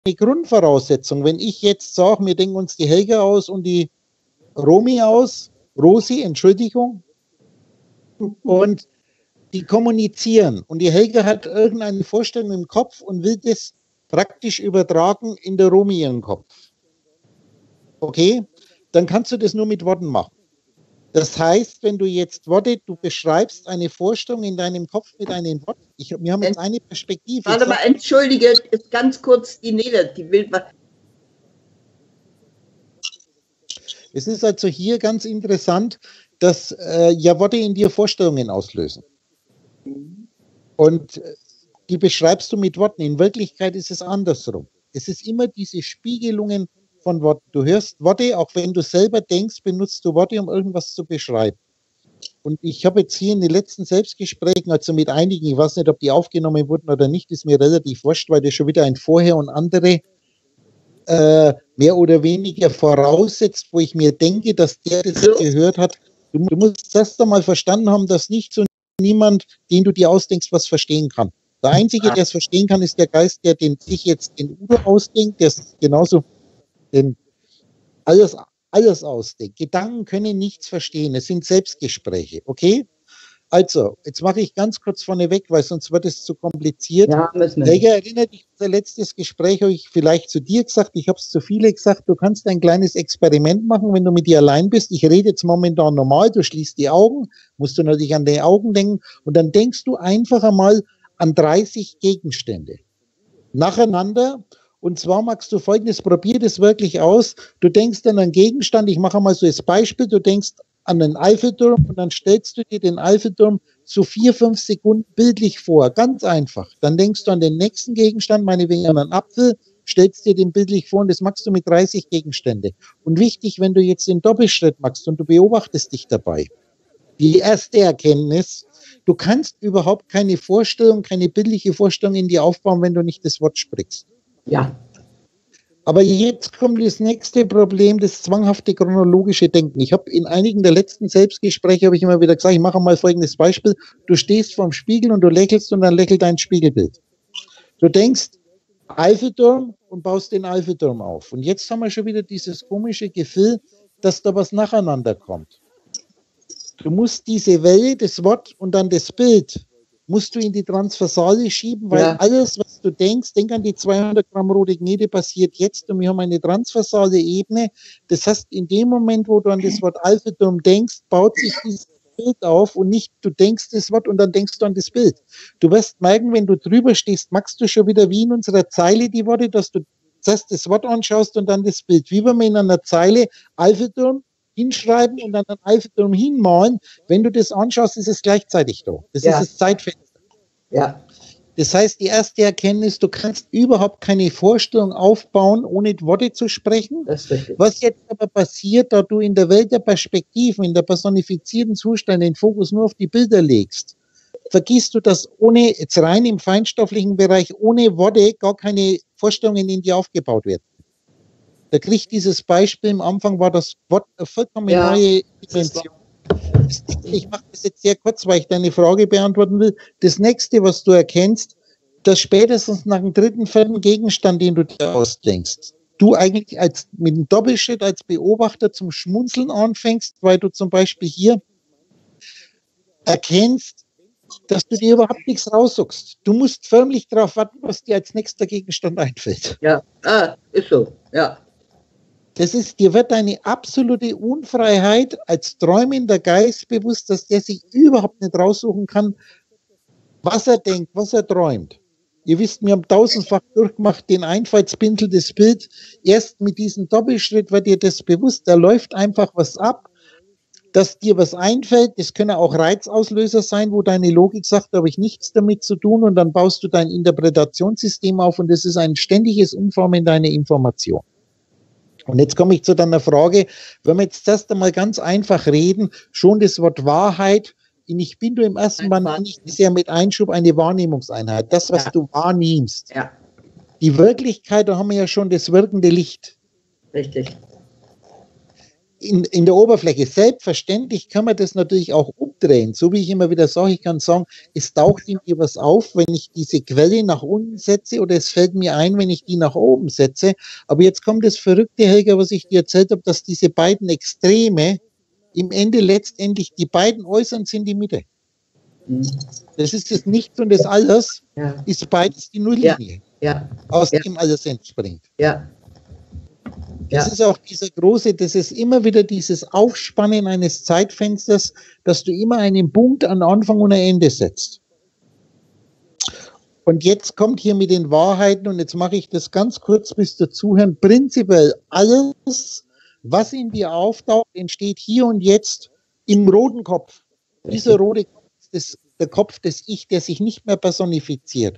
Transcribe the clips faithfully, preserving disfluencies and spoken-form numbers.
eine Grundvoraussetzung. Wenn ich jetzt sage, wir denken uns die Helga aus und die Romi aus, Rosi, Entschuldigung, und die kommunizieren und die Helga hat irgendeine Vorstellung im Kopf und will das praktisch übertragen in der Romi ihren Kopf. Okay? Dann kannst du das nur mit Worten machen. Das heißt, wenn du jetzt Worte, du beschreibst eine Vorstellung in deinem Kopf mit einem Wort. Ich, wir haben jetzt eine Perspektive. Warte mal, entschuldige, ist ganz kurz die Nele, die will was. Es ist also hier ganz interessant, dass äh, ja Worte in dir Vorstellungen auslösen. Und äh, die beschreibst du mit Worten. In Wirklichkeit ist es andersrum. Es ist immer diese Spiegelungen von Worten. Du hörst Worte, auch wenn du selber denkst, benutzt du Worte, um irgendwas zu beschreiben. Und ich habe jetzt hier in den letzten Selbstgesprächen, also mit einigen, ich weiß nicht, ob die aufgenommen wurden oder nicht, ist mir relativ wurscht, weil das schon wieder ein Vorher und andere äh, mehr oder weniger voraussetzt, wo ich mir denke, dass der das gehört hat. Du, du musst erst einmal verstanden haben, dass nicht so niemand, den du dir ausdenkst, was verstehen kann. Der Einzige, der es verstehen kann, ist der Geist, der den sich jetzt den Udo ausdenkt, der ist genauso den alles, alles ausdenkt. Gedanken können nichts verstehen, es sind Selbstgespräche, okay? Also, jetzt mache ich ganz kurz vorneweg, weil sonst wird es zu kompliziert. Ja, müssen wir. Helga, erinnert dich, unser letztes Gespräch habe ich vielleicht zu dir gesagt, ich habe es zu viele gesagt, du kannst ein kleines Experiment machen, wenn du mit dir allein bist. Ich rede jetzt momentan normal, du schließt die Augen, musst du natürlich an die Augen denken und dann denkst du einfach einmal an dreißig Gegenstände nacheinander. Und zwar magst du Folgendes, probier das wirklich aus. Du denkst an einen Gegenstand, ich mache mal so als Beispiel, du denkst an den Eiffelturm und dann stellst du dir den Eiffelturm so vier, fünf Sekunden bildlich vor. Ganz einfach. Dann denkst du an den nächsten Gegenstand, meinetwegen an einen Apfel, stellst dir den bildlich vor und das machst du mit dreißig Gegenstände. Und wichtig, wenn du jetzt den Doppelschritt machst und du beobachtest dich dabei. Die erste Erkenntnis, du kannst überhaupt keine Vorstellung, keine bildliche Vorstellung in dir aufbauen, wenn du nicht das Wort sprichst. Ja. Aber jetzt kommt das nächste Problem, das zwanghafte chronologische Denken. Ich habe in einigen der letzten Selbstgespräche habe ich immer wieder gesagt, ich mache mal folgendes Beispiel. Du stehst vorm Spiegel und du lächelst und dann lächelt dein Spiegelbild. Du denkst Eiffelturm und baust den Eiffelturm auf. Und jetzt haben wir schon wieder dieses komische Gefühl, dass da was nacheinander kommt. Du musst diese Welle, das Wort und dann das Bild musst du in die Transversale schieben, weil ja. alles, was du denkst, denk an die zweihundert Gramm rote Gnede, passiert jetzt und wir haben eine transversale Ebene. Das heißt, in dem Moment, wo du an das Wort Eiffelturm denkst, baut sich dieses Bild auf und nicht, du denkst das Wort und dann denkst du an das Bild. Du wirst merken, wenn du drüber stehst, machst du schon wieder wie in unserer Zeile die Worte, dass du zuerst das Wort anschaust und dann das Bild. Wie wenn wir in einer Zeile Eiffelturm hinschreiben und dann einen Eiffelturm hinmalen. Wenn du das anschaust, ist es gleichzeitig da. Das ja. ist das Zeitfenster. Ja. Das heißt, die erste Erkenntnis, du kannst überhaupt keine Vorstellung aufbauen, ohne Worte zu sprechen. Das ist richtig. Was jetzt aber passiert, da du in der Welt der Perspektiven, in der personifizierten Zustand den Fokus nur auf die Bilder legst, vergisst du, dass ohne, jetzt rein im feinstofflichen Bereich, ohne Worte gar keine Vorstellungen in dir aufgebaut werden. Da kriegt dieses Beispiel, am Anfang war das Wort eine vollkommen ja, neue Dimension. Ich mache das jetzt sehr kurz, weil ich deine Frage beantworten will. Das nächste, was du erkennst, dass spätestens nach dem dritten, vierten Gegenstand, den du dir ausdenkst, du eigentlich als, mit dem Doppelschritt als Beobachter zum Schmunzeln anfängst, weil du zum Beispiel hier erkennst, dass du dir überhaupt nichts raussuchst. Du musst förmlich darauf warten, was dir als nächster Gegenstand einfällt. Ja, ah, ist so, ja. Das ist, dir wird eine absolute Unfreiheit als träumender Geist bewusst, dass der sich überhaupt nicht raussuchen kann, was er denkt, was er träumt. Ihr wisst, wir haben tausendfach durchgemacht, den Einfallspinsel, das Bild. Erst mit diesem Doppelschritt wird dir das bewusst. Da läuft einfach was ab, dass dir was einfällt. Das können auch Reizauslöser sein, wo deine Logik sagt, da habe ich nichts damit zu tun. Und dann baust du dein Interpretationssystem auf und das ist ein ständiges Umformen deiner Information. Und jetzt komme ich zu deiner Frage, wenn wir jetzt erst einmal ganz einfach reden, schon das Wort Wahrheit, in Ich bin du im ersten Mal nicht sehr mit Einschub eine Wahrnehmungseinheit, das, was ja. du wahrnimmst. Ja. Die Wirklichkeit, da haben wir ja schon das wirkende Licht. Richtig. in, in der Oberfläche. Selbstverständlich kann man das natürlich auch umdrehen. So wie ich immer wieder sage, ich kann sagen, es taucht in mir was auf, wenn ich diese Quelle nach unten setze, oder es fällt mir ein, wenn ich die nach oben setze. Aber jetzt kommt das Verrückte, Helga, was ich dir erzählt habe, dass diese beiden Extreme im Ende letztendlich die beiden Äußeren sind die Mitte. Mhm. Das ist das Nichts und das Alles, ja. Ist beides die Nulllinie, ja. Ja. aus ja. dem alles entspringt. Ja. Das ja. ist auch dieser große, das ist immer wieder dieses Aufspannen eines Zeitfensters, dass du immer einen Punkt an Anfang und ein Ende setzt. Und jetzt kommt hier mit den Wahrheiten, und jetzt mache ich das ganz kurz bis zu Zuhören. Prinzipiell alles, was in dir auftaucht, entsteht hier und jetzt im roten Kopf. Dieser rote Kopf ist der Kopf des Ich, der sich nicht mehr personifiziert.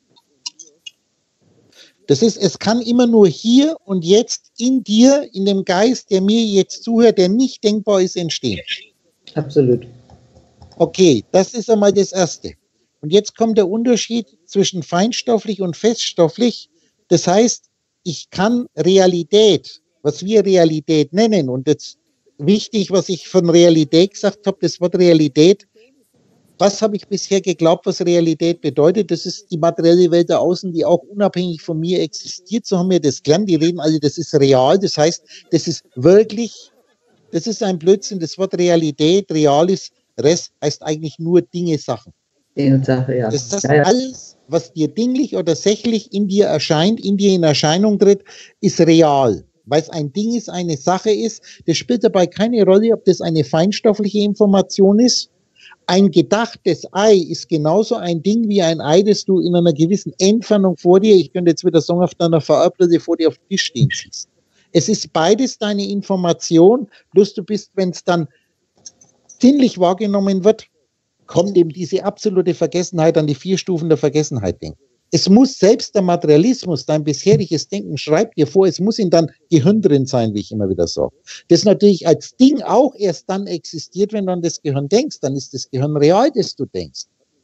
Das ist, es kann immer nur hier und jetzt in dir, in dem Geist, der mir jetzt zuhört, der nicht denkbar ist, entstehen. Absolut. Okay, das ist einmal das Erste. Und jetzt kommt der Unterschied zwischen feinstofflich und feststofflich. Das heißt, ich kann Realität, was wir Realität nennen, und jetzt wichtig, was ich von Realität gesagt habe, das Wort Realität. Was habe ich bisher geglaubt, was Realität bedeutet? Das ist die materielle Welt da außen, die auch unabhängig von mir existiert. So haben wir das gelernt. Die reden alle, das ist real. Das heißt, das ist wirklich, das ist ein Blödsinn. Das Wort Realität, real ist, Rest heißt eigentlich nur Dinge, Sachen. Dinge, Sache, ja. Das heißt, ja, ja. alles, was dir dinglich oder sächlich in dir erscheint, in dir in Erscheinung tritt, ist real. Weil es ein Ding ist, eine Sache ist. Das spielt dabei keine Rolle, ob das eine feinstoffliche Information ist. Ein gedachtes Ei ist genauso ein Ding wie ein Ei, das du in einer gewissen Entfernung vor dir, ich könnte jetzt wieder sagen, auf deiner V R-Brille vor dir auf dem Tisch stehen siehst. Es ist beides deine Information, bloß du bist, wenn es dann sinnlich wahrgenommen wird, kommt eben diese absolute Vergessenheit an die vier Stufen der Vergessenheit denken. Es muss selbst der Materialismus, dein bisheriges Denken, schreibt dir vor, es muss in dein Gehirn drin sein, wie ich immer wieder sage. Das natürlich als Ding auch erst dann existiert, wenn du an das Gehirn denkst, dann ist das Gehirn real, das du denkst.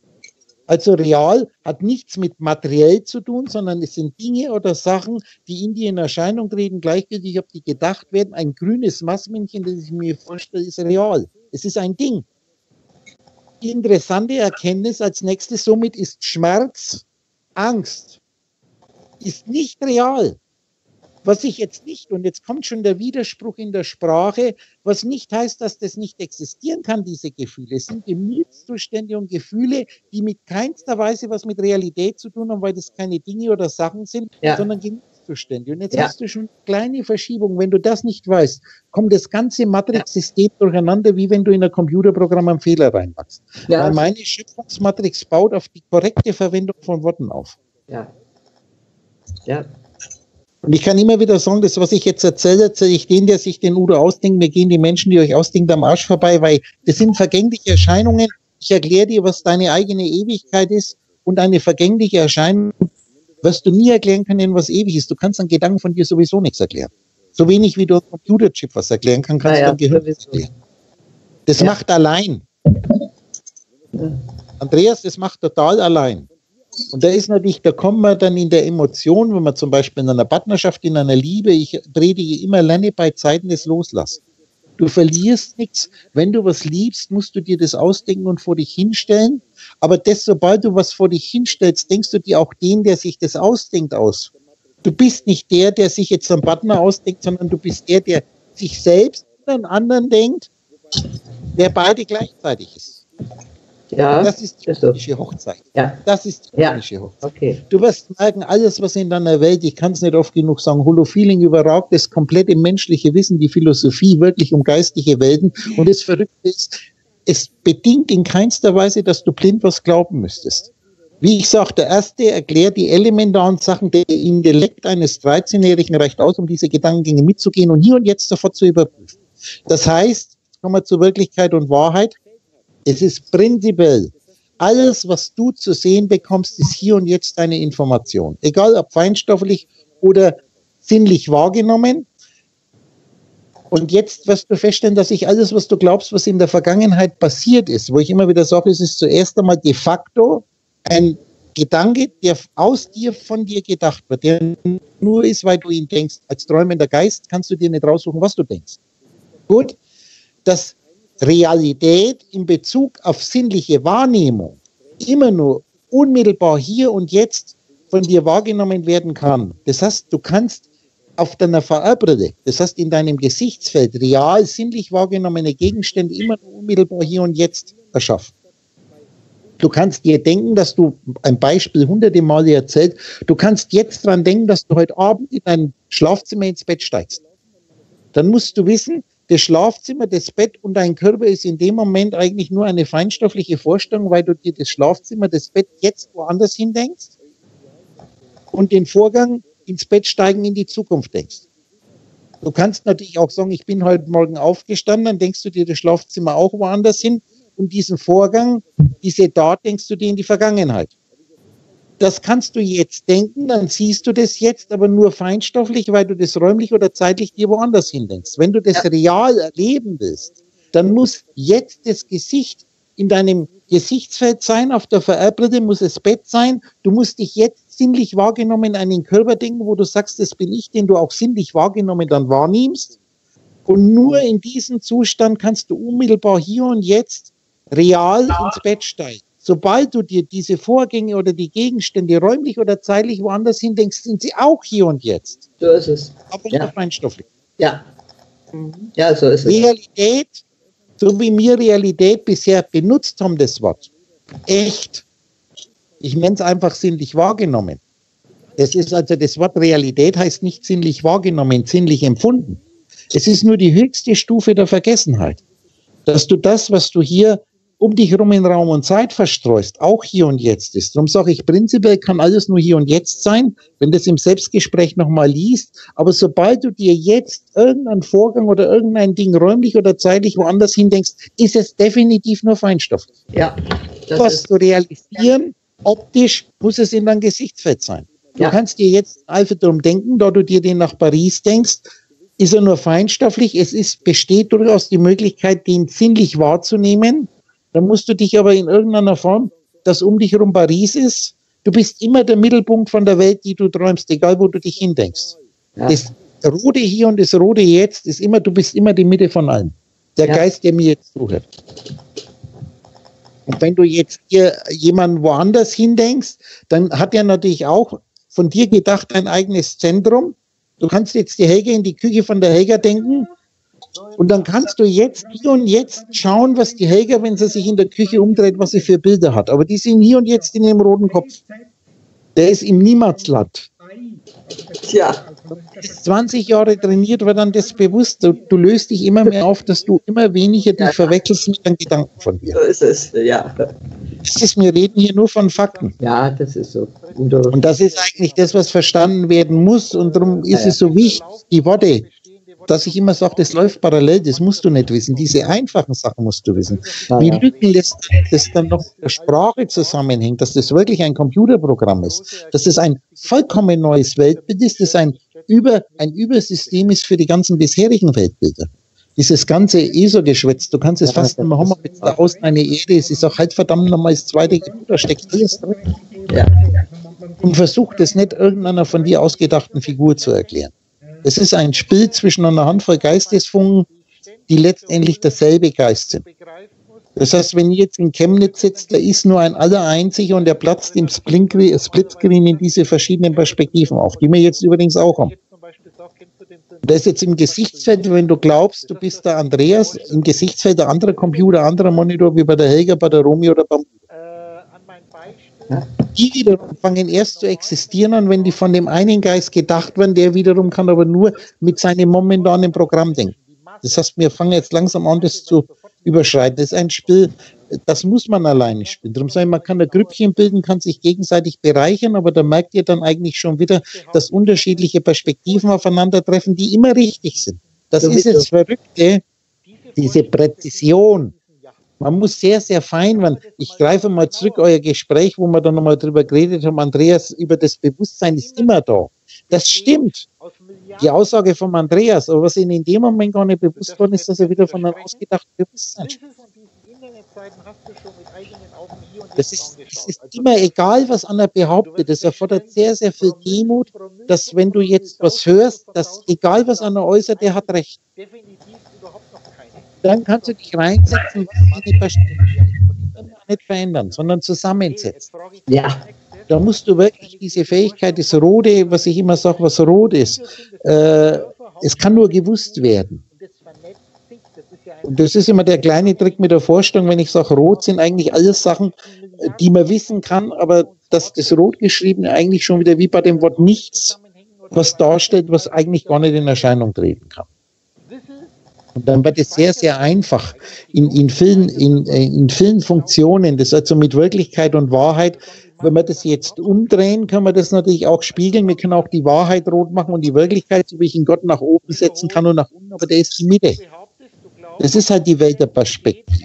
Also real hat nichts mit materiell zu tun, sondern es sind Dinge oder Sachen, die in dir in Erscheinung treten, gleichgültig, ob die gedacht werden. Ein grünes Maßmännchen, das ich mir vorstelle, ist real. Es ist ein Ding. Die interessante Erkenntnis als nächstes, somit ist Schmerz, Angst ist nicht real. Was ich jetzt nicht, und jetzt kommt schon der Widerspruch in der Sprache, was nicht heißt, dass das nicht existieren kann, diese Gefühle. Es sind Gemütszustände und Gefühle, die mit keinster Weise was mit Realität zu tun haben, weil das keine Dinge oder Sachen sind, ja. sondern Gemütszustände. Und jetzt ja. hast du schon eine kleine Verschiebung. Wenn du das nicht weißt, kommt das ganze Matrix-System ja. durcheinander, wie wenn du in ein Computerprogramm einen Fehler reinmachst. Ja. Weil meine Schöpfungsmatrix baut auf die korrekte Verwendung von Worten auf. Ja. Ja. Und ich kann immer wieder sagen, das, was ich jetzt erzähle, erzähle ich denen, der sich den Udo ausdenkt. Mir gehen die Menschen, die euch ausdenken, am Arsch vorbei, weil das sind vergängliche Erscheinungen. Ich erkläre dir, was deine eigene Ewigkeit ist, und eine vergängliche Erscheinung wirst du nie erklären können, was ewig ist. Du kannst einen Gedanken von dir sowieso nichts erklären. So wenig wie du ein Computerchip was erklären kann, kannst ja, du ein Gehirn erklären. Das ja. macht allein. Ja. Andreas, das macht total allein. Und da ist natürlich, da kommen wir dann in der Emotion, wenn man zum Beispiel in einer Partnerschaft, in einer Liebe, ich predige immer, lerne bei Zeiten des Loslassen. Du verlierst nichts. Wenn du was liebst, musst du dir das ausdenken und vor dich hinstellen. Aber das, sobald du was vor dich hinstellst, denkst du dir auch den, der sich das ausdenkt, aus. Du bist nicht der, der sich jetzt einen Partner ausdenkt, sondern du bist der, der sich selbst und einen anderen denkt, der beide gleichzeitig ist. Ja, das ist die himmlische Hochzeit. Ja. Das ist die himmlische ja. Hochzeit. Okay. Du wirst merken, alles, was in deiner Welt, ich kann es nicht oft genug sagen, Holofeeling überragt das komplette menschliche Wissen, die Philosophie wirklich um geistige Welten. Und das Verrückte ist, es bedingt in keinster Weise, dass du blind was glauben müsstest. Wie ich sage, der Erste erklärt die elementaren Sachen, der Intellekt eines dreizehnjährigen reicht aus, um diese Gedankengänge mitzugehen und hier und jetzt sofort zu überprüfen. Das heißt, jetzt kommen wir zur Wirklichkeit und Wahrheit. Es ist prinzipiell, alles, was du zu sehen bekommst, ist hier und jetzt deine Information. Egal, ob feinstofflich oder sinnlich wahrgenommen. Und jetzt wirst du feststellen, dass sich alles, was du glaubst, was in der Vergangenheit passiert ist, wo ich immer wieder sage, es ist zuerst einmal de facto ein Gedanke, der aus dir, von dir gedacht wird, der nur ist, weil du ihn denkst. Als träumender Geist kannst du dir nicht raussuchen, was du denkst. Gut, dass Realität in Bezug auf sinnliche Wahrnehmung immer nur unmittelbar hier und jetzt von dir wahrgenommen werden kann. Das heißt, du kannst auf deiner V R-Brille, das heißt in deinem Gesichtsfeld, real sinnlich wahrgenommene Gegenstände immer nur unmittelbar hier und jetzt erschaffen. Du kannst dir denken, dass du, ein Beispiel hunderte Male erzählt, du kannst jetzt dran denken, dass du heute Abend in dein Schlafzimmer ins Bett steigst. Dann musst du wissen, das Schlafzimmer, das Bett und dein Körper ist in dem Moment eigentlich nur eine feinstoffliche Vorstellung, weil du dir das Schlafzimmer, das Bett jetzt woanders hin denkst und den Vorgang ins Bett steigen in die Zukunft denkst. Du kannst natürlich auch sagen, ich bin heute Morgen aufgestanden, dann denkst du dir das Schlafzimmer auch woanders hin und diesen Vorgang, diese da denkst du dir in die Vergangenheit. Das kannst du jetzt denken, dann siehst du das jetzt aber nur feinstofflich, weil du das räumlich oder zeitlich dir woanders hin denkst. Wenn du das ja. real erleben willst, dann muss jetzt das Gesicht in deinem Gesichtsfeld sein, auf der V R-Brille muss das Bett sein, du musst dich jetzt sinnlich wahrgenommen an den Körper denken, wo du sagst, das bin ich, den du auch sinnlich wahrgenommen dann wahrnimmst. Und nur in diesem Zustand kannst du unmittelbar hier und jetzt real ins Bett steigen. Sobald du dir diese Vorgänge oder die Gegenstände räumlich oder zeitlich woanders hin denkst, sind sie auch hier und jetzt. So ist es. Aber ja. nur feinstofflich. Ja. Ja, so ist es. Realität, so wie wir Realität bisher benutzt haben, das Wort. Echt. Ich nenne es einfach sinnlich wahrgenommen. Das ist also, das Wort Realität heißt nicht sinnlich wahrgenommen, sinnlich empfunden. Es ist nur die höchste Stufe der Vergessenheit. Dass du das, was du hier um dich herum in Raum und Zeit verstreust, auch hier und jetzt ist. Darum sage ich, prinzipiell kann alles nur hier und jetzt sein, wenn du es im Selbstgespräch nochmal liest. Aber sobald du dir jetzt irgendeinen Vorgang oder irgendein Ding räumlich oder zeitlich woanders hindenkst, ist es definitiv nur feinstofflich. Ja. Das was ist zu realisieren, optisch muss es in deinem Gesichtsfeld sein. Du Ja. kannst dir jetzt einfach darum denken, da du dir den nach Paris denkst, ist er nur feinstofflich. Es ist, besteht durchaus die Möglichkeit, den sinnlich wahrzunehmen. Dann musst du dich aber in irgendeiner Form, dass um dich herum Paris ist, du bist immer der Mittelpunkt von der Welt, die du träumst, egal wo du dich hindenkst. Ja. Das Rote hier und das Rote jetzt ist immer, du bist immer die Mitte von allem. Der Ja. Geist, der mir jetzt zuhört. Und wenn du jetzt hier jemanden woanders hindenkst, dann hat er natürlich auch von dir gedacht ein eigenes Zentrum. Du kannst jetzt die Helga in die Küche von der Helga denken und dann kannst du jetzt hier und jetzt schauen, was die Helga, wenn sie sich in der Küche umdreht, was sie für Bilder hat. Aber die sind hier und jetzt in dem roten Kopf. Der ist im Niemandsland. Tja. Ist zwanzig Jahre trainiert, war dann das bewusst. Du, du löst dich immer mehr auf, dass du immer weniger dich verwechselst mit den Gedanken von dir. So ist es, ja. Das ist, wir reden hier nur von Fakten. Ja, das ist so. Guter. Und das ist eigentlich das, was verstanden werden muss. Und darum ist Ja, ja. es so wichtig, die Worte, dass ich immer sage, das läuft parallel, das musst du nicht wissen. Diese einfachen Sachen musst du wissen. Ja, Wie ja. Lücken lässt das dann noch mit der Sprache zusammenhängt, dass das wirklich ein Computerprogramm ist, dass das ein vollkommen neues Weltbild ist, das ein, Über, ein Übersystem ist für die ganzen bisherigen Weltbilder. Dieses ganze E S O-Geschwätz, du kannst es Ja, fast das nicht mehr haben, mit da außen eine Erde, es ist auch halt verdammt nochmal das zweite Gebot, da steckt alles drin. Ja. Und versuch das nicht irgendeiner von dir ausgedachten Figur zu erklären. Es ist ein Spiel zwischen einer Handvoll Geistesfunken, die letztendlich derselbe Geist sind. Das heißt, wenn ihr jetzt in Chemnitz sitzt, da ist nur ein Allereinziger und der platzt im Splitscreen in diese verschiedenen Perspektiven auf, die wir jetzt übrigens auch haben. Das ist jetzt im Gesichtsfeld, wenn du glaubst, du bist der Andreas, im Gesichtsfeld der andere Computer, anderer Monitor, wie bei der Helga, bei der Romy oder beim Die wiederum fangen erst zu existieren an, wenn die von dem einen Geist gedacht werden, der wiederum kann aber nur mit seinem momentanen Programm denken. Das heißt, wir fangen jetzt langsam an, das zu überschreiten. Das ist ein Spiel, das muss man alleine spielen. Darum sage ich, man kann ein Grüppchen bilden, kann sich gegenseitig bereichern, aber da merkt ihr dann eigentlich schon wieder, dass unterschiedliche Perspektiven aufeinandertreffen, die immer richtig sind. Das ist jetzt Verrückte, diese Präzision. Man muss sehr, sehr fein werden. Ich greife mal zurück, euer Gespräch, wo wir dann nochmal drüber geredet haben, Andreas, über das Bewusstsein ist immer da. Das stimmt. Die Aussage von Andreas, aber was ihnen in dem Moment gar nicht bewusst worden ist, dass er wieder von einem ausgedachten Bewusstsein spricht. Das ist, es ist immer egal, was einer behauptet. Das erfordert sehr, sehr viel Demut, dass wenn du jetzt was hörst, dass egal, was einer äußert, der hat recht. Dann kannst du dich reinsetzen, was eine Perspektive nicht verändern, sondern zusammensetzen. Ja. Da musst du wirklich diese Fähigkeit, das Rote, was ich immer sage, was rot ist, äh, es kann nur gewusst werden. Und das ist immer der kleine Trick mit der Vorstellung, wenn ich sage, rot sind eigentlich alles Sachen, die man wissen kann, aber dass das Rotgeschriebene eigentlich schon wieder wie bei dem Wort nichts was darstellt, was eigentlich gar nicht in Erscheinung treten kann. Und dann wird es sehr, sehr einfach in, in, vielen, in, in vielen Funktionen, das also mit Wirklichkeit und Wahrheit, wenn wir das jetzt umdrehen, können wir das natürlich auch spiegeln. Wir können auch die Wahrheit rot machen und die Wirklichkeit, so wie ich einen Gott nach oben setzen kann und nach unten, aber der ist die Mitte. Das ist halt die Welt der Perspektive.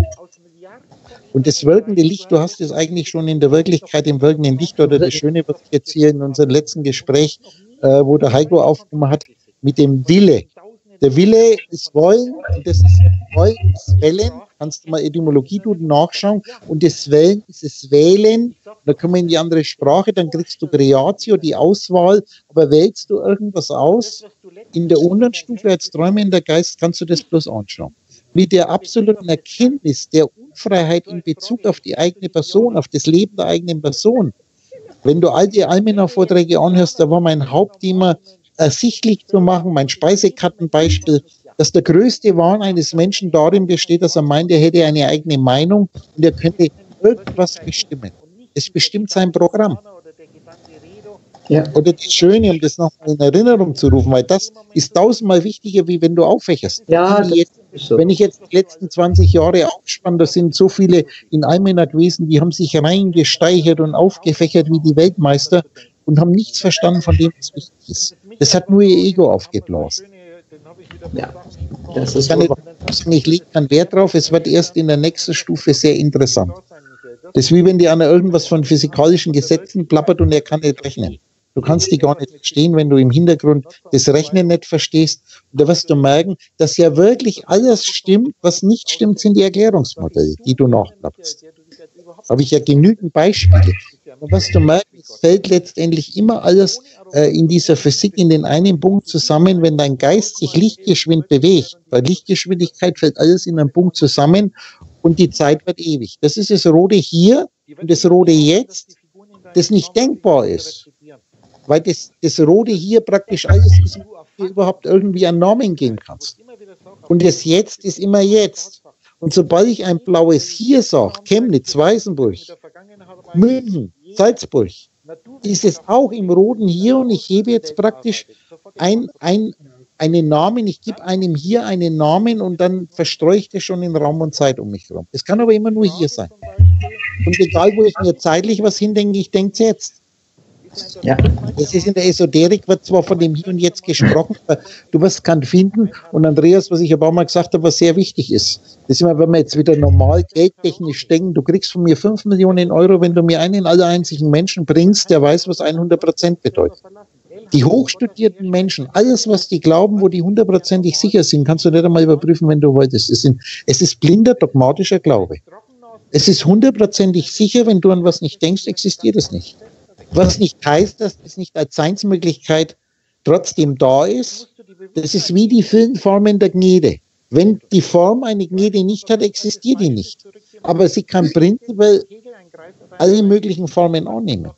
Und das wirkende Licht, du hast es eigentlich schon in der Wirklichkeit, im wirkenden Licht, oder das Schöne, was ich jetzt hier in unserem letzten Gespräch, äh, wo der Heiko aufgemacht hat, mit dem Wille. Der Wille ist Wollen, und das ist Wollen ist Wählen. Kannst du mal Etymologie nachschauen. Und das Wählen ist das Wählen. Da kommen wir in die andere Sprache, dann kriegst du Creatio, die Auswahl. Aber wählst du irgendwas aus? In der unteren Stufe als träumender Geist kannst du das bloß anschauen. Mit der absoluten Erkenntnis der Unfreiheit in Bezug auf die eigene Person, auf das Leben der eigenen Person. Wenn du all die Almenar-Vorträge anhörst, da war mein Hauptthema, ersichtlich zu machen, mein Speisekartenbeispiel, dass der größte Wahn eines Menschen darin besteht, dass er meint, er hätte eine eigene Meinung und er könnte irgendwas bestimmen. Es bestimmt sein Programm. Ja. Oder das Schöne, um das nochmal in Erinnerung zu rufen, weil das ist tausendmal wichtiger, wie wenn du aufwächerst. Ja, jetzt, so. Wenn ich jetzt die letzten zwanzig Jahre aufspanne, da sind so viele in Almenar gewesen, die haben sich reingesteigert und aufgefächert wie die Weltmeister und haben nichts verstanden von dem, was wichtig ist. Das hat nur ihr Ego aufgeblasen. Ja, das ist so. Ich lege keinen Wert drauf, es wird erst in der nächsten Stufe sehr interessant. Das ist wie wenn dir einer irgendwas von physikalischen Gesetzen plappert und er kann nicht rechnen. Du kannst die gar nicht verstehen, wenn du im Hintergrund das Rechnen nicht verstehst. Und da wirst du merken, dass ja wirklich alles stimmt. Was nicht stimmt, sind die Erklärungsmodelle, die du nachklappst. Habe ich ja genügend Beispiele. Und was du merkst, es fällt letztendlich immer alles äh, in dieser Physik in den einen Punkt zusammen, wenn dein Geist sich lichtgeschwind bewegt. Bei Lichtgeschwindigkeit fällt alles in einen Punkt zusammen und die Zeit wird ewig. Das ist das Rote hier und das Rote jetzt, das nicht denkbar ist. Weil das, das Rote hier praktisch alles ist, wo du überhaupt irgendwie einen Namen geben kannst. Und das Jetzt ist immer jetzt. Und sobald ich ein blaues hier sage, Chemnitz, Weißenburg, München, Salzburg, ist es auch im Roten hier und ich hebe jetzt praktisch ein, ein, einen Namen, ich gebe einem hier einen Namen und dann verstreue ich das schon in Raum und Zeit um mich herum. Es kann aber immer nur hier sein. Und egal, wo ich mir zeitlich was hindenke, ich denke es jetzt. Ja, es ist in der Esoterik, wird zwar von dem Hier und Jetzt gesprochen, aber du wirst keinen finden. Und Andreas, was ich ein paar Mal gesagt habe, was sehr wichtig ist, das ist immer, wenn wir jetzt wieder normal geldtechnisch denken, du kriegst von mir fünf Millionen Euro, wenn du mir einen aller einzigen Menschen bringst, der weiß, was hundert Prozent bedeutet. Die hochstudierten Menschen, alles, was die glauben, wo die hundertprozentig sicher sind, kannst du nicht einmal überprüfen, wenn du wolltest. Es, sind, es ist blinder, dogmatischer Glaube. Es ist hundertprozentig sicher, wenn du an was nicht denkst, existiert es nicht. Was nicht heißt, dass es nicht als Seinsmöglichkeit trotzdem da ist. Das ist wie die vielen Formen der Gnede. Wenn die Form eine Gnede nicht hat, existiert die nicht. Aber sie kann prinzipiell alle möglichen Formen annehmen.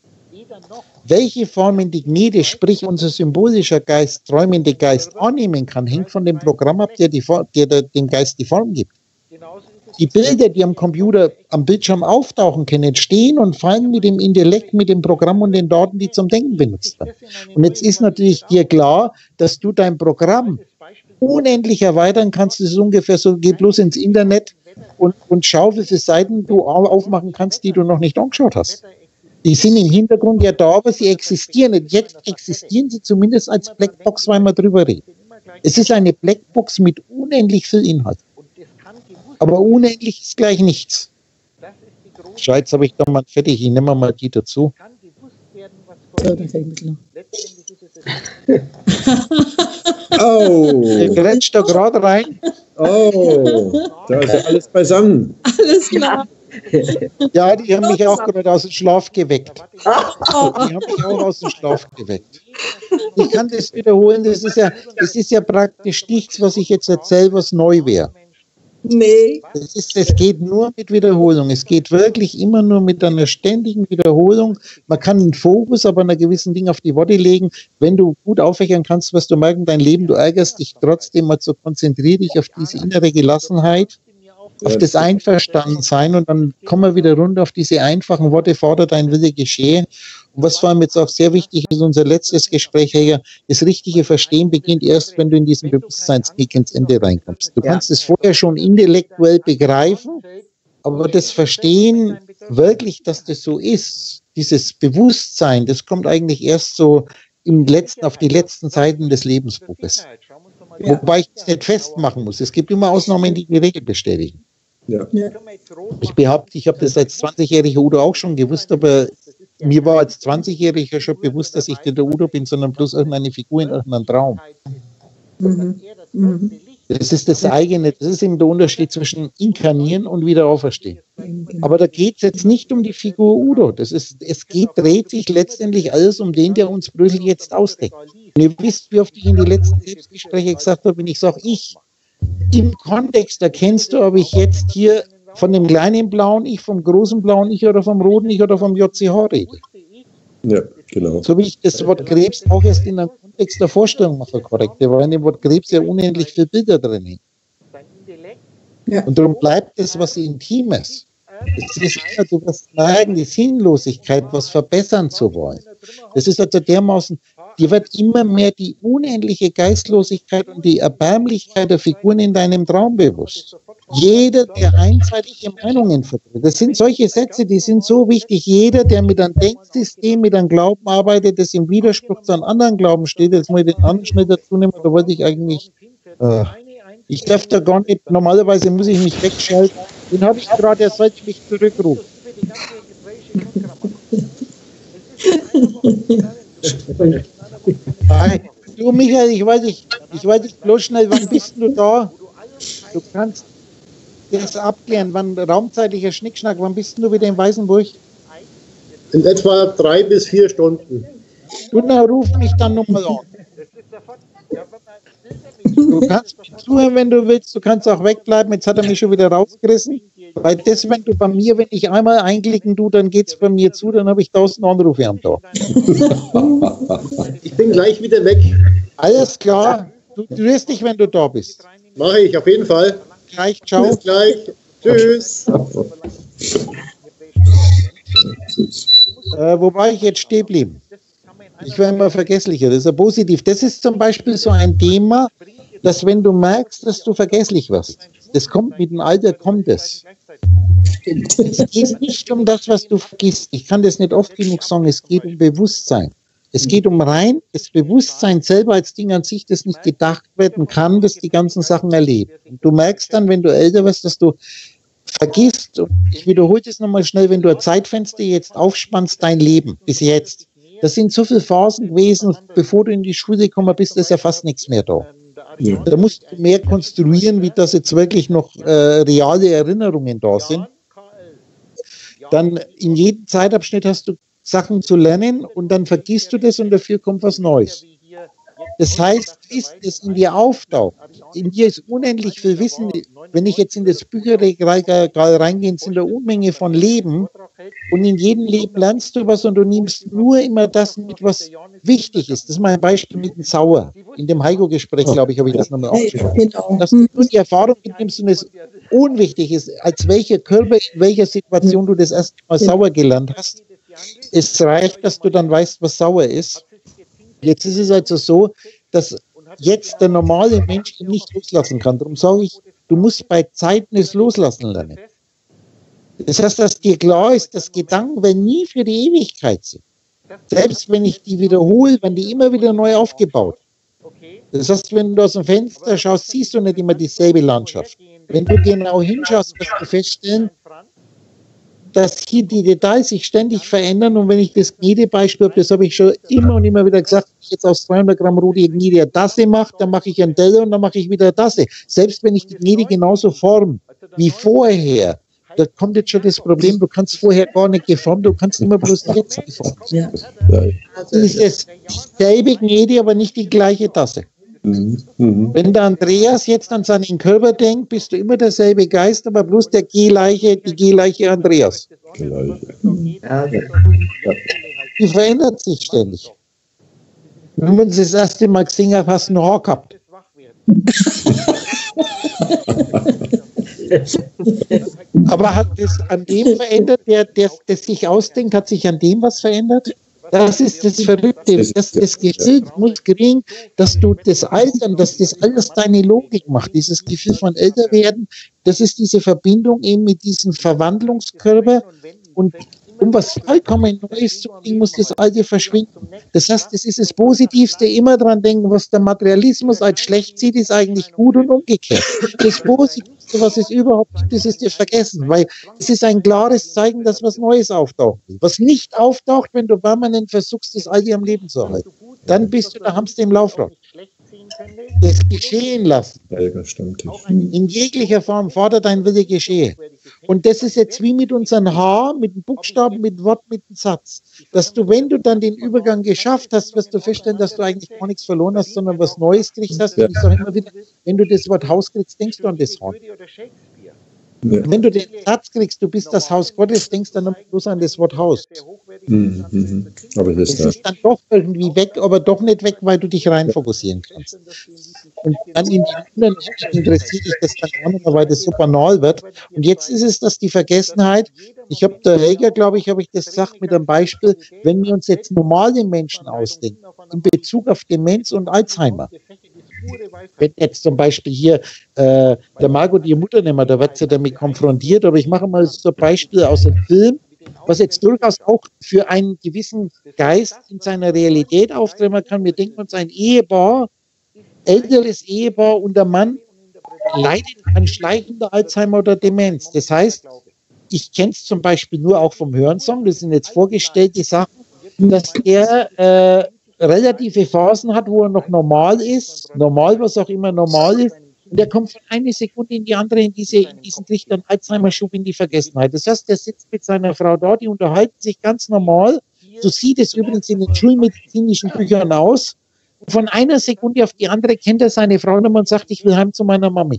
Welche Formen die Gnede, sprich unser symbolischer Geist, träumende Geist annehmen kann, hängt von dem Programm ab, der, die, der, der dem Geist die Form gibt. Die Bilder, die am Computer, am Bildschirm auftauchen können, stehen und fallen mit dem Intellekt, mit dem Programm und den Daten, die zum Denken benutzt werden. Und jetzt ist natürlich dir klar, dass du dein Programm unendlich erweitern kannst. Das ist ungefähr so, geh bloß ins Internet und, und schau, wie viele Seiten du aufmachen kannst, die du noch nicht angeschaut hast. Die sind im Hintergrund ja da, aber sie existieren nicht. Jetzt existieren sie zumindest als Blackbox, weil wir drüber reden. Es ist eine Blackbox mit unendlich viel Inhalt. Aber unendlich ist gleich nichts. Schau, jetzt habe ich da mal fertig, ich nehme mal die dazu. So, dann fällt ein Oh! Der grätscht da gerade rein. Oh, da ist ja alles beisammen. Alles klar. Ja, die haben mich auch gerade aus dem Schlaf geweckt. Die haben mich auch aus dem Schlaf geweckt. Ich kann das wiederholen, das ist ja, das ist ja praktisch nichts, was ich jetzt erzähle, was neu wäre. Nee. Es, ist, es geht nur mit Wiederholung. Es geht wirklich immer nur mit einer ständigen Wiederholung. Man kann einen Fokus aber einer gewissen Ding auf die Worte legen. Wenn du gut aufwächern kannst, wirst du merken, dein Leben, du ärgerst dich trotzdem mal so, konzentrier dich auf diese innere Gelassenheit, auf das Einverstandensein und dann kommen wir wieder runter auf diese einfachen Worte, fordere dein Wille geschehe. Und was vor allem jetzt auch sehr wichtig ist, unser letztes Gespräch, Helga, das richtige Verstehen beginnt erst, wenn du in diesen Bewusstseinskick ins Ende reinkommst. Du kannst es vorher schon intellektuell begreifen, aber das Verstehen wirklich, dass das so ist, dieses Bewusstsein, das kommt eigentlich erst so im letzten, auf die letzten Seiten des Lebensbuches. Ja. Wobei ich es nicht festmachen muss. Es gibt immer Ausnahmen, die die Regel bestätigen. Ja. Ich behaupte, ich habe das als zwanzigjähriger Udo auch schon gewusst, aber mir war als zwanzigjähriger schon bewusst, dass ich nicht der Udo bin, sondern bloß irgendeine Figur in irgendeinem Traum. Mhm. Mhm. Das ist das eigene, das ist eben der Unterschied zwischen Inkarnieren und wieder auferstehen. Aber da geht es jetzt nicht um die Figur Udo. Das ist, es geht, dreht sich letztendlich alles um den, der uns Brüssel jetzt ausdeckt. Und ihr wisst, wie oft ich in die letzten Selbstgespräche gesagt habe, wenn ich sage, ich, im Kontext erkennst du, ob ich jetzt hier von dem kleinen blauen Ich, vom großen blauen Ich oder vom roten Ich oder vom J C H rede. Ja, genau. So wie ich das Wort Krebs auch erst in einem Kontext der Vorstellung mache, korrekt. Da war in dem Wort Krebs ja unendlich viele Bilder drin. Ja. Und darum bleibt es was Intimes. Es ist immer, du wirst merken, die Sinnlosigkeit, was verbessern zu wollen. Das ist also dermaßen, dir wird immer mehr die unendliche Geistlosigkeit und die Erbärmlichkeit der Figuren in deinem Traum bewusst. Jeder, der einseitige Meinungen vertritt, das sind solche Sätze, die sind so wichtig. Jeder, der mit einem Denksystem, mit einem Glauben arbeitet, das im Widerspruch zu einem anderen Glauben steht, jetzt muss ich den anderen Schnitt dazu nehmen, da wollte ich eigentlich, äh, ich darf da gar nicht, normalerweise muss ich mich wegschalten, den habe ich gerade, er sollte mich zurückrufen. Nein, du Michael, ich weiß nicht, ich weiß nicht, bloß schnell, wann bist du da? Du kannst das abklären, wann raumzeitlicher Schnickschnack, wann bist du wieder in Weißenburg? In etwa drei bis vier Stunden. Du, na, ruf mich dann nochmal an. Du kannst mich zuhören, wenn du willst, du kannst auch wegbleiben, jetzt hat er mich schon wieder rausgerissen, weil das, wenn du bei mir, wenn ich einmal einklicken tu, dann geht es bei mir zu, dann habe ich tausend Anrufe am Tag. Ich bin gleich wieder weg. Alles klar, du rührst dich, wenn du da bist. Mache ich, auf jeden Fall. Gleich, ciao. Bis gleich. Tschüss. Äh, wobei ich jetzt stehen blieben. Ich werde immer vergesslicher, das ist ja positiv. Das ist zum Beispiel so ein Thema, dass wenn du merkst, dass du vergesslich wirst, das kommt mit dem Alter, kommt es. Es geht nicht um das, was du vergisst. Ich kann das nicht oft genug sagen, es geht um Bewusstsein. Es geht um rein das Bewusstsein selber als Ding an sich, das nicht gedacht werden kann, das die ganzen Sachen erlebt. Und du merkst dann, wenn du älter wirst, dass du vergisst, und ich wiederhole das nochmal schnell, wenn du ein Zeitfenster jetzt aufspannst, dein Leben bis jetzt. Das sind so viele Phasen gewesen, bevor du in die Schule gekommen bist, ist ja fast nichts mehr da. Ja. Da musst du mehr konstruieren, wie das jetzt wirklich noch äh, reale Erinnerungen da sind. Dann in jedem Zeitabschnitt hast du Sachen zu lernen und dann vergisst du das und dafür kommt was Neues. Das heißt, Wissen, das in dir auftaucht, in dir ist unendlich viel Wissen. Wenn ich jetzt in das Bücherregal reingehe, sind da Unmenge von Leben und in jedem Leben lernst du was und du nimmst nur immer das mit, was wichtig ist. Das ist mal ein Beispiel mit dem Sauer. In dem Heiko-Gespräch, glaube ich, habe ich das nochmal aufgeschrieben. Dass du nur die Erfahrung mitnimmst und es unwichtig ist, als welcher Körper, in welcher Situation du das erste Mal sauer gelernt hast. Es reicht, dass du dann weißt, was sauer ist. Jetzt ist es also so, dass jetzt der normale Mensch ihn nicht loslassen kann. Darum sage ich, du musst bei Zeiten es loslassen lernen. Das heißt, dass dir klar ist, dass Gedanken werden nie für die Ewigkeit sind. Selbst wenn ich die wiederhole, werden die immer wieder neu aufgebaut. Das heißt, wenn du aus dem Fenster schaust, siehst du nicht immer dieselbe Landschaft. Wenn du genau hinschaust, wirst du feststellen, dass hier die Details sich ständig verändern und wenn ich das Gnede-Beispiel habe, das habe ich schon immer und immer wieder gesagt, wenn ich jetzt aus zweihundert Gramm rote Gnede eine Tasse mache, dann mache ich einen Teller und dann mache ich wieder eine Tasse. Selbst wenn ich die Gnede genauso form wie vorher, da kommt jetzt schon das Problem, du kannst vorher gar nicht geformt, du kannst immer bloß jetzt geformt. Ja. Das ist dasselbe Gnede, aber nicht die gleiche Tasse. Mhm. Mhm. Wenn der Andreas jetzt an seinen Körper denkt, bist du immer derselbe Geist, aber bloß der Gleiche, die gleiche Andreas. Gleiche. Ja, Die verändert sich ständig. Wenn man das erste Mal gesehen hat, hast du ein Haar gehabt. Aber hat das an dem verändert, der, der, der sich ausdenkt, hat sich an dem was verändert? Das ist das Verrückte. Das, das Gefühl muss kriegen, dass du das Altern, dass das alles deine Logik macht. Dieses Gefühl von Älterwerden, das ist diese Verbindung eben mit diesem Verwandlungskörper. Und um was vollkommen Neues zu kriegen, muss das Alte verschwinden. Das heißt, das ist das Positivste, immer dran denken, was der Materialismus als schlecht sieht, ist eigentlich gut und umgekehrt. Das Positivste, was es überhaupt gibt, das ist dir vergessen, weil es ist ein klares Zeichen, dass was Neues auftaucht. Was nicht auftaucht, wenn du permanent versuchst, das Alte am Leben zu erhalten, dann bist du der Hamster im Laufrad. Das geschehen lassen. Ja, stimmt. In jeglicher Form fordert dein Wille geschehe. Und das ist jetzt wie mit unseren Haar, mit dem Buchstaben, mit Wort, mit dem Satz. Dass du, wenn du dann den Übergang geschafft hast, wirst du feststellen, dass du eigentlich gar nichts verloren hast, sondern was Neues kriegst hast. Und ich sage immer wieder, wenn du das Wort Haus kriegst, denkst du an das Horn. Ja. Wenn du den Satz kriegst, du bist das Haus Gottes, denkst du dann bloß an das Wort Haus. Mhm, mhm. Aber das es ist dann doch irgendwie weg, aber doch nicht weg, weil du dich rein fokussieren kannst. Und dann in die anderen interessiert dich das dann auch nicht mehr, weil das so banal wird. Und jetzt ist es, dass die Vergessenheit, ich habe der Helga, glaube ich, habe ich das gesagt mit einem Beispiel, wenn wir uns jetzt normale Menschen ausdenken, in Bezug auf Demenz und Alzheimer, wenn jetzt zum Beispiel hier äh, der Margot, die Mutter nehmen, da wird sie damit konfrontiert, aber ich mache mal so ein Beispiel aus einem Film, was jetzt durchaus auch für einen gewissen Geist in seiner Realität auftreten kann. Wir denken uns ein Ehepaar, älteres Ehepaar und der Mann leidet an schleichender Alzheimer oder Demenz. Das heißt, ich kenne es zum Beispiel nur auch vom Hörensong, das sind jetzt vorgestellte Sachen, dass er äh, relative Phasen hat, wo er noch normal ist, normal, was auch immer normal ist, und er kommt von einer Sekunde in die andere in, diese, in diesen Trichter Alzheimer-Schub in die Vergessenheit. Das heißt, er sitzt mit seiner Frau da, die unterhalten sich ganz normal, so sieht es übrigens in den schulmedizinischen Büchern aus, und von einer Sekunde auf die andere kennt er seine Frau Nummer und sagt, ich will heim zu meiner Mami.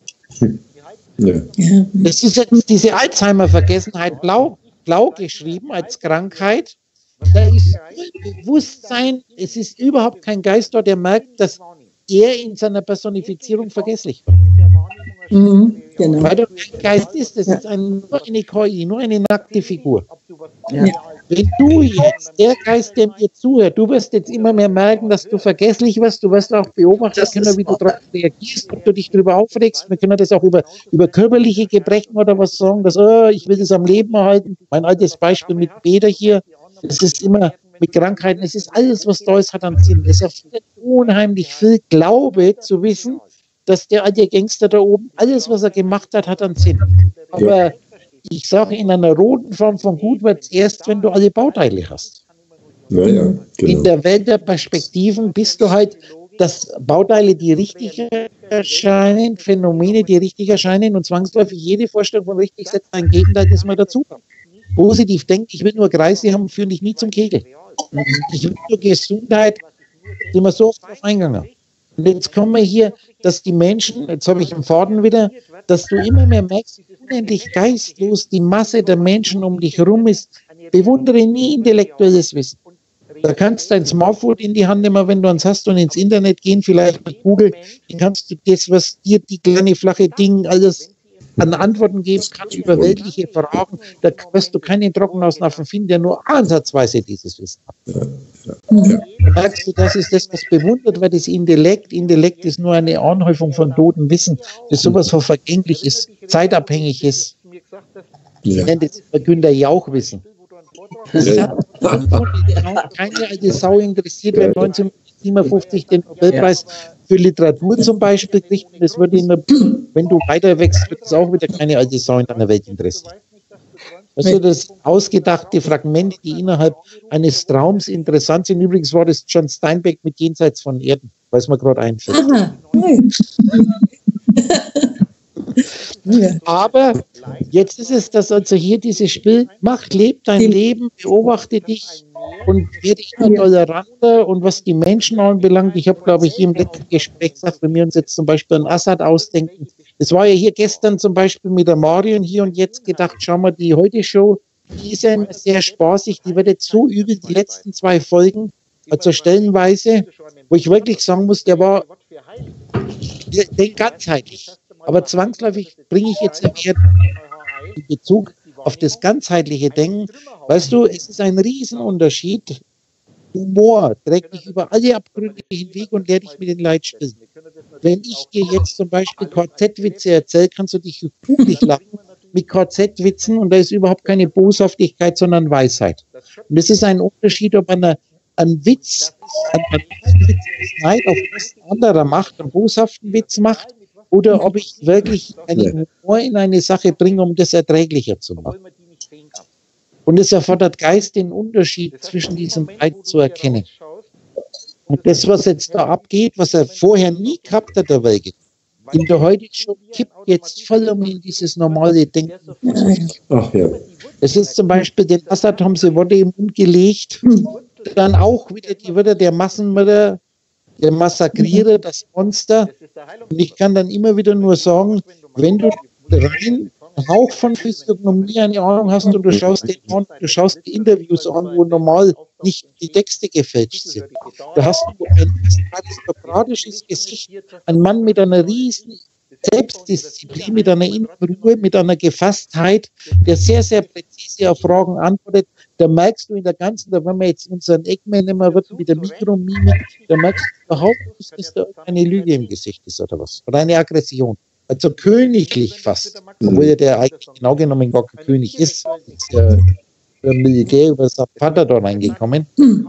Ja. Das ist jetzt diese Alzheimer-Vergessenheit blau, blau geschrieben als Krankheit. Da ist Bewusstsein, es ist überhaupt kein Geist dort, der merkt, dass er in seiner Personifizierung vergesslich wird. Mhm, genau. Weil er kein Geist ist, das ja. ist ein, nur eine K I, nur eine nackte Figur. Ja. Wenn du jetzt, der Geist, der mir zuhört, du wirst jetzt immer mehr merken, dass du vergesslich wirst, du wirst auch beobachten können, wie du darauf reagierst, ob du dich darüber aufregst. Wir können das auch über, über körperliche Gebrechen oder was sagen, dass oh, ich will das am Leben erhalten. Mein altes Beispiel mit Peter hier, es ist immer mit Krankheiten, es ist alles, was da ist, hat einen Sinn. Es erfordert unheimlich viel Glaube zu wissen, dass der alte Gangster da oben, alles, was er gemacht hat, hat einen Sinn. Aber ja. ich sage, in einer roten Form von Gut wird es erst, wenn du alle Bauteile hast. Ja, ja, genau. In der Welt der Perspektiven bist du halt, dass Bauteile, die richtig erscheinen, Phänomene, die richtig erscheinen und zwangsläufig jede Vorstellung von richtig setzt ein Gegenteil, das mal dazu kommt. Positiv denken, ich will nur Kreise haben, führen dich nie zum Kegel. Ich will nur Gesundheit, die wir so oft drauf eingegangen. Und jetzt kommen wir hier, dass die Menschen, jetzt habe ich im Faden wieder, dass du immer mehr merkst, wie unendlich geistlos die Masse der Menschen um dich herum ist. Bewundere nie intellektuelles Wissen. Da kannst du dein Smartphone in die Hand nehmen, wenn du eins hast, und ins Internet gehen, vielleicht mit Google, dann kannst du das, was dir die kleine flache Ding alles an Antworten geben kann über weltliche Fragen, da wirst du keinen Trockenhausaffen finden, der nur ansatzweise dieses Wissen hat. Ja, ja, ja. Merkst du, das ist das, was bewundert wird, das Intellekt. Intellekt ist nur eine Anhäufung von totem Wissen, das sowas von vergänglich ist, zeitabhängig ist. Ich ja. nenne das immer Günter Jauch-Wissen. Das ja. hat keine alte Sau interessiert, wer neunzehnhundertsiebenundfünfzig den Nobelpreis für Literatur zum Beispiel kriegt, und das würde immer, wenn du weiter wächst, wird es auch wieder keine alte Sau in deiner Welt interessieren. Also das ausgedachte Fragmente, die innerhalb eines Traums interessant sind. Übrigens war das John Steinbeck mit Jenseits von Erden, weil es mir gerade einfällt. Aber Jetzt ist es, dass also hier dieses Spiel macht, lebt dein Leben, beobachte dich und werde ich nur toleranter. Und was die Menschen anbelangt, ich habe, glaube ich, hier im letzten Gespräch gesagt, wenn wir uns jetzt zum Beispiel an Assad ausdenken, es war ja hier gestern zum Beispiel mit der Marion hier und jetzt gedacht, schau mal, die Heute-Show, die ist ja immer sehr spaßig, die wird jetzt so übel, die letzten zwei Folgen, also stellenweise, wo ich wirklich sagen muss, der war der, der ganzheitlich. Aber zwangsläufig bringe ich jetzt mehr in Bezug auf das ganzheitliche Denken. Weißt du, es ist ein Riesenunterschied. Humor trägt dich über alle Abgründe hinweg und lehrt dich mit den Leid spielen. Wenn ich dir jetzt zum Beispiel K Z-Witze erzähle, kannst du dich kugelig lachen mit K Z-Witzen und da ist überhaupt keine Boshaftigkeit, sondern Weisheit. Und es ist ein Unterschied, ob man einen Witz, einen Witz Neid auf Kosten anderer macht, einen boshaften Witz macht, oder ob ich wirklich einen Humor in eine Sache bringe, um das erträglicher zu machen. Und es erfordert Geist, den Unterschied zwischen diesen beiden zu erkennen. Und das, was jetzt da abgeht, was er vorher nie gehabt hat, der Welge, in der heutigen Show kippt jetzt voll um in dieses normale Denken. Ach ja. Es ist zum Beispiel, den Assad haben sie Worte im Mund gelegt, dann auch wieder die Wörter der Massenmörder, der Massakrierer, das Monster. Und ich kann dann immer wieder nur sagen, wenn du rein einen Hauch von Physiognomie eine Ahnung hast und du schaust, den an, du schaust die Interviews an, wo normal nicht die Texte gefälscht sind. Da hast du ein aristokratisches Gesicht, ein Mann mit einer riesen Selbstdisziplin, mit einer inneren Ruhe, mit einer Gefasstheit, der sehr, sehr präzise auf Fragen antwortet. Da merkst du in der ganzen, da wenn wir jetzt unseren Eggman immer wird mit der Mikromime, da merkst du überhaupt nicht, dass da eine Lüge im Gesicht ist oder was. Oder eine Aggression. Also königlich fast. Obwohl ja der eigentlich genau genommen gar kein König ist. Ist ja der Militär über seinen Vater da reingekommen.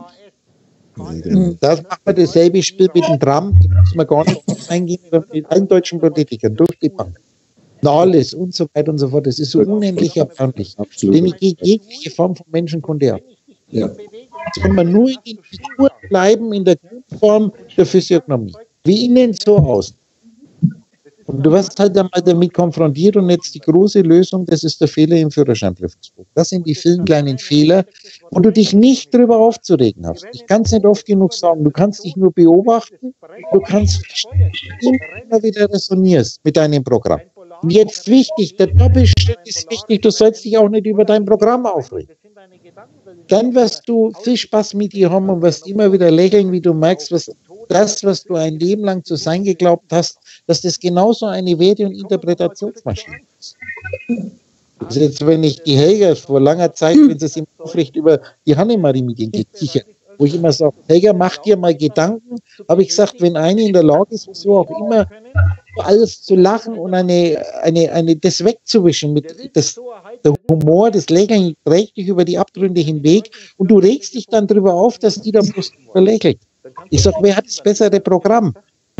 Da macht man dasselbe Spiel mit dem Trump, da muss man gar nicht eingehen, mit allen deutschen Politikern durch die Bank. Nahles und so weiter und so fort. Das ist so unendlich erstaunlich. Denn ich gehe jegliche Form von Menschenkunde ab. Ja. Jetzt kann man nur in den Figuren bleiben, in der Grundform der Physiognomie. Wie innen, so außen. Und du wirst halt einmal damit konfrontiert und jetzt die große Lösung, das ist der Fehler im Führerscheinprüfungsbuch. Das sind die vielen kleinen Fehler, wo du dich nicht drüber aufzuregen hast. Ich kann es nicht oft genug sagen. Du kannst dich nur beobachten, du kannst immer wieder resonierst mit deinem Programm. Und jetzt wichtig, der Doppelschritt ist wichtig, du sollst dich auch nicht über dein Programm aufregen. Dann wirst du viel Spaß mit dir haben und wirst immer wieder lächeln, wie du merkst, was das, was du ein Leben lang zu sein geglaubt hast, dass das genauso eine Werte- und Interpretationsmaschine ist. Also jetzt, wenn ich die Helga vor langer Zeit, wenn sie es im Aufrecht über die Hannemarie mit ihnen gekichert, wo ich immer sage, Helga, mach dir mal Gedanken, habe ich gesagt, wenn eine in der Lage ist, so auch immer alles zu lachen und eine, eine, eine, das wegzuwischen, mit das, der Humor, das Lächeln trägt dich über die Abgründe hinweg und du regst dich dann darüber auf, dass die dann bloß verlächelt. Ich sage, wer hat das bessere Programm?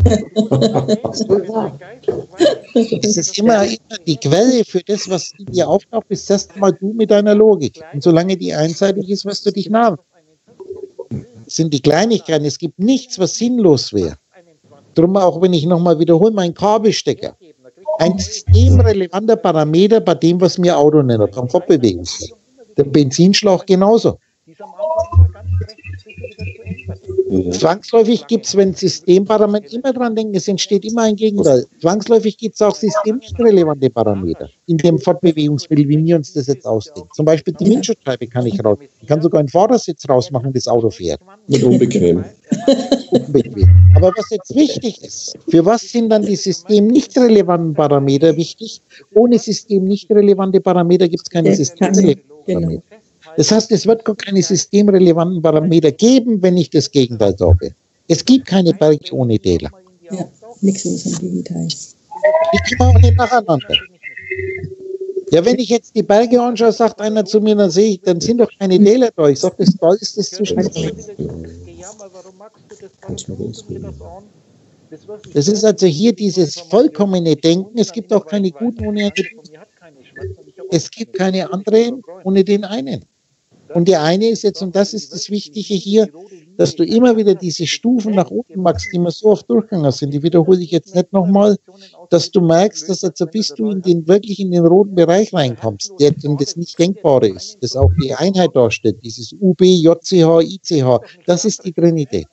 Es ist immer, immer die Quelle für das, was in dir auftaucht, ist erstmal du mit deiner Logik. Und solange die einseitig ist, wirst du dich nah. Das sind die Kleinigkeiten. Es gibt nichts, was sinnlos wäre. Darum auch, wenn ich nochmal wiederhole, mein Kabelstecker. Ein systemrelevanter Parameter bei dem, was mir Auto nennt, Komfortbewegung. Der Benzinschlauch genauso. Zwangsläufig gibt es, wenn Systemparameter, immer dran denken, es entsteht immer ein Gegenteil. Zwangsläufig gibt es auch systemrelevante Parameter in dem Fortbewegungsmittel, wie wir uns das jetzt ausdenken. Zum Beispiel die Windschutzscheibe kann ich raus. Ich kann sogar einen Vordersitz rausmachen, das Auto fährt. Nicht unbequem. Unbequem. Aber was jetzt wichtig ist, für was sind dann die system nicht relevanten Parameter wichtig? Ohne system nicht relevante Parameter gibt es keine systemrelevanten Parameter. Das heißt, es wird gar keine systemrelevanten Parameter geben, wenn ich das Gegenteil sage. Es gibt keine Berge ohne Täler. Ja, nichts in unserem Gegenteil. Die kommen auch nicht nacheinander. Ja, wenn ich jetzt die Berge anschaue, sagt einer zu mir, dann sehe ich, dann sind doch keine Täler da. Ich sage, das Tal ist das zu schön. Das ist also hier dieses vollkommene Denken. Es gibt auch keine guten ohne einen. Es gibt keine anderen ohne den einen. Und der eine ist jetzt, und das ist das Wichtige hier, dass du immer wieder diese Stufen nach oben machst, die wir so oft durchgegangen sind, die wiederhole ich jetzt nicht nochmal, dass du merkst, dass also bis du in den wirklich in den roten Bereich reinkommst, der dann das nicht Denkbare ist, das auch die Einheit darstellt, dieses U B, J C H, I C H, das ist die Trinität.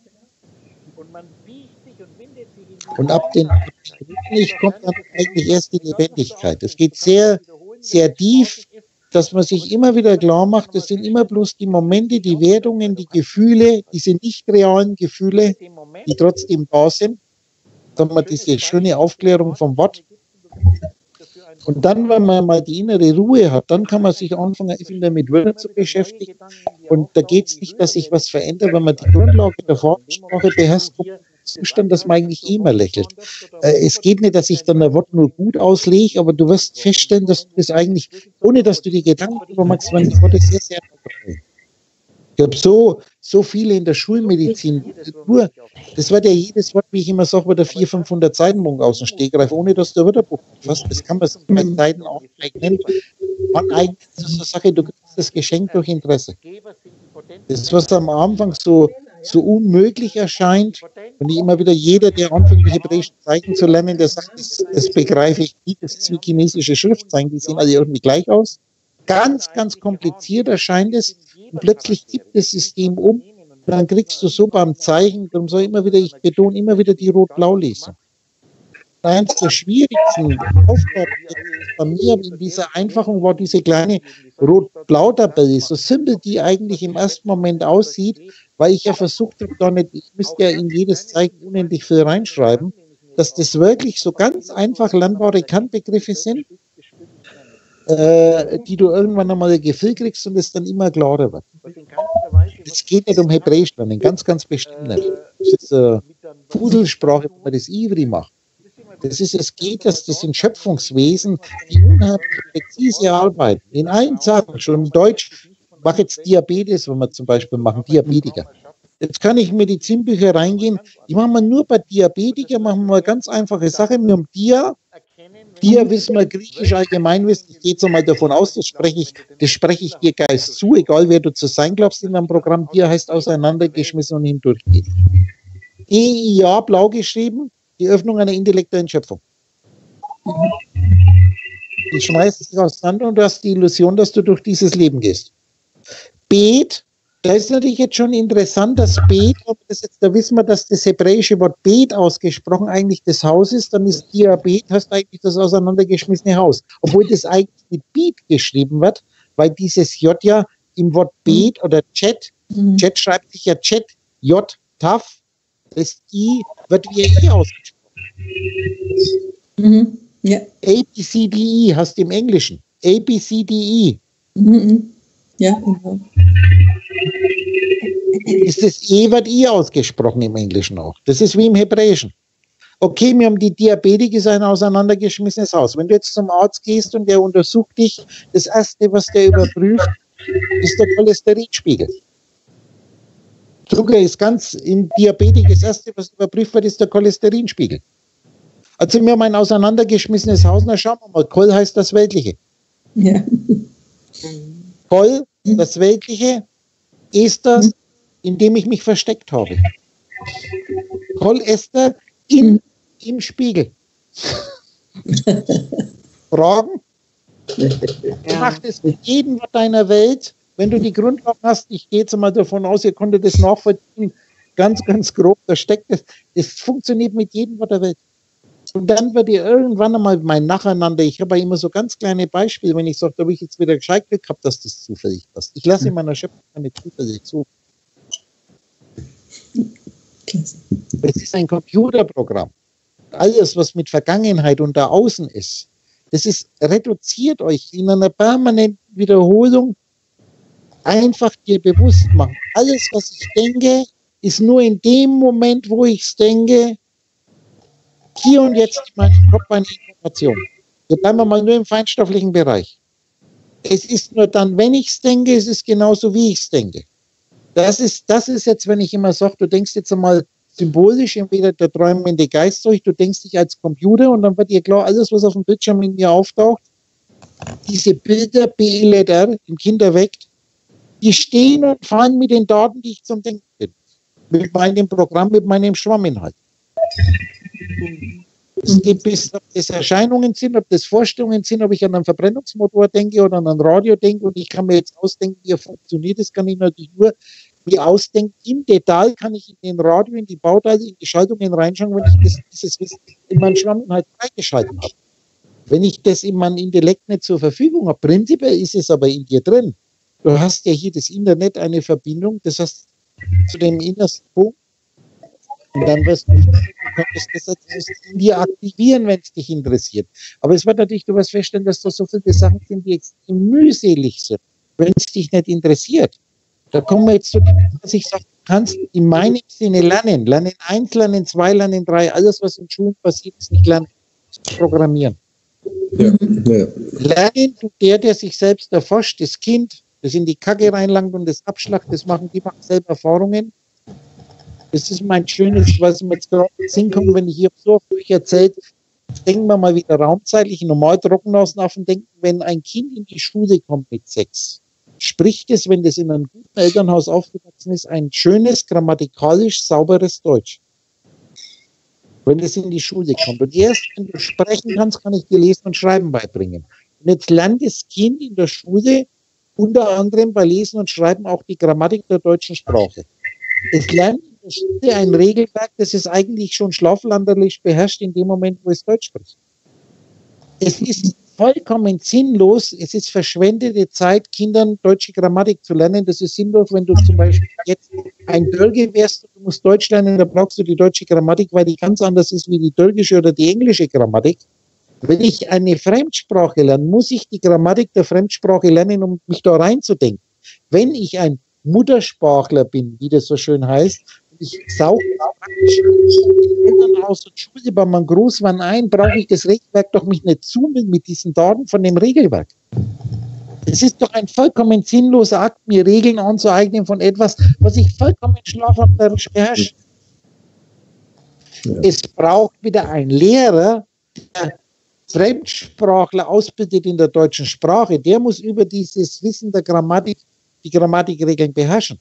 Und ab den ich kommt dann eigentlich erst die Lebendigkeit. Es geht sehr, sehr tief, dass man sich immer wieder klar macht, das sind immer bloß die Momente, die Wertungen, die Gefühle, diese nicht realen Gefühle, die trotzdem da sind. Dann haben wir diese schöne Aufklärung vom Wort. Und dann, wenn man mal die innere Ruhe hat, dann kann man sich anfangen, wieder mit Wörtern zu beschäftigen. Und da geht es nicht, dass sich was verändert, wenn man die Grundlage der Formensprache beherrscht, Zustand, dass man eigentlich immer lächelt. Äh, es geht nicht, dass ich dann ein Wort nur gut auslege, aber du wirst feststellen, dass du das eigentlich, ohne dass du die Gedanken darüber machst, wenn die Worte sehr, sehr ich habe so, so viele in der Schulmedizin, nur, das wird ja jedes Wort, wie ich immer sage, wird der vierhundert, fünfhundert Seitenbogen aus dem Stegreif, ohne dass du ein Wörterbuch hast. Das kann man sich bei Seiten auch eignen. Man eignet so eine Sache, du kriegst das Geschenk durch Interesse. Das, was am Anfang so so unmöglich erscheint, und immer wieder jeder, der anfängt, die hebräischen Zeichen zu lernen, der sagt, das, das begreife ich nicht, das ist wie chinesische Schriftzeichen, die sehen alle irgendwie gleich aus. Ganz, ganz kompliziert erscheint es, und plötzlich kippt das System um, und dann kriegst du so beim Zeichen, darum soll immer wieder, ich betone immer wieder die Rot-Blau-Lesung. Eins der schwierigsten Aufgaben bei mir in dieser Einfachung war diese kleine Rot-Blau-Tabelle, so simpel die eigentlich im ersten Moment aussieht, weil ich ja versucht habe, da nicht, ich müsste ja in jedes Zeichen unendlich viel reinschreiben, dass das wirklich so ganz einfach lernbare Kantbegriffe sind, äh, die du irgendwann einmal ein Gefühl kriegst und es dann immer klarer wird. Es geht nicht um Hebräisch lernen, ganz, ganz bestimmt nicht. Das ist äh, Fuselsprache, wo man das Ivri macht. Das ist, es geht, dass das in Schöpfungswesen, die unheimlich präzise arbeiten, in allen Sachen, schon im Deutsch, ich mache jetzt Diabetes, wenn wir zum Beispiel machen, Diabetiker. Jetzt kann ich in Medizinbücher reingehen, ich mache mal nur bei Diabetiker, machen wir mal eine ganz einfache Sache, wir haben Dia, Dia wissen wir, griechisch Allgemeinwissen, ich gehe jetzt einmal davon aus, das spreche ich, das spreche ich dir Geist zu, egal wer du zu sein glaubst in deinem Programm, Dia heißt auseinandergeschmissen und hindurchgeht. E I A, blau geschrieben, die Öffnung einer intellektuellen Schöpfung. Die schmeißt sich auseinander und du hast die Illusion, dass du durch dieses Leben gehst. Bet, da ist natürlich jetzt schon interessant, dass Bet, das jetzt, da wissen wir, dass das hebräische Wort Bet ausgesprochen eigentlich das Haus ist, dann ist Diabet, hast eigentlich das auseinandergeschmissene Haus. Obwohl das eigentlich mit Bet geschrieben wird, weil dieses J ja im Wort Bet oder Chat, mhm. Chat schreibt sich ja Chat, J, Taf, das I wird wie ein I ausgesprochen. Mhm. Ja. A, B, C, D, E hast du im Englischen. A, B, C, D, E. Mhm. Ja, genau. Ist das E wird I ausgesprochen im Englischen auch. Das ist wie im Hebräischen. Okay, wir haben die Diabetik, ist ein auseinandergeschmissenes Haus. Wenn du jetzt zum Arzt gehst und der untersucht dich, das Erste, was der überprüft, ist der Cholesterinspiegel. Zucker ist ganz, in Diabetik, das Erste, was überprüft wird, ist der Cholesterinspiegel. Also wir haben ein auseinandergeschmissenes Haus, na schauen wir mal, Kol heißt das Weltliche. Ja. Kol, das Weltliche, ist das, in dem ich mich versteckt habe. Kol Esther in, im Spiegel. Fragen? Du machst es mit jedem Wort deiner Welt. Wenn du die Grundlagen hast, ich gehe jetzt mal davon aus, ihr konntet das nachvollziehen, ganz, ganz grob, da steckt es. Es funktioniert mit jedem Wort der Welt. Und dann wird ihr irgendwann einmal mein Nacheinander, ich habe ja immer so ganz kleine Beispiele, wenn ich sage, da habe ich jetzt wieder gescheit gehabt, dass das zufällig passt. Ich lasse in meiner Schöpfung keine Zufälle zu. Es ist ein Computerprogramm. Alles, was mit Vergangenheit und da außen ist, das ist, reduziert euch in einer permanenten Wiederholung, einfach dir bewusst machen. Alles, was ich denke, ist nur in dem Moment, wo ich es denke, hier und jetzt in meinem Kopf eine Information. Wir bleiben mal nur im feinstofflichen Bereich. Es ist nur dann, wenn ich es denke, es ist genauso, wie ich es denke. Das ist, das ist jetzt, wenn ich immer sage, du denkst jetzt einmal symbolisch, entweder der träumende Geist durch, du denkst dich als Computer und dann wird dir klar, alles, was auf dem Bildschirm in mir auftaucht, diese Bilder, B L R, im Kind erweckt, Die stehen und fallen mit den Daten, die ich zum Denken bin. Mit meinem Programm, mit meinem Schwamminhalt. Es geht bis, ob das Erscheinungen sind, ob das Vorstellungen sind, ob ich an einen Verbrennungsmotor denke oder an ein Radio denke und ich kann mir jetzt ausdenken, wie er funktioniert. Das kann ich natürlich nur mir ausdenken. Im Detail kann ich in den Radio, in die Bauteile, in die Schaltungen reinschauen, wenn ich das, dieses Wissen in meinen Schwamminhalt freigeschalten habe. Wenn ich das in meinem Intellekt nicht zur Verfügung habe, prinzipiell ist es aber in dir drin. Du hast ja hier das Internet, eine Verbindung, das heißt zu dem innersten Punkt. Und dann wirst du, du das in dir aktivieren, wenn es dich interessiert. Aber es wird natürlich, du wirst feststellen, dass da so viele Sachen sind, die extrem mühselig sind, wenn es dich nicht interessiert. Da kommen wir jetzt zu dem, was ich sage, du kannst in meinem Sinne lernen. Lernen eins, lernen zwei, lernen drei. Alles, was in Schulen passiert, ist nicht lernen, ist programmieren. Ja, ja. Lernen tut der, der sich selbst erforscht, das Kind, das in die Kacke reinlangt und das abschlagt, das machen, die machen selber Erfahrungen. Das ist mein schönes, was mir jetzt gerade in den Sinn kommt, wenn ich hier so auf euch erzählt, denken wir mal wieder raumzeitlich, normal Trockenausaffen denken, wenn ein Kind in die Schule kommt mit sechs, spricht es, wenn das in einem guten Elternhaus aufgewachsen ist, ein schönes, grammatikalisch sauberes Deutsch. Wenn es in die Schule kommt. Und erst, wenn du sprechen kannst, kann ich dir Lesen und Schreiben beibringen. Und jetzt lernt das Kind in der Schule unter anderem bei Lesen und Schreiben auch die Grammatik der deutschen Sprache. Es lernt in der Schule ein Regelwerk, das es eigentlich schon schlaflanderlich beherrscht in dem Moment, wo es Deutsch spricht. Es ist vollkommen sinnlos, es ist verschwendete Zeit, Kindern deutsche Grammatik zu lernen. Das ist sinnlos, wenn du zum Beispiel jetzt ein Dölge wärst und du musst Deutsch lernen, da brauchst du die deutsche Grammatik, weil die ganz anders ist wie die türkische oder die englische Grammatik. Wenn ich eine Fremdsprache lerne, muss ich die Grammatik der Fremdsprache lernen, um mich da reinzudenken. Wenn ich ein Muttersprachler bin, wie das so schön heißt, ich sauge Elternhaus und Schule bei meinem Großmann ein, brauche ich das Regelwerk doch mich nicht zoomen mit diesen Daten von dem Regelwerk. Es ist doch ein vollkommen sinnloser Akt, mir Regeln anzueignen von etwas, was ich vollkommen schlafwandlerisch beherrsche. Ja. Es braucht wieder einen Lehrer, der Fremdsprachler ausbildet in der deutschen Sprache. Der muss über dieses Wissen der Grammatik, die Grammatikregeln beherrschen.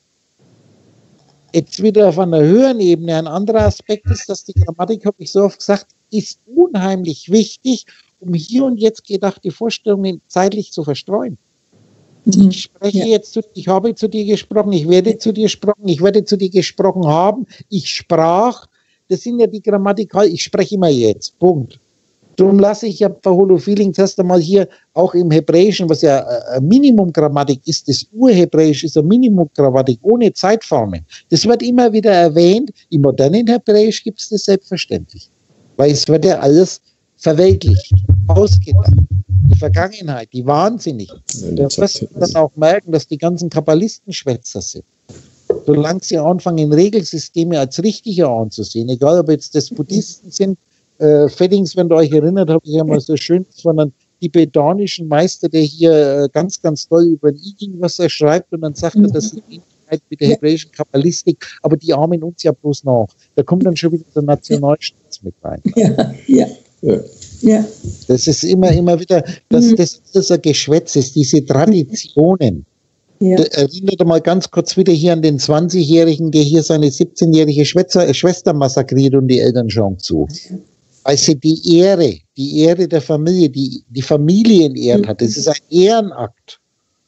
Jetzt wieder auf einer höheren Ebene. Ein anderer Aspekt ist, dass die Grammatik, habe ich so oft gesagt, ist unheimlich wichtig, um hier und jetzt gedachte Vorstellungen zeitlich zu verstreuen. Mhm. Ich spreche ja. jetzt zu dir, ich habe zu dir gesprochen, ich werde zu dir gesprochen, ich werde zu dir gesprochen haben, ich sprach. Das sind ja die Grammatikal, ich spreche immer jetzt. Punkt. Darum lasse ich ja bei Holofeeling erst einmal hier auch im Hebräischen, was ja äh, Minimumgrammatik ist, das Urhebräisch ist eine Minimumgrammatik ohne Zeitformen. Das wird immer wieder erwähnt. Im modernen Hebräisch gibt es das selbstverständlich. Weil es wird ja alles verweltlicht, ausgedacht. Die Vergangenheit, die Wahnsinnigen. Da wirst du dann auch merken, dass die ganzen Kabbalisten Schwätzer sind. Solange sie anfangen, Regelsysteme als richtiger anzusehen, egal ob jetzt das Buddhisten sind, Äh, Feddings, wenn du euch erinnert, habe ich ja mal so schön von einem tibetanischen Meister, der hier äh, ganz, ganz toll über den I Ching was er schreibt und dann sagt er, das ist die Ähnlichkeit mit der hebräischen Kabbalistik, aber die ahmen uns ja bloß nach. Da kommt dann schon wieder der Nationalstaat mit rein. Ja, ja, ja. ja. Das ist immer, immer wieder, dass mhm. das, das ein Geschwätz ist, diese Traditionen. Ja. Erinnert mal ganz kurz wieder hier an den zwanzigjährigen, der hier seine siebzehnjährige Schwester, Schwester massakriert und die Eltern schauen zu. Also die Ehre, die Ehre der Familie, die die Familien ehrt hat, das ist ein Ehrenakt.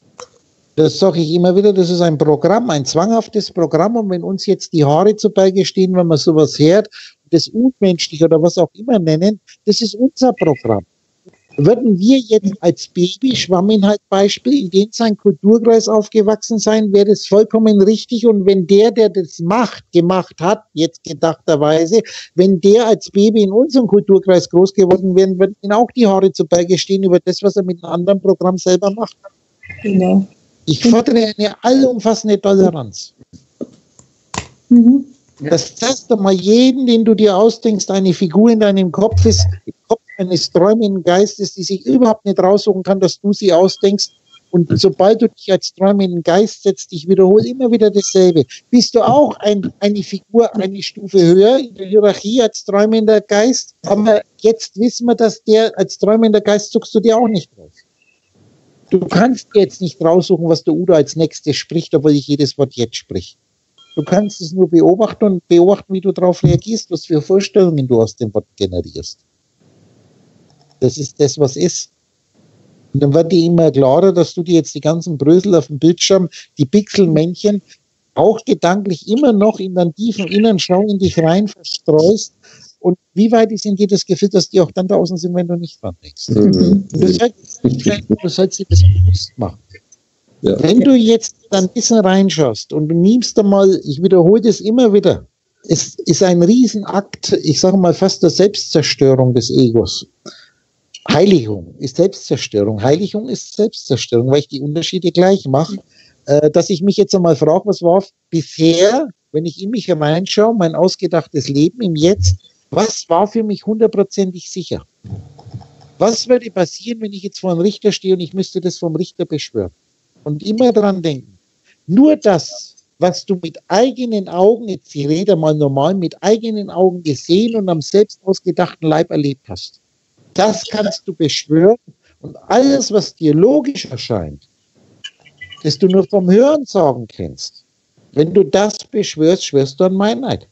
Das sage ich immer wieder, das ist ein Programm, ein zwanghaftes Programm und wenn uns jetzt die Haare zu Berge stehen, wenn man sowas hört, das unmenschlich oder was auch immer nennen, das ist unser Programm. Würden wir jetzt als Baby, Schwamminhalt Beispiel, in dem sein Kulturkreis aufgewachsen sein, wäre das vollkommen richtig. Und wenn der, der das macht, gemacht hat, jetzt gedachterweise, wenn der als Baby in unserem Kulturkreis groß geworden wäre, würden ihm auch die Haare zu Berge stehen über das, was er mit einem anderen Programm selber macht. Genau. Ich fordere eine allumfassende Toleranz. Mhm. Das heißt doch mal jeden, den du dir ausdenkst, eine Figur in deinem Kopf ist, im Kopf eines träumenden Geistes, die sich überhaupt nicht raussuchen kann, dass du sie ausdenkst. Und sobald du dich als träumenden Geist setzt, ich wiederhole immer wieder dasselbe, bist du auch ein, eine Figur eine Stufe höher in der Hierarchie als träumender Geist. Aber jetzt wissen wir, dass der als träumender Geist zuckst du dir auch nicht raus. Du kannst jetzt nicht raussuchen, was der Udo als nächstes spricht, obwohl ich jedes Wort jetzt sprich. Du kannst es nur beobachten und beobachten, wie du darauf reagierst, was für Vorstellungen du aus dem Wort generierst. Das ist das, was ist. Und dann wird dir immer klarer, dass du dir jetzt die ganzen Brösel auf dem Bildschirm, die Pixelmännchen, auch gedanklich immer noch in deinen tiefen inneren Schau in dich rein verstreust. Und wie weit ist in dir das Gefühl, dass die auch dann draußen sind, wenn du nicht dran denkst? Mhm. Du sollst, du sollst dir das bewusst machen. Ja. Wenn du jetzt ein bisschen reinschaust und du nimmst einmal, ich wiederhole das immer wieder, es ist ein Riesenakt, ich sage mal fast der Selbstzerstörung des Egos. Heiligung ist Selbstzerstörung. Heiligung ist Selbstzerstörung, weil ich die Unterschiede gleich mache. Äh, dass ich mich jetzt einmal frage, was war bisher, wenn ich in mich reinschaue, mein ausgedachtes Leben im Jetzt, was war für mich hundertprozentig sicher? Was würde passieren, wenn ich jetzt vor einem Richter stehe und ich müsste das vom Richter beschwören? Und immer dran denken, nur das, was du mit eigenen Augen, jetzt ich rede mal normal, mit eigenen Augen gesehen und am selbst ausgedachten Leib erlebt hast, das kannst du beschwören. Und alles, was dir logisch erscheint, das du nur vom Hörensagen kennst, wenn du das beschwörst, schwörst du an Meinheit.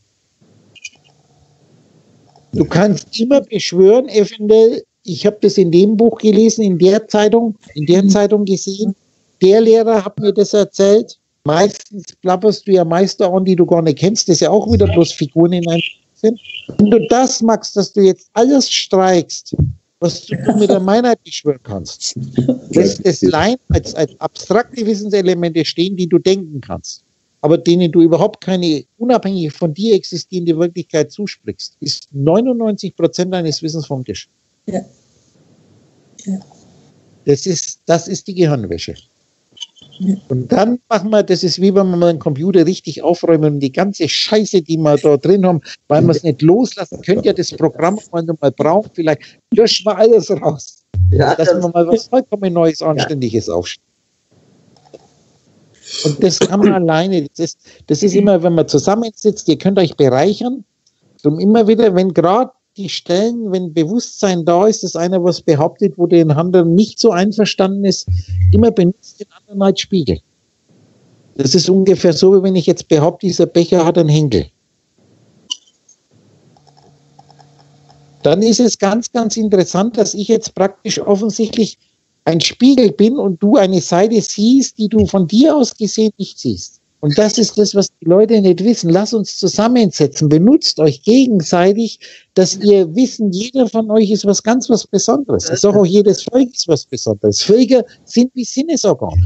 Du kannst immer beschwören, eventuell, ich habe das in dem Buch gelesen, in der Zeitung, in der Zeitung gesehen, der Lehrer hat mir das erzählt. Meistens plapperst du ja Meister an, die du gar nicht kennst, das ja auch wieder bloß Figuren in einem sind. Wenn du das magst, dass du jetzt alles streichst, was du mit der Meinheit beschwören kannst, lässt das Lein als, als abstrakte Wissenselemente stehen, die du denken kannst, aber denen du überhaupt keine unabhängig von dir existierende Wirklichkeit zusprichst, ist neunundneunzig Prozent deines Wissens vom Tisch. Ja. Ja. Das ist, das ist die Gehirnwäsche. Und dann machen wir, das ist wie wenn wir mal einen Computer richtig aufräumen und die ganze Scheiße, die wir da drin haben, weil wir es nicht loslassen, könnt ihr das Programm mal nochmal brauchen, vielleicht löschen wir alles raus. Ja, lassen wir mal was vollkommen Neues, Anständiges ja. aufstellen. Und das kann man alleine, das ist, das ist immer, wenn man zusammensitzt, ihr könnt euch bereichern, um immer wieder, wenn gerade die Stellen, wenn Bewusstsein da ist, dass einer was behauptet, wo der anderen nicht so einverstanden ist, immer benutzt den anderen als Spiegel. Das ist ungefähr so, wie wenn ich jetzt behaupte, dieser Becher hat einen Henkel. Dann ist es ganz, ganz interessant, dass ich jetzt praktisch offensichtlich ein Spiegel bin und du eine Seite siehst, die du von dir aus gesehen nicht siehst. Und das ist das, was die Leute nicht wissen. Lasst uns zusammensetzen. Benutzt euch gegenseitig, dass ihr wissen, jeder von euch ist was ganz was Besonderes. Ich sage auch, jedes Volk ist was Besonderes. Völker sind wie Sinnesorgane.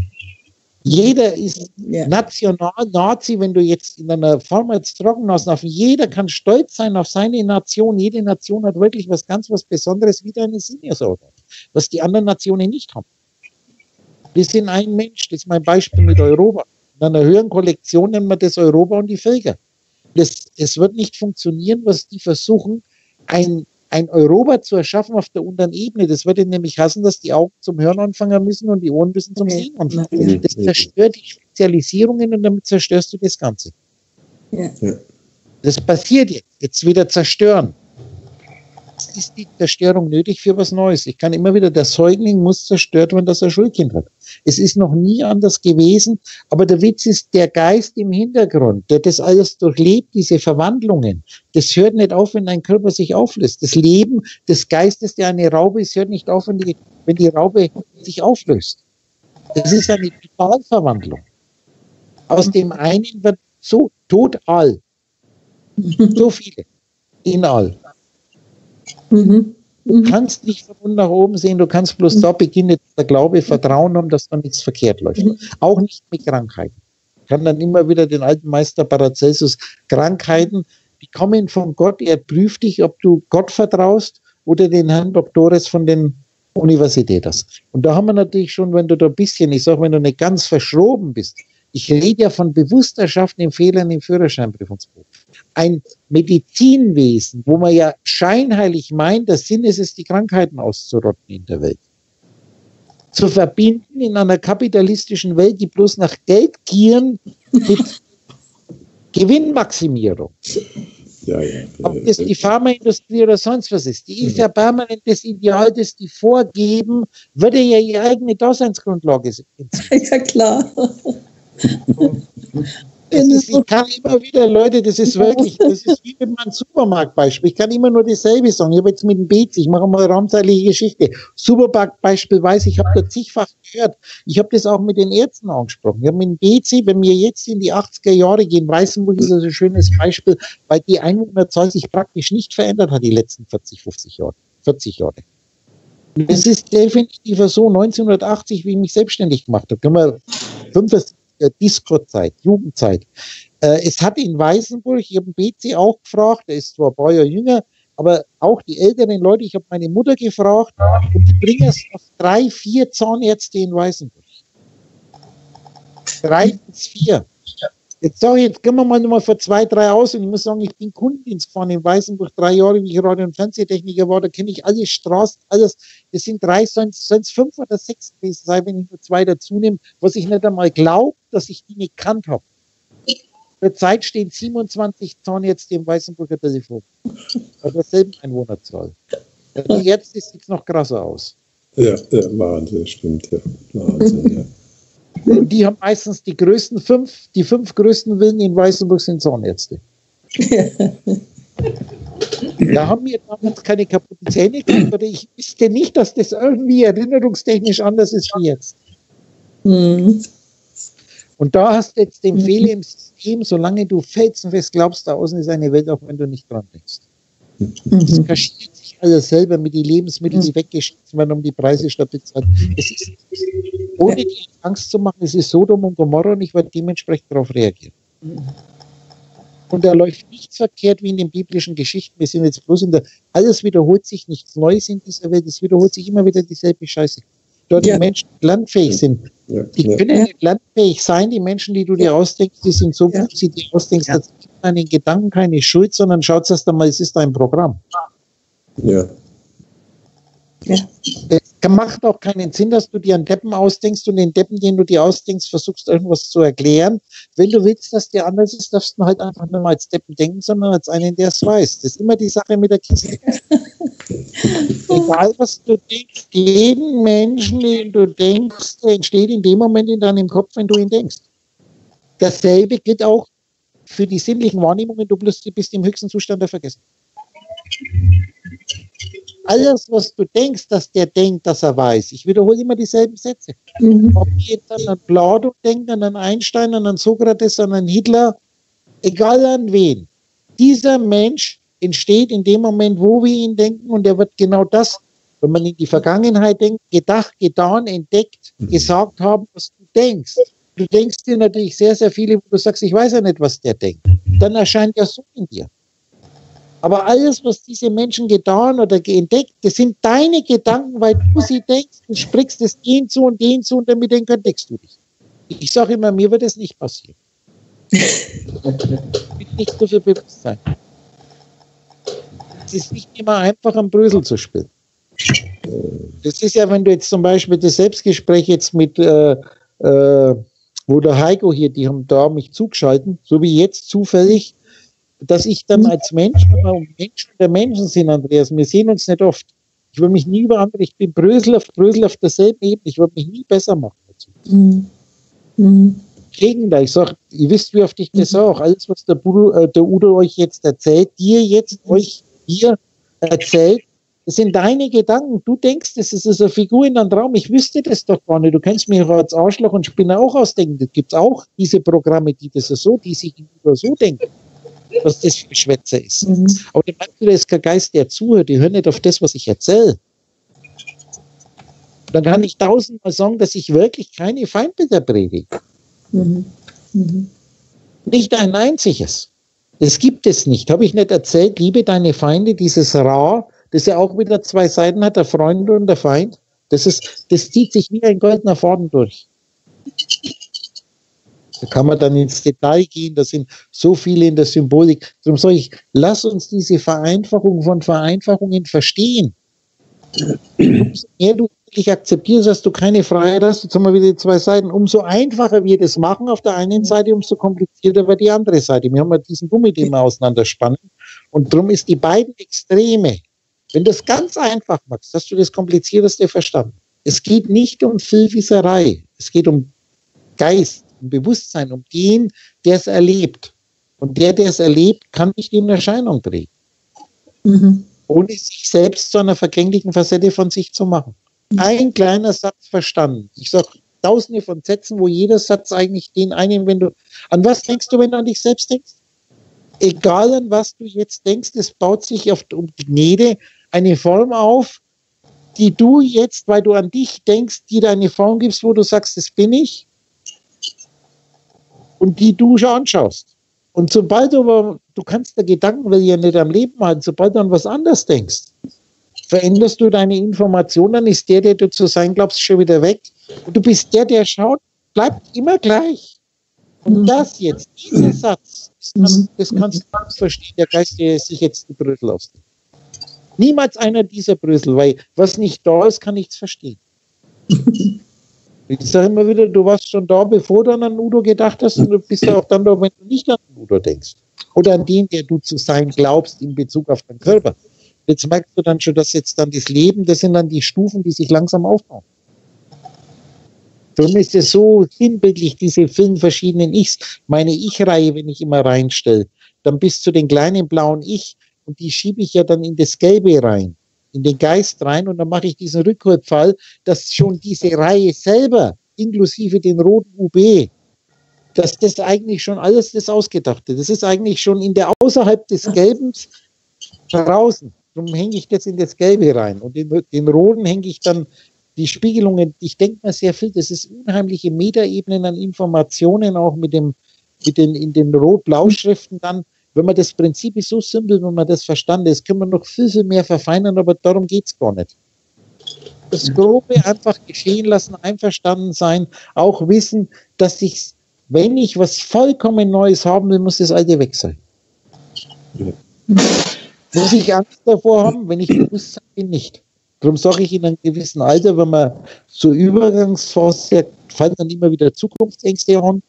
Jeder ist ja. national, Nazi, wenn du jetzt in einer Form als Trockenhaus auf jeder kann stolz sein auf seine Nation. Jede Nation hat wirklich was ganz was Besonderes wie deine Sinnesorgane, was die anderen Nationen nicht haben. Wir sind ein Mensch. Das ist mein Beispiel mit Europa. In einer höheren Kollektion nennen wir das Europa und die Völker. Das, es wird nicht funktionieren, was die versuchen, ein, ein Europa zu erschaffen auf der unteren Ebene. Das würde nämlich heißen, dass die Augen zum Hören anfangen müssen und die Ohren müssen zum Sehen anfangen. Das zerstört die Spezialisierungen und damit zerstörst du das Ganze. Ja. Das passiert jetzt. Jetzt wieder zerstören. Es ist die Zerstörung nötig für was Neues. Ich kann immer wieder, der Säugling muss zerstört werden, dass er Schulkind hat. Es ist noch nie anders gewesen, aber der Witz ist, der Geist im Hintergrund, der das alles durchlebt, diese Verwandlungen, das hört nicht auf, wenn dein Körper sich auflöst. Das Leben des Geistes, der eine Raube ist, hört nicht auf, wenn die, wenn die Raube sich auflöst. Das ist eine Totalverwandlung. Aus dem einen wird so total, so viele, in all. Mhm. Du kannst nicht von unten nach oben sehen, du kannst bloß mhm. da beginnen, der Glaube, Vertrauen haben, dass da nichts verkehrt läuft. Mhm. Auch nicht mit Krankheiten. Ich kann dann immer wieder den alten Meister Paracelsus, Krankheiten, die kommen von Gott, er prüft dich, ob du Gott vertraust oder den Herrn Doktores von den Universitäten. Und da haben wir natürlich schon, wenn du da ein bisschen, ich sage, wenn du nicht ganz verschroben bist, ich rede ja von bewusst erschaffenen Fehlern im Führerscheinprüfungsbuch. Ein Medizinwesen, wo man ja scheinheilig meint, der Sinn ist es, die Krankheiten auszurotten in der Welt. Zu verbinden in einer kapitalistischen Welt, die bloß nach Geld gieren mit Gewinnmaximierung. Ja, ja. Ob das die Pharmaindustrie oder sonst was ist, die ist ja permanent das Ideal, das die vorgeben, würde ja ihre eigene Daseinsgrundlage sein. Ja, klar. Das ist, ich kann immer wieder, Leute, das ist wirklich, das ist wie mit meinem Supermarktbeispiel. Ich kann immer nur dasselbe sagen. Ich habe jetzt mit dem B C, ich mache mal eine raumzeitliche Geschichte. Supermarktbeispiel weiß ich, habe da zigfach gehört. Ich habe das auch mit den Ärzten angesprochen. Ich habe mit dem B C, wenn wir jetzt in die achtziger Jahre gehen, Weißenburg ist also ein schönes Beispiel, weil die Einwohnerzahl sich praktisch nicht verändert hat die letzten vierzig, fünfzig Jahre. vierzig Jahre. Das ist definitiv so. neunzehnhundertachtzig, wie ich mich selbstständig gemacht habe, können wir fünfundsiebzig Disco-Zeit, Jugendzeit. Äh, es hat in Weißenburg, ich habe den B C auch gefragt, der ist zwar ein paar Jahre jünger, aber auch die älteren Leute, ich habe meine Mutter gefragt und die bringen es auf drei, vier Zahnärzte in Weißenburg. Drei bis vier. Jetzt sage ich, jetzt gehen wir mal nochmal vor zwei, drei aus und ich muss sagen, ich bin Kundendienst gefahren in Weißenburg, drei Jahre, wie ich Radio- und Fernsehtechniker war, da kenne ich alle Straßen, alles. Das sind drei, sollen es fünf oder sechs gewesen sein, wenn ich nur zwei dazu nehme, was ich nicht einmal glaube, dass ich die nicht kannt habe. Zurzeit stehen siebenundzwanzig Zahnärzte im Weißenburger Telefon. Bei derselben Einwohnerzahl. Die Ärzte sieht es noch krasser aus. Ja, ja, Wahnsinn, stimmt, ja. Wahnsinn, ja. Die haben meistens die größten fünf, die fünf größten Villen in Weißenburg sind Zahnärzte. Da haben wir damals keine kaputten Zähne gehabt, oder ich wüsste nicht, dass das irgendwie erinnerungstechnisch anders ist wie jetzt. Mhm. Und da hast du jetzt den mhm. Fehler im System, solange du felsenfest glaubst, da außen ist eine Welt, auch wenn du nicht dran denkst. Mhm. Das kaschiert sich alles selber mit den Lebensmitteln, die weggeschmissen werden, um die Preise statt bezahlt. Es ist, ohne die Angst zu machen, es ist Sodom und Gomorra und ich werde dementsprechend darauf reagieren. Und da läuft nichts verkehrt wie in den biblischen Geschichten. Wir sind jetzt bloß in der, alles wiederholt sich, nichts Neues in dieser Welt, es wiederholt sich immer wieder dieselbe Scheiße. Dort ja. die Menschen landfähig sind, ja. die ja. können nicht landfähig sein, die Menschen, die du dir ausdenkst, die sind so, ja. gut, sie dir ausdenkst, ja. dass deine Gedanken keine Schuld, sondern schaut erst einmal, es ist dein Programm. Ja. Ja. Es macht auch keinen Sinn, dass du dir einen Deppen ausdenkst und den Deppen, den du dir ausdenkst, versuchst irgendwas zu erklären. Wenn du willst, dass der anders ist, darfst du halt einfach nicht mal als Deppen denken, sondern als einen, der es weiß. Das ist immer die Sache mit der Kiste. Egal, was du denkst, jeden Menschen, den du denkst, entsteht in dem Moment in deinem Kopf, wenn du ihn denkst. Dasselbe gilt auch für die sinnlichen Wahrnehmungen, du bist im höchsten Zustand der Vergessen. Alles, was du denkst, dass der denkt, dass er weiß. Ich wiederhole immer dieselben Sätze. Mhm. Ob ich jetzt an einen Plato denke, an einen Einstein, an einen Sokrates, an einen Hitler, egal an wen. Dieser Mensch entsteht in dem Moment, wo wir ihn denken, und er wird genau das, wenn man in die Vergangenheit denkt, gedacht, getan, entdeckt, mhm. gesagt haben, was du denkst. Du denkst dir natürlich sehr, sehr viele, wo du sagst, ich weiß ja nicht, was der denkt. Dann erscheint er so in dir. Aber alles, was diese Menschen getan oder entdeckt, das sind deine Gedanken, weil du sie denkst, du sprichst es den zu und den zu und damit entdeckst du dich. Ich sage immer, mir wird es nicht passieren. Mit nicht so viel Bewusstsein. Es ist nicht immer einfach, am Brösel zu spielen. Das ist ja, wenn du jetzt zum Beispiel das Selbstgespräch jetzt mit, äh, äh, wo der Heiko hier, die haben da mich zugeschalten, so wie jetzt zufällig, dass ich dann als Mensch, wenn wir um Menschen der Menschen sind, Andreas, wir sehen uns nicht oft. Ich will mich nie über andere, ich bin Brösel auf Brösel auf derselben Ebene, ich will mich nie besser machen dazu. Mhm. Mhm. Gegenteil, ich sage, ihr wisst, wie oft ich das sage, alles, was der, Budo, äh, der Udo euch jetzt erzählt, dir jetzt, euch hier erzählt, das sind deine Gedanken. Du denkst, das ist eine Figur in einem Traum. Ich wüsste das doch gar nicht. Du kannst mich als Arschloch und Spinner auch ausdenken. Es gibt auch diese Programme, die das so, die sich gegenüber so denken, was das für Schwätzer ist. Mhm. Aber der Mann ist kein Geist, der zuhört, die hören nicht auf das, was ich erzähle. Dann kann ich tausendmal sagen, dass ich wirklich keine Feindbilder predige. Mhm. Mhm. Nicht ein einziges. Das gibt es nicht. Habe ich nicht erzählt, liebe deine Feinde, dieses Ra, das ja auch wieder zwei Seiten hat, der Freund und der Feind. Das ist, das zieht sich wie ein goldener Faden durch. Da kann man dann ins Detail gehen, da sind so viele in der Symbolik. Darum sage ich, lass uns diese Vereinfachung von Vereinfachungen verstehen. Umso mehr du wirklich akzeptierst, dass du keine Freiheit hast, jetzt haben wir wieder die zwei Seiten, umso einfacher wir das machen auf der einen Seite, umso komplizierter wird die andere Seite. Wir haben ja diesen Gummi, den wir auseinanderspannen. Und darum ist die beiden Extreme, wenn du es ganz einfach machst, hast du das Komplizierteste verstanden. Es geht nicht um Filfiserei, es geht um Geist, um Bewusstsein, um den, der es erlebt. Und der, der es erlebt, kann nicht in Erscheinung treten. Mhm. Ohne sich selbst zu einer vergänglichen Facette von sich zu machen. Mhm. Ein kleiner Satz verstanden. Ich sage tausende von Sätzen, wo jeder Satz eigentlich den einen, wenn du, an was denkst du, wenn du an dich selbst denkst? Egal an was du jetzt denkst, es baut sich auf um Gnede eine Form auf, die du jetzt, weil du an dich denkst, dir eine Form gibst, wo du sagst, das bin ich, und die du schon anschaust. Und sobald du aber, du kannst der Gedanken, weil ja nicht am Leben halten, sobald du an was anderes denkst, veränderst du deine Information, dann ist der, der du zu sein glaubst, schon wieder weg. Und du bist der, der schaut, bleibt immer gleich. Und das jetzt, dieser Satz, das, kann, das kannst du ganz verstehen, der Geist, der sich jetzt die Brüssel ausdenkt. Niemals einer dieser Brüssel, weil was nicht da ist, kann nichts verstehen. Ich sage immer wieder, du warst schon da, bevor du an einen Udo gedacht hast, und du bist ja auch dann da, wenn du nicht an den Udo denkst. Oder an den, der du zu sein glaubst in Bezug auf deinen Körper. Jetzt merkst du dann schon, dass jetzt dann das Leben, das sind dann die Stufen, die sich langsam aufbauen. Darum ist es so sinnbildlich, diese vielen verschiedenen Ichs. Meine Ich-Reihe, wenn ich immer reinstelle, dann bis zu den kleinen blauen Ich, und die schiebe ich ja dann in das Gelbe rein, in den Geist rein, und dann mache ich diesen Rückholfall, dass schon diese Reihe selber, inklusive den roten U B, dass das eigentlich schon alles das Ausgedachte, das ist eigentlich schon in der außerhalb des Gelben draußen. Darum hänge ich das in das Gelbe rein, und den, den roten hänge ich dann die Spiegelungen. Ich denke mal sehr viel, das ist unheimliche Metaebenen an Informationen, auch mit dem, mit den, in den Rot-Blau-Schriften dann. Wenn man das Prinzip ist so simpel, wenn man das verstanden ist, können wir noch viel, viel mehr verfeinern, aber darum geht es gar nicht. Das Grobe einfach geschehen lassen, einverstanden sein, auch wissen, dass ich, wenn ich was vollkommen Neues haben will, muss das Alte weg sein. Ja. Muss ich Angst davor haben, wenn ich bewusst bin, nicht. Darum sage ich in einem gewissen Alter, wenn man zur Übergangsphase fallen dann immer wieder Zukunftsängste an,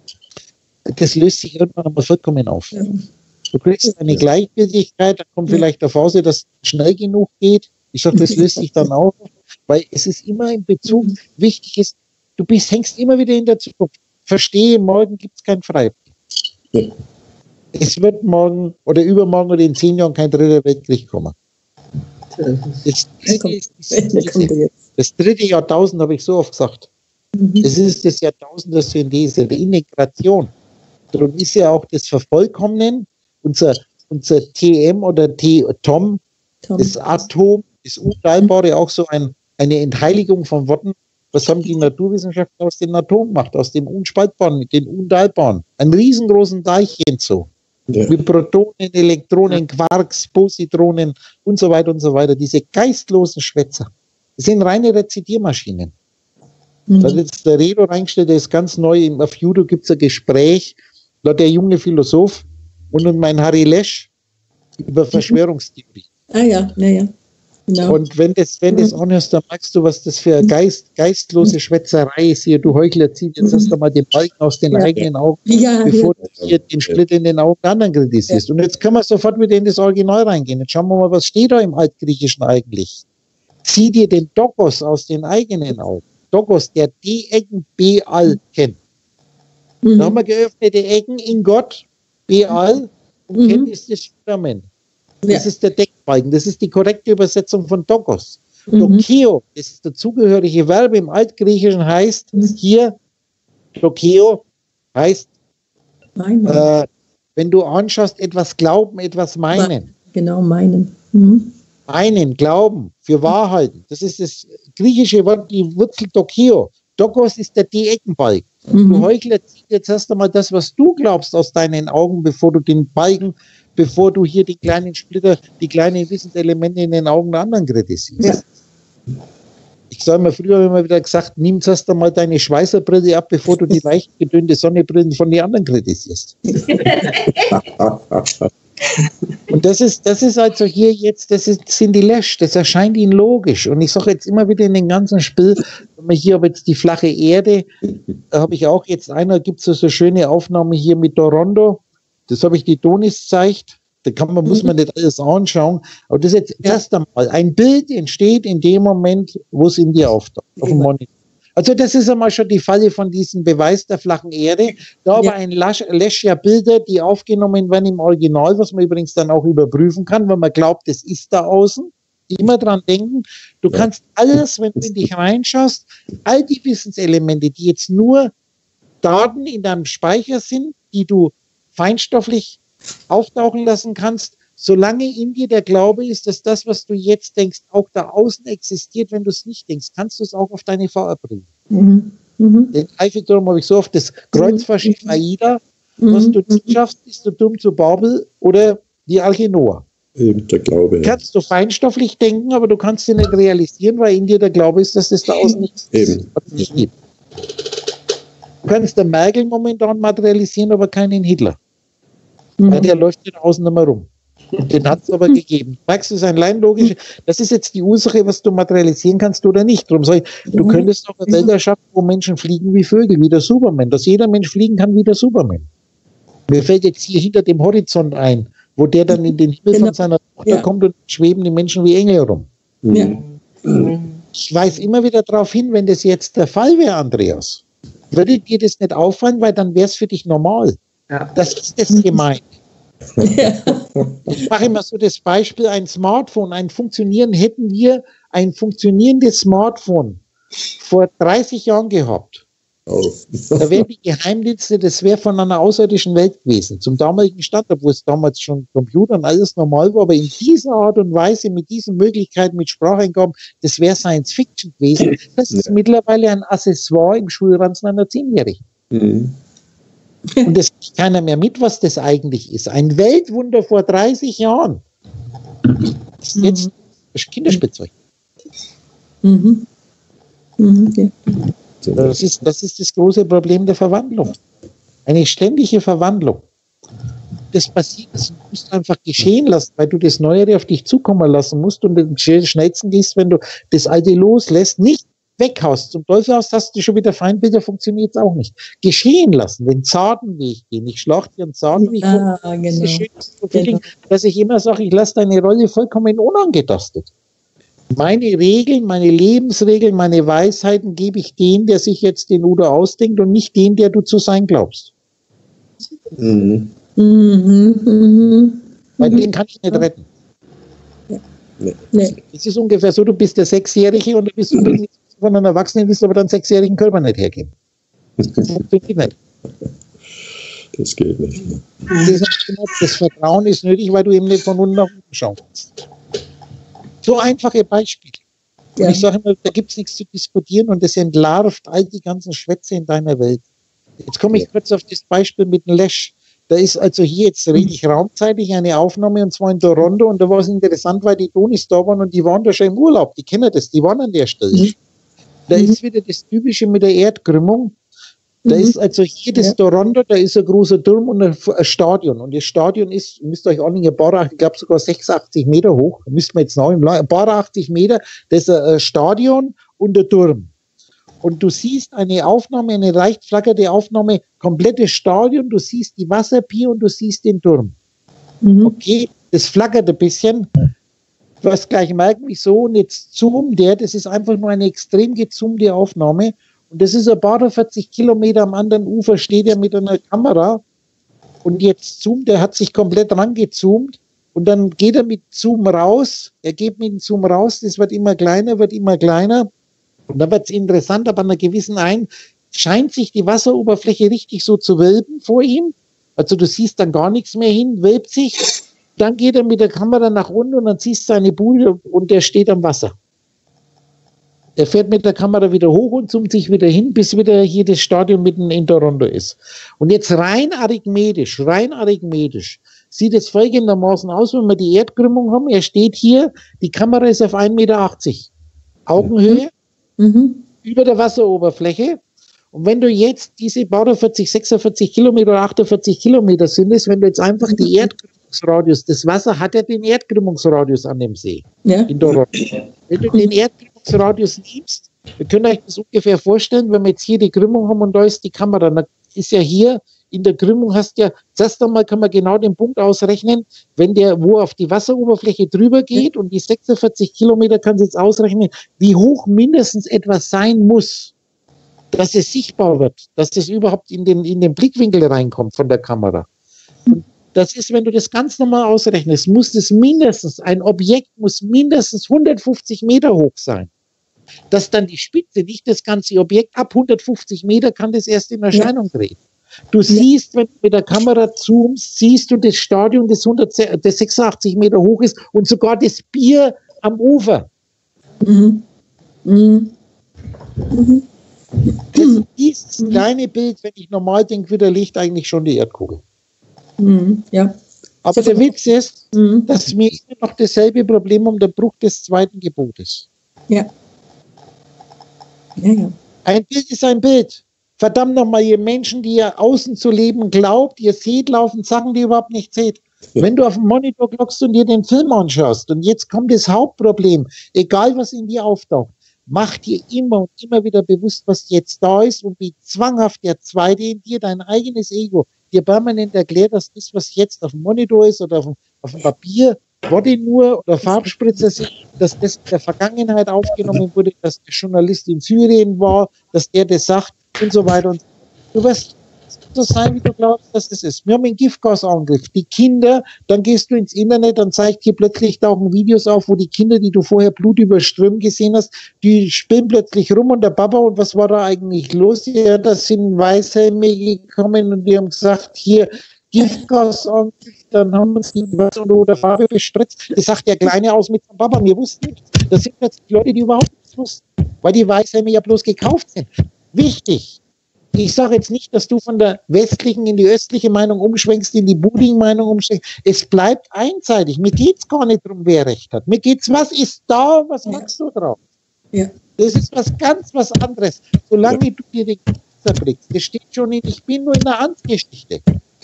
das löst sich irgendwann einmal vollkommen auf. Ja. Du kriegst eine Gleichgültigkeit, dann kommt vielleicht eine Phase, dass es schnell genug geht. Ich sage, das löst sich dann auf, weil es ist immer in Bezug, wichtig ist, du bist, hängst immer wieder in der Zukunft. Verstehe, morgen gibt es kein Freibier. Ja. Es wird morgen oder übermorgen oder in zehn Jahren kein dritter Weltkrieg kommen. Das dritte, ist, das, das dritte Jahrtausend habe ich so oft gesagt. Es ist das Jahrtausend der Synthese, der Integration. Darum ist ja auch das Vervollkommnen, unser, unser T M oder T Tom, Tom. Das Atom, das Unteilbare, auch so ein, eine Entheiligung von Worten. Was haben die Naturwissenschaften aus dem Atom gemacht, aus dem Unspaltbaren, den Unteilbaren? Einen riesengroßen Teilchen so. Ja. Mit Protonen, Elektronen, Quarks, Positronen und so weiter und so weiter. Diese geistlosen Schwätzer. Das sind reine Rezitiermaschinen. Mhm. Da hat jetzt der Redo reingestellt, der ist ganz neu. Auf YouTube gibt es ein Gespräch, da hat der junge Philosoph und mein Harry Lesch über Verschwörungstheorie. Ah ja, ja, ja. Genau. Und wenn das, wenn das anhörst, dann merkst du, was das für eine Geist, geistlose Schwätzerei ist hier. Du Heuchler, zieh, jetzt hast du mal den Balken aus den ja, eigenen Augen, ja, bevor ja. du hier den Split in den Augen der anderen kritisierst. Ja. Und jetzt können wir sofort wieder in das Original reingehen. Jetzt schauen wir mal, was steht da im Altgriechischen eigentlich. Zieh dir den Dokos aus den eigenen Augen. Dokos, der die Ecken Beal kennt. Mhm. Da haben wir geöffnete Ecken in Gott, Beal, und mhm. kennt ist das Fundament. Das ja. ist der Deckbalken, das ist die korrekte Übersetzung von Dokos. Mhm. Dokeo, das ist das zugehörige Verb im Altgriechischen, heißt mhm. hier, Dokeo heißt, äh, wenn du anschaust, etwas glauben, etwas meinen. Genau, meinen. Mhm. Meinen, glauben, für Wahrheiten. Das ist das griechische Wort, die Wurzel Dokeo. Dokos ist der D-Eckenbalken. Mhm. Du Heuchler, zieh jetzt erst einmal das, was du glaubst, aus deinen Augen, bevor du den Balken, bevor du hier die kleinen Splitter, die kleinen Wissenselemente in den Augen der anderen kritisierst. Ja. Ich sage mal, früher habe ich mal wieder gesagt, nimm erst einmal deine Schweißerbrille ab, bevor du die leicht gedünnte Sonnenbrillen von den anderen kritisierst. Und das ist, das ist also hier jetzt, das ist, sind die Lesch, das erscheint ihnen logisch. Und ich sage jetzt immer wieder in den ganzen Spiel, wenn wir hier habe jetzt die flache Erde, da habe ich auch jetzt einer, gibt es so, so schöne Aufnahme hier mit Toronto, das habe ich die Donis gezeigt, Da kann man, muss man nicht alles anschauen. Aber das ist jetzt ja. erst einmal. Ein Bild entsteht in dem Moment, wo es in dir auftaucht, auf dem Monitor. Also das ist einmal schon die Falle von diesem Beweis der flachen Erde. Da aber ja. ein Lasch ja Bilder, die aufgenommen werden im Original, was man übrigens dann auch überprüfen kann, wenn man glaubt, es ist da außen. Immer dran denken, du ja. kannst alles, wenn du in dich reinschaust, all die Wissenselemente, die jetzt nur Daten in deinem Speicher sind, die du feinstofflich auftauchen lassen kannst, solange in dir der Glaube ist, dass das, was du jetzt denkst, auch da außen existiert, wenn du es nicht denkst, kannst du es auch auf deine V R bringen. Mhm. Mhm. Den Eiffelturm habe ich so oft, das Kreuzfahrtschiff mhm. AIDA, was mhm. du nicht schaffst, bist du dumm zu Babel oder die Arche Noah. Eben der Glaube. Kannst du feinstofflich denken, aber du kannst ihn nicht realisieren, weil in dir der Glaube ist, dass das da außen nichts Eben. nicht gibt. Du kannst den Merkel momentan materialisieren, aber keinen Hitler. Mhm. Weil der läuft da außen immer rum. Den hat es aber gegeben. Merkst du, das ist ein rein logisch. Das ist jetzt die Ursache, was du materialisieren kannst oder nicht. Darum sage ich, du könntest auch eine Welt erschaffen, wo Menschen fliegen wie Vögel, wie der Superman. Dass jeder Mensch fliegen kann wie der Superman. Mir fällt jetzt hier hinter dem Horizont ein, wo der dann in den Himmel genau. von seiner Tochter ja. kommt und schweben die Menschen wie Engel rum. Ja. Ich weise immer wieder darauf hin, wenn das jetzt der Fall wäre, Andreas, würde dir das nicht auffallen, weil dann wäre es für dich normal. Ja. Das ist das gemeint. Ja. Ich mache immer so das Beispiel, ein Smartphone, ein Funktionieren, hätten wir ein funktionierendes Smartphone vor dreißig Jahren gehabt. Oh. Da wären die Geheimdienste, das wäre von einer außerirdischen Welt gewesen, zum damaligen Standard, wo es damals schon Computer und alles normal war, aber in dieser Art und Weise, mit diesen Möglichkeiten, mit Spracheingaben, das wäre Science Fiction gewesen. Das ist ja. mittlerweile ein Accessoire im Schulranzen einer Zehnjährigen. Mhm. Und das kriegt keiner mehr mit, was das eigentlich ist. Ein Weltwunder vor dreißig Jahren. Das ist jetzt das Kinderspielzeug. Mhm. Mhm, okay. Das ist, das ist das große Problem der Verwandlung. Eine ständige Verwandlung. Das passiert, das musst du einfach geschehen lassen, weil du das Neuere auf dich zukommen lassen musst und am schnellsten gehst, wenn du das Alte loslässt, nicht weghaust. Zum Teufel aus hast du schon wieder Feindbilder, funktioniert es auch nicht. Geschehen lassen, den zarten Weg gehen. Ich schlage dir einen zarten Weg vor. Ah, genau. Das ist genau. Dass ich immer sage, ich lasse deine Rolle vollkommen unangetastet. Meine Regeln, meine Lebensregeln, meine Weisheiten gebe ich den, der sich jetzt den Udo ausdenkt und nicht den, der du zu sein glaubst. Mhm. Mhm. Mhm. Weil den kann ich nicht retten. Ja. Nee. Es ist ungefähr so, du bist der Sechsjährige und du bist übrigens von einem Erwachsenen, willst aber deinen sechsjährigen Körper nicht hergeben. Das funktioniert nicht. Das geht nicht. Das Vertrauen ist nötig, weil du eben nicht von unten nach unten schauen kannst. So einfache Beispiele. Ja. Und ich sage immer, da gibt es nichts zu diskutieren und das entlarvt all die ganzen Schwätze in deiner Welt. Jetzt komme ich kurz auf das Beispiel mit dem Lash. Da ist also hier jetzt richtig raumzeitig eine Aufnahme und zwar in Toronto und da war es interessant, weil die Tonis da waren und die waren da schon im Urlaub. Die kennen das, die waren an der Stelle. Mhm. Da mhm. ist wieder das Typische mit der Erdkrümmung. Da mhm. ist also hier das ja. Toronto, da ist ein großer Turm und ein, ein Stadion. Und das Stadion ist, müsst ihr euch anlegen, ein paar, ich glaube sogar sechsundachtzig Meter hoch. Da müsst ihr jetzt noch im ein paar achtzig Meter. Das ist ein Stadion und ein Turm. Und du siehst eine Aufnahme, eine leicht flackerte Aufnahme, komplettes Stadion, du siehst die Wasserpier und du siehst den Turm. Mhm. Okay, das flackert ein bisschen. Du wirst gleich merken, wieso. Und jetzt zoomt der, das ist einfach nur eine extrem gezoomte Aufnahme. Und das ist ein paar vierzig Kilometer am anderen Ufer, steht er mit einer Kamera. Und jetzt zoomt, er hat sich komplett rangezoomt. Und dann geht er mit Zoom raus. Er geht mit dem Zoom raus, das wird immer kleiner, wird immer kleiner. Und dann wird es interessant, aber an einer gewissen ein scheint sich die Wasseroberfläche richtig so zu wölben vor ihm. Also du siehst dann gar nichts mehr hin, wölbt sich. Dann geht er mit der Kamera nach unten und dann siehst du seine Bude und der steht am Wasser. Er fährt mit der Kamera wieder hoch und zoomt sich wieder hin, bis wieder hier das Stadion mitten in Toronto ist. Und jetzt rein arithmetisch, rein arithmetisch sieht es folgendermaßen aus, wenn wir die Erdkrümmung haben. Er steht hier, die Kamera ist auf ein Meter achtzig. Augenhöhe. Mhm. Über der Wasseroberfläche. Und wenn du jetzt diese vierzig, sechsundvierzig Kilometer oder achtundvierzig Kilometer sind es, wenn du jetzt einfach die Erdkrümmungsradius, das Wasser hat ja den Erdkrümmungsradius an dem See. Ja. In Toronto. Wenn du den Erdkrümmungsradius nimmst, wir können euch das ungefähr vorstellen, wenn wir jetzt hier die Krümmung haben und da ist die Kamera, dann ist ja hier in der Krümmung hast ja, zuerst einmal kann man genau den Punkt ausrechnen, wenn der, wo auf die Wasseroberfläche drüber geht und die sechsundvierzig Kilometer kannst du jetzt ausrechnen, wie hoch mindestens etwas sein muss, dass es sichtbar wird, dass es überhaupt in den, in den Blickwinkel reinkommt von der Kamera. Und das ist, wenn du das ganz normal ausrechnest, muss es mindestens, ein Objekt muss mindestens hundertfünfzig Meter hoch sein. Dass dann die Spitze, nicht das ganze Objekt, ab hundertfünfzig Meter kann das erst in Erscheinung ja. treten. Du ja. siehst, wenn du mit der Kamera zoomst, siehst du das Stadion, das, das sechsundachtzig Meter hoch ist und sogar das Bier am Ufer. Mhm. Mhm. Mhm. Das ist das kleine Bild, wenn ich normal denke, widerlegt eigentlich schon die Erdkugel. Mhm. Ja. Aber der Witz ist, mhm. dass wir immer noch dasselbe Problem um den Bruch des zweiten Gebotes. Ja. Ja, ja. Ein Bild ist ein Bild. Verdammt nochmal, ihr Menschen, die ihr außen zu leben glaubt, ihr seht laufen Sachen, die ihr überhaupt nicht seht. Ja. Wenn du auf den Monitor glockst und dir den Film anschaust, und jetzt kommt das Hauptproblem, egal was in dir auftaucht, mach dir immer und immer wieder bewusst, was jetzt da ist und wie zwanghaft der Zweite in dir, dein eigenes Ego, dir permanent erklärt, dass das, was jetzt auf dem Monitor ist oder auf dem, auf dem Papier, Worte nur oder Farbspritzer sind, dass das in der Vergangenheit aufgenommen wurde, dass der Journalist in Syrien war, dass der das sagt und so weiter. Und du wirst so sein, wie du glaubst, dass das ist. Wir haben einen Giftgasangriff. Die Kinder, dann gehst du ins Internet, dann zeigt dir plötzlich tauchen Videos auf, wo die Kinder, die du vorher blutüberströmt gesehen hast, die spielen plötzlich rum und der Papa, und was war da eigentlich los? Ja, da sind Weißhelme gekommen und die haben gesagt, hier, Giftgasangriff, dann haben wir uns die Wasser oder Farbe bespritzt. Das sagt der Kleine aus mit dem Papa. Wir wussten nichts. Das sind plötzlich Leute, die überhaupt nichts wussten, weil die Weißhelme ja bloß gekauft sind. Wichtig. Ich sage jetzt nicht, dass du von der westlichen in die östliche Meinung umschwenkst, in die Buding-Meinung umschwenkst. Es bleibt einseitig. Mir geht es gar nicht darum, wer Recht hat. Mir geht's, was ist da, was ja. machst du drauf? Ja. Das ist was ganz was anderes. Solange ja. du dir den Kopf zerbrichst, das steht schon in, ich bin nur in der Amtsgeschichte.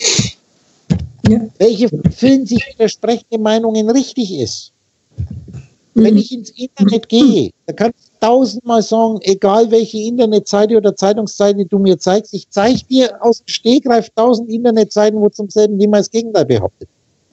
Ja. Welche für sich widersprechende Meinungen richtig ist. Mhm. Wenn ich ins Internet gehe, da kannst du tausendmal sagen, egal welche Internetseite oder Zeitungsseite du mir zeigst, ich zeige dir aus dem Stegreif tausend Internetseiten, wo zum selben Thema das Gegenteil behauptet.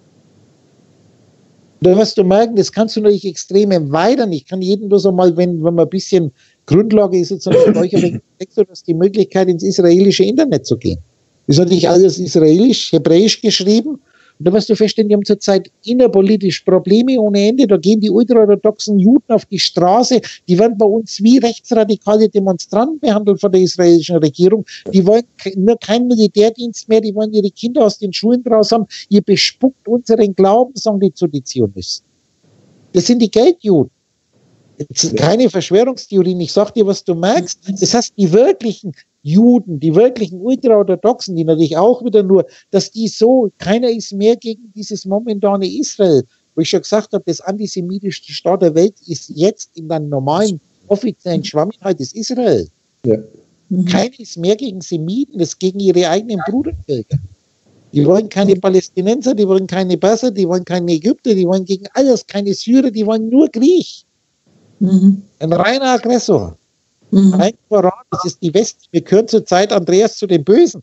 Da wirst du merken, das kannst du natürlich extrem erweitern. Ich kann jedem nur so mal, wenn, wenn man ein bisschen Grundlage ist, jetzt noch für euch, aber du hast die Möglichkeit, ins israelische Internet zu gehen. Das ist natürlich alles israelisch, hebräisch geschrieben. Und da wirst du feststellen, die haben zurzeit innerpolitisch Probleme ohne Ende. Da gehen die ultraorthodoxen Juden auf die Straße. Die werden bei uns wie rechtsradikale Demonstranten behandelt von der israelischen Regierung. Die wollen nur keinen Militärdienst mehr. Die wollen ihre Kinder aus den Schulen draus haben. Ihr bespuckt unseren Glauben, sagen die zu den Zionisten. Das sind die Geldjuden. Jetzt keine Verschwörungstheorien. Ich sag dir, was du merkst. Das heißt, die wirklichen Juden, die wirklichen Ultraorthodoxen, die natürlich auch wieder nur, dass die so, keiner ist mehr gegen dieses momentane Israel, wo ich schon gesagt habe, das antisemitischste Staat der Welt ist jetzt in der normalen, offiziellen Schwammigkeit des Israel. Ja. Mhm. Keiner ist mehr gegen Semiten, das gegen ihre eigenen Brudervölker. Die wollen keine Palästinenser, die wollen keine Perser, die wollen keine Ägypter, die wollen gegen alles, keine Syrer, die wollen nur Griech. Mhm. Ein reiner Aggressor. Mhm. Ein Koran, das ist die West. Wir gehören zur Zeit Andreas zu den Bösen.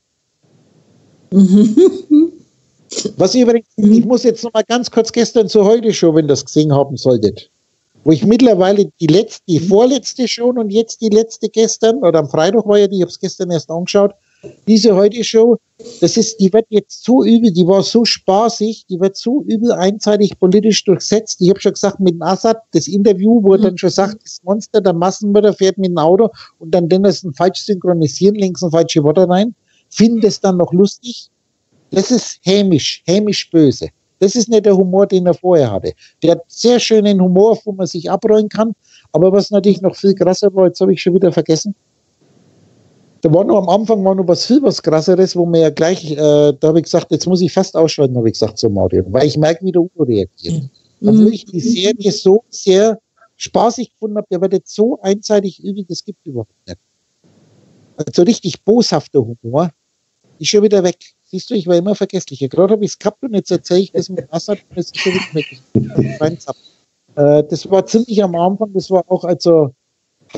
Mhm. Was übrigens, mhm. ich muss jetzt noch mal ganz kurz gestern zur Heute-Show, wenn ihr das gesehen haben solltet, wo ich mittlerweile die letzte, die vorletzte schon und jetzt die letzte gestern, oder am Freitag war ja die, ich habe es gestern erst angeschaut, diese Heute-Show, das ist, die wird jetzt so übel, die war so spaßig, die wird so übel einseitig politisch durchsetzt. Ich habe schon gesagt, mit Assad, das Interview, wo er dann schon sagt, das Monster, der Massenmörder fährt mit dem Auto und dann den das falsch synchronisieren, links und falsche Worte rein, finden das dann noch lustig. Das ist hämisch, hämisch böse. Das ist nicht der Humor, den er vorher hatte. Der hat sehr schönen Humor, wo man sich abrollen kann, aber was natürlich noch viel krasser war, jetzt habe ich schon wieder vergessen. Da war noch am Anfang war noch was viel was krasseres, wo mir ja gleich, äh, da habe ich gesagt, jetzt muss ich fast ausschalten, habe ich gesagt zu Mario, weil ich merke, wie der Udo reagiert. Mhm. Obwohl ich die Serie so sehr spaßig gefunden habe, der wird jetzt so einseitig übel, das gibt es überhaupt nicht. Also richtig boshafter Humor ist schon wieder weg. Siehst du, ich war immer vergesslicher. Gerade habe ich es gehabt und jetzt erzähle ich das mit Assad und jetzt ist schon wieder weg. äh, das war ziemlich am Anfang, das war auch also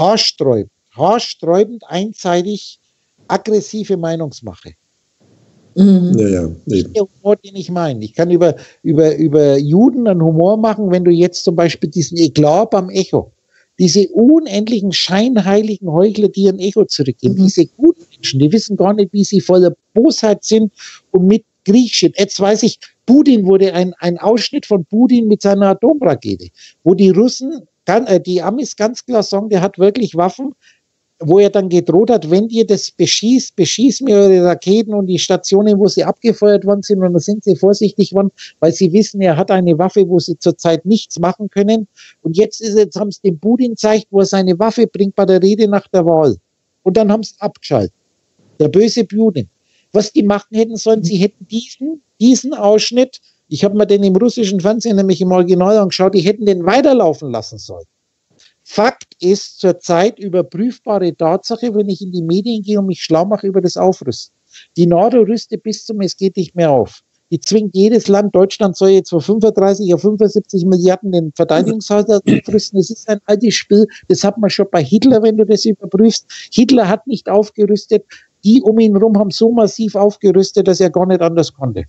haarsträubend. haarsträubend, einseitig, aggressive Meinungsmache. Mhm. Ja, ja, Das ist eben. der Humor, den ich meine. Ich kann über, über, über Juden einen Humor machen, wenn du jetzt zum Beispiel diesen Eklat beim Echo, diese unendlichen scheinheiligen Heuchler, die ein Echo zurückgeben, Mhm. diese guten Menschen, die wissen gar nicht, wie sie voller Bosheit sind und mit Kriegshit. Jetzt weiß ich, Putin wurde ein, ein Ausschnitt von Putin mit seiner Atomrakete, wo die Russen, kann, äh, die Amis ganz klar sagen, der hat wirklich Waffen, wo er dann gedroht hat, wenn ihr das beschießt, beschießt mir eure Raketen und die Stationen, wo sie abgefeuert worden sind, und da sind sie vorsichtig worden, weil sie wissen, er hat eine Waffe, wo sie zurzeit nichts machen können. Und jetzt ist jetzt haben sie dem Putin gezeigt, wo er seine Waffe bringt bei der Rede nach der Wahl. Und dann haben sie abgeschaltet. Der böse Putin. Was die machen hätten sollen, sie hätten diesen, diesen Ausschnitt, ich habe mir den im russischen Fernsehen nämlich im Original angeschaut, die hätten den weiterlaufen lassen sollen. Fakt ist zurzeit überprüfbare Tatsache, wenn ich in die Medien gehe und mich schlau mache über das Aufrüsten. Die NATO rüstet bis zum Es geht nicht mehr auf. Die zwingt jedes Land, Deutschland soll jetzt von fünfunddreißig auf fünfundsiebzig Milliarden den Verteidigungshaushalt aufrüsten. Das ist ein altes Spiel, das hat man schon bei Hitler, wenn du das überprüfst. Hitler hat nicht aufgerüstet, die um ihn herum haben so massiv aufgerüstet, dass er gar nicht anders konnte.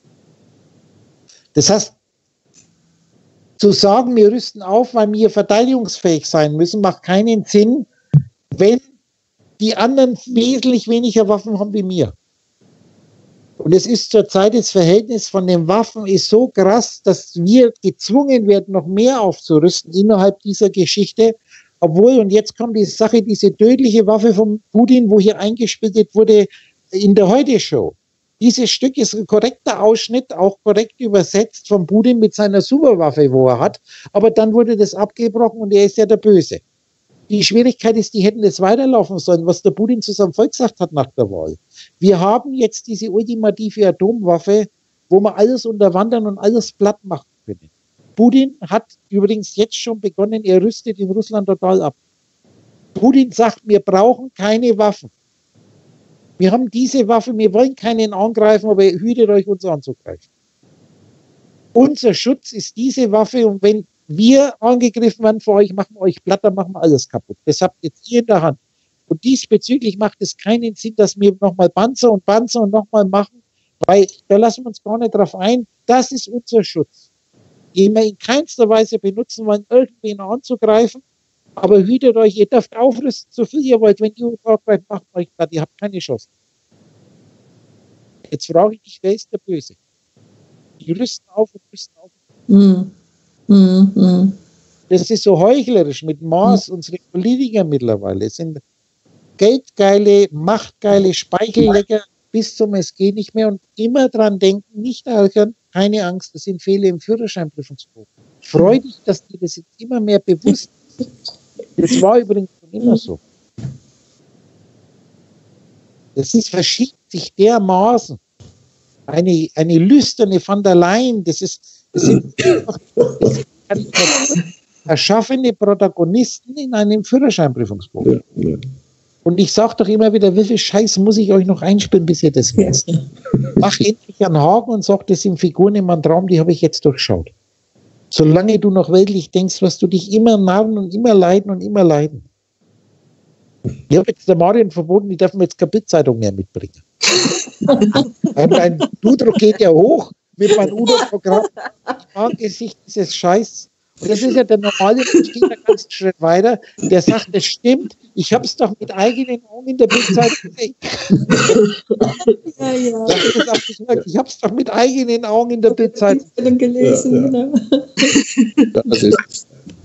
Das heißt, zu sagen, wir rüsten auf, weil wir verteidigungsfähig sein müssen, macht keinen Sinn, wenn die anderen wesentlich weniger Waffen haben wie wir. Und es ist zurzeit das Verhältnis von den Waffen ist so krass, dass wir gezwungen werden, noch mehr aufzurüsten innerhalb dieser Geschichte. Obwohl, und jetzt kommt die Sache, diese tödliche Waffe von Putin, wo hier eingespielt wurde in der Heute-Show. Dieses Stück ist ein korrekter Ausschnitt, auch korrekt übersetzt von Putin mit seiner Superwaffe, wo er hat. Aber dann wurde das abgebrochen und er ist ja der Böse. Die Schwierigkeit ist, die hätten das weiterlaufen sollen, was der Putin zu seinem Volk gesagt hat nach der Wahl. Wir haben jetzt diese ultimative Atomwaffe, wo wir alles unterwandern und alles platt machen können. Putin hat übrigens jetzt schon begonnen, er rüstet in Russland total ab. Putin sagt, wir brauchen keine Waffen. Wir haben diese Waffe, wir wollen keinen angreifen, aber hütet euch, uns anzugreifen. Unser Schutz ist diese Waffe und wenn wir angegriffen werden von euch, machen wir euch platt, dann machen wir alles kaputt. Das habt jetzt ihr in der Hand. Und diesbezüglich macht es keinen Sinn, dass wir nochmal Panzer und Panzer und nochmal machen, weil da lassen wir uns gar nicht drauf ein. Das ist unser Schutz, den wir in keinster Weise benutzen wollen, irgendwen anzugreifen. Aber hütet euch, ihr dürft aufrüsten, so viel ihr wollt. Wenn ihr uns angreift, macht euch platt, ihr habt keine Chance. Jetzt frage ich dich, wer ist der Böse? Die rüsten auf und rüsten auf. Mhm. Mhm. Mhm. Das ist so heuchlerisch mit Maß. Mhm. Unsere Politiker mittlerweile sind geldgeile, machtgeile Speichellecker bis zum Es geht nicht mehr und immer dran denken, nicht ärgern, keine Angst, das sind Fehler im Führerscheinprüfungsbogen. Freu dich, dass dir das jetzt immer mehr bewusst ist. Das war übrigens schon immer so. Das ist, verschiebt sich dermaßen. Eine, eine lüsterne Van der Leyen, das ist, das sind einfach das sind erschaffene Protagonisten in einem Führerscheinprüfungsbogen. Ja, ja. Und ich sage doch immer wieder, wie viel Scheiß muss ich euch noch einspielen, bis ihr das wisst? Mach endlich einen Haken und sag, das sind Figuren in meinem Traum, die habe ich jetzt durchschaut. Solange du noch weltlich denkst, wirst du dich immer narren und immer leiden und immer leiden. Ich habe jetzt der Marion verboten, die dürfen jetzt keine Bildzeitung mehr mitbringen. Mein Blutdruck geht ja hoch mit meinem Udo-Programm. Angesichts dieses Scheiß. Und das ist ja der normale Mensch, geht einen ganzen Schritt weiter, der sagt, das stimmt, ich habe es doch mit eigenen Augen in der Bildzeitung gesehen. Ja, ja. Ich habe es doch mit eigenen Augen in der Bildzeitung gelesen. Ja, ja. Das ist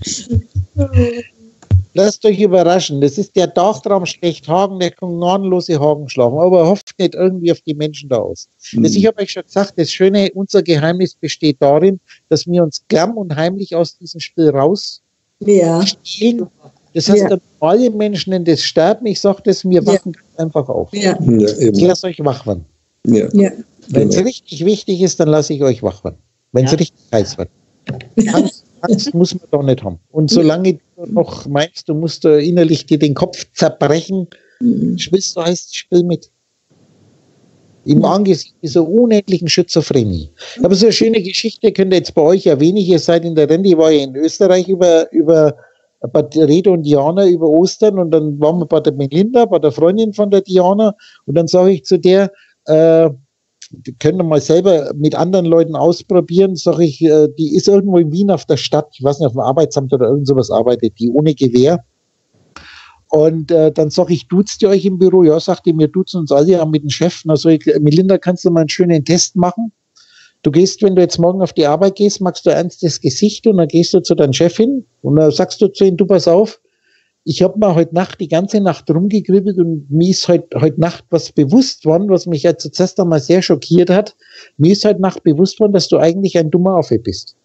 Lasst euch überraschen, das ist der Dachtraum schlecht Hagen, der kann gnadenlose Hagen schlagen, aber hofft nicht irgendwie auf die Menschen da aus. Mhm. Das, ich habe euch schon gesagt, das Schöne, unser Geheimnis besteht darin, dass wir uns klamm und heimlich aus diesem Spiel raus ja. stehlen. Das heißt, ja. alle Menschen nennen das Sterben, ich sage das, wir wachen ja. einfach auf. Ja. Ja, ich lasse euch wach werden. Ja. Ja. Wenn es richtig wichtig ist, dann lasse ich euch wach werden. Wenn es ja. richtig heiß wird. Angst, Angst muss man doch nicht haben. Und solange du noch meinst, du musst uh, innerlich dir den Kopf zerbrechen, mhm. spielst du heißt Spiel mit. Im mhm. Angesicht dieser unendlichen Schizophrenie. Aber so eine schöne Geschichte könnt ihr jetzt bei euch erwähnen. Ihr seid in der Rente, ich war ja in Österreich über, über bei der Rede und Diana über Ostern und dann waren wir bei der Melinda, bei der Freundin von der Diana und dann sage ich zu der, äh, können wir mal selber mit anderen Leuten ausprobieren, sage ich, äh, die ist irgendwo in Wien auf der Stadt, ich weiß nicht, auf dem Arbeitsamt oder irgend sowas arbeitet, die ohne Gewehr. Und äh, dann sage ich, duzt ihr euch im Büro? Ja, sagt ihr, wir duzen uns alle, ja, mit dem Chef. Na, sag ich, Melinda, kannst du mal einen schönen Test machen? Du gehst, wenn du jetzt morgen auf die Arbeit gehst, machst du ernst das Gesicht und dann gehst du zu deinem Chef hin und dann sagst du zu ihm, du pass auf, ich habe mal heute Nacht die ganze Nacht rumgekribbelt und mir ist heute heute Nacht was bewusst worden, was mich jetzt zuerst einmal sehr schockiert hat. Mir ist heute Nacht bewusst worden, dass du eigentlich ein dummer Affe bist.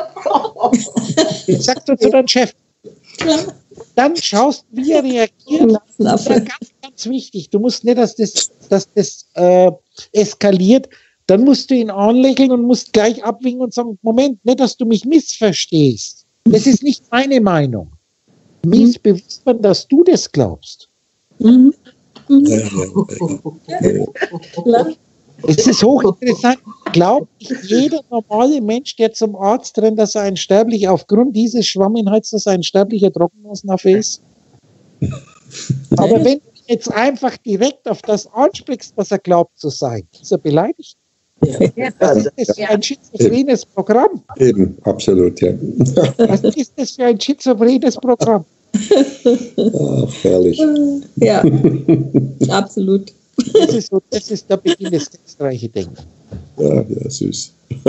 Sagst du zu deinem Chef. Dann schaust du, wie er reagiert. Das ist ganz, ganz wichtig. Du musst nicht, dass das, dass das äh, eskaliert. Dann musst du ihn anlächeln und musst gleich abwinken und sagen, Moment, nicht, dass du mich missverstehst. Das ist nicht meine Meinung. Mir ist bewusst, dass du das glaubst. Mhm. Mhm. Es ist hochinteressant. Glaubt nicht jeder normale Mensch, der zum Arzt rennt, dass er ein Sterblich aufgrund dieses Schwamminhalts, dass er ein sterblicher Trockenhausnaffe ist? Aber wenn du jetzt einfach direkt auf das ansprichst, was er glaubt zu sein, ist er beleidigt. Was ist das für ein schizophrenes Programm? Eben, absolut, ja. Was ist das für ein schizophrenes Programm? Ach, herrlich. Ja, absolut. Das ist, so, das ist der Beginn des textreichen Denken. Ja, ja, süß.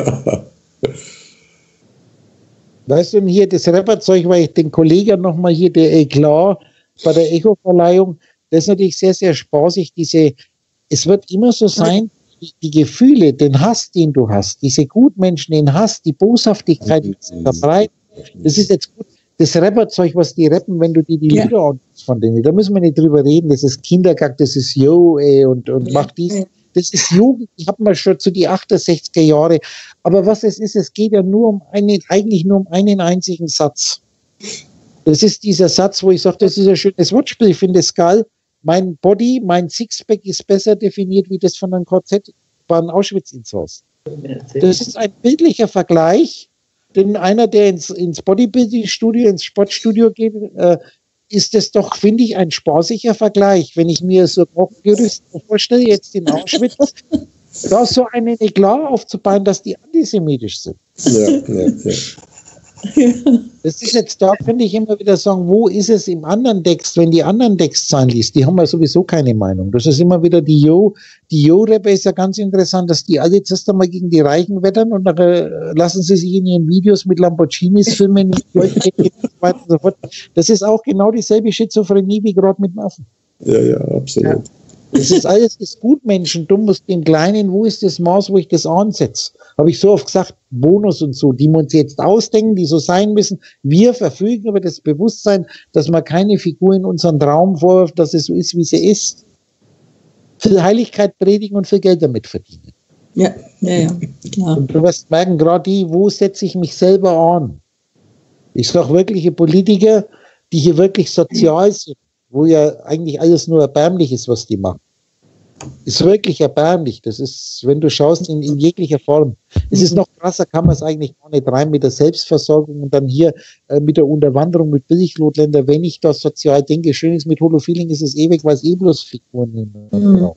Weißt du, und hier das Rapperzeug, weil ich den Kollegen nochmal hier, der Eklat bei der Echo-Verleihung, das ist natürlich sehr, sehr spaßig. Diese, es wird immer so sein, die, die Gefühle, den Hass, den du hast, diese Gutmenschen, den Hass, die Boshaftigkeit, die sie verbreiten, das ist jetzt gut. Das Rapperzeug, was die rappen, wenn du dir die Lieder ja. anhörst von denen, da müssen wir nicht drüber reden, das ist Kindergack, das ist Yo, ey, und, und ja. mach dies. Das ist Jugend, ich habe mal schon zu die achtundsechziger Jahre. Aber was es ist, es geht ja nur um einen, eigentlich nur um einen einzigen Satz. Das ist dieser Satz, wo ich sage, das ist ein schönes Wortspiel, ich finde es geil. Mein Body, mein Sixpack ist besser definiert wie das von einem K Z-Bahn Auschwitz-Insassen. Das ist ein bildlicher Vergleich. Denn einer, der ins, ins Bodybuilding-Studio, ins Sportstudio geht, äh, ist das doch, finde ich, ein spaßiger Vergleich. Wenn ich mir so Gerüst vorstelle, jetzt in Auschwitz, da so einen Eklat aufzubauen, dass die antisemitisch sind. Ja, ja, ja. Das ist jetzt, da könnte ich immer wieder sagen, wo ist es im anderen Text, wenn die anderen Textzeilen liest, die haben ja sowieso keine Meinung. Das ist immer wieder die Yo, die Yo-Rapper ist ja ganz interessant, dass die alle zuerst einmal gegen die Reichen wettern und dann äh, lassen sie sich in ihren Videos mit Lamborghinis filmen und so weiter und so fort. Das ist auch genau dieselbe Schizophrenie wie gerade mit dem Affen. Ja, ja, absolut. Ja. Das ist alles das Gutmenschentum, aus dem Kleinen, wo ist das Maß, wo ich das ansetze? Habe ich so oft gesagt, Bonus und so, die wir uns jetzt ausdenken, die so sein müssen. Wir verfügen über das Bewusstsein, dass man keine Figur in unseren Traum vorwirft, dass es so ist, wie sie ist. Für Heiligkeit predigen und für Geld damit verdienen. Ja, ja, ja, klar. Und du wirst merken, gerade die, wo setze ich mich selber an? Ich sage wirkliche Politiker, die hier wirklich sozial sind, wo ja eigentlich alles nur erbärmlich ist, was die machen. Ist wirklich erbärmlich. Das ist, wenn du schaust, in, in jeglicher Form. Es ist noch krasser, kann man es eigentlich gar nicht rein mit der Selbstversorgung und dann hier äh, mit der Unterwanderung mit Billiglotländer. Wenn ich das sozial denke, schön ist mit Holofeeling, ist es ewig, weil es eh bloß Figuren nehmen. Mhm.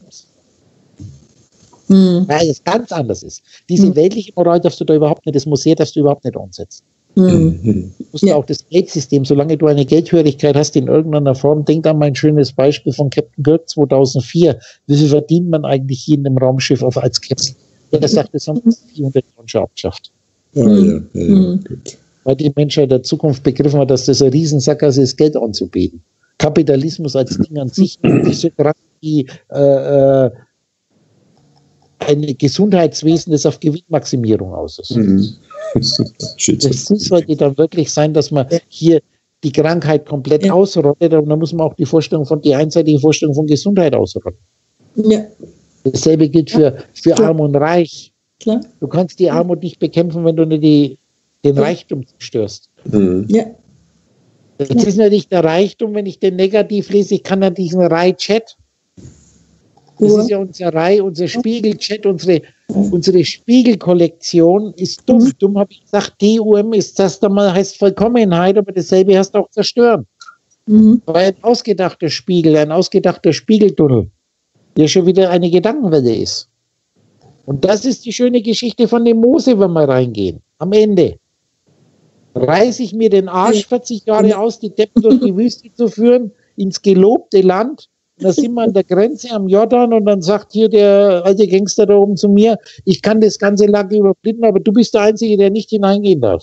Mhm. Weil es ganz anders ist. Diese mhm. weltliche Moral darfst du da überhaupt nicht, das Museum darfst du überhaupt nicht ansetzen. Mhm. Du musst ja auch das Geldsystem, solange du eine Geldhörigkeit hast in irgendeiner Form, denk an mein schönes Beispiel von Captain Kirk zweitausendvier. Wie viel verdient man eigentlich hier in einem Raumschiff auf als Captain? Der sagt, das haben vierhundert Tonnen schon abgeschafft. Ja, ja, ja, ja, gut. Weil die Menschheit der Zukunft begriffen hat, dass das ein Riesensackgasse ist, Geld anzubieten. Kapitalismus als Ding an sich ist so krass wie äh, äh, ein Gesundheitswesen, das auf Gewinnmaximierung aus ist. Mhm. Das sollte dann wirklich sein, dass man hier die Krankheit komplett ja. ausrottet, und dann muss man auch die Vorstellung von, die einseitige Vorstellung von Gesundheit ausrotten. Ja. Dasselbe gilt für, für Arm und Reich. Klar. Du kannst die Armut nicht bekämpfen, wenn du nicht die, den ja. Reichtum zerstörst. Mhm. Ja. Das ist natürlich der Reichtum, wenn ich den negativ lese, ich kann dann diesen Rai-Chat. Das ist ja unser Rai, unser Spiegel-Chat, unsere, unsere Spiegelkollektion ist dumm. Mhm. Dumm habe ich gesagt, D U M ist das einmal, heißt Vollkommenheit, aber dasselbe heißt auch zerstören. Mhm. Weil ein ausgedachter Spiegel, ein ausgedachter Spiegeltunnel, der schon wieder eine Gedankenwelle ist. Und das ist die schöne Geschichte von dem Mose, wenn wir reingehen. Am Ende reiße ich mir den Arsch vierzig Jahre aus, die Deppen durch die Wüste zu führen, ins gelobte Land. Und da sind wir an der Grenze am Jordan und dann sagt hier der alte Gangster da oben zu mir, ich kann das ganze Land überblicken, aber du bist der Einzige, der nicht hineingehen darf.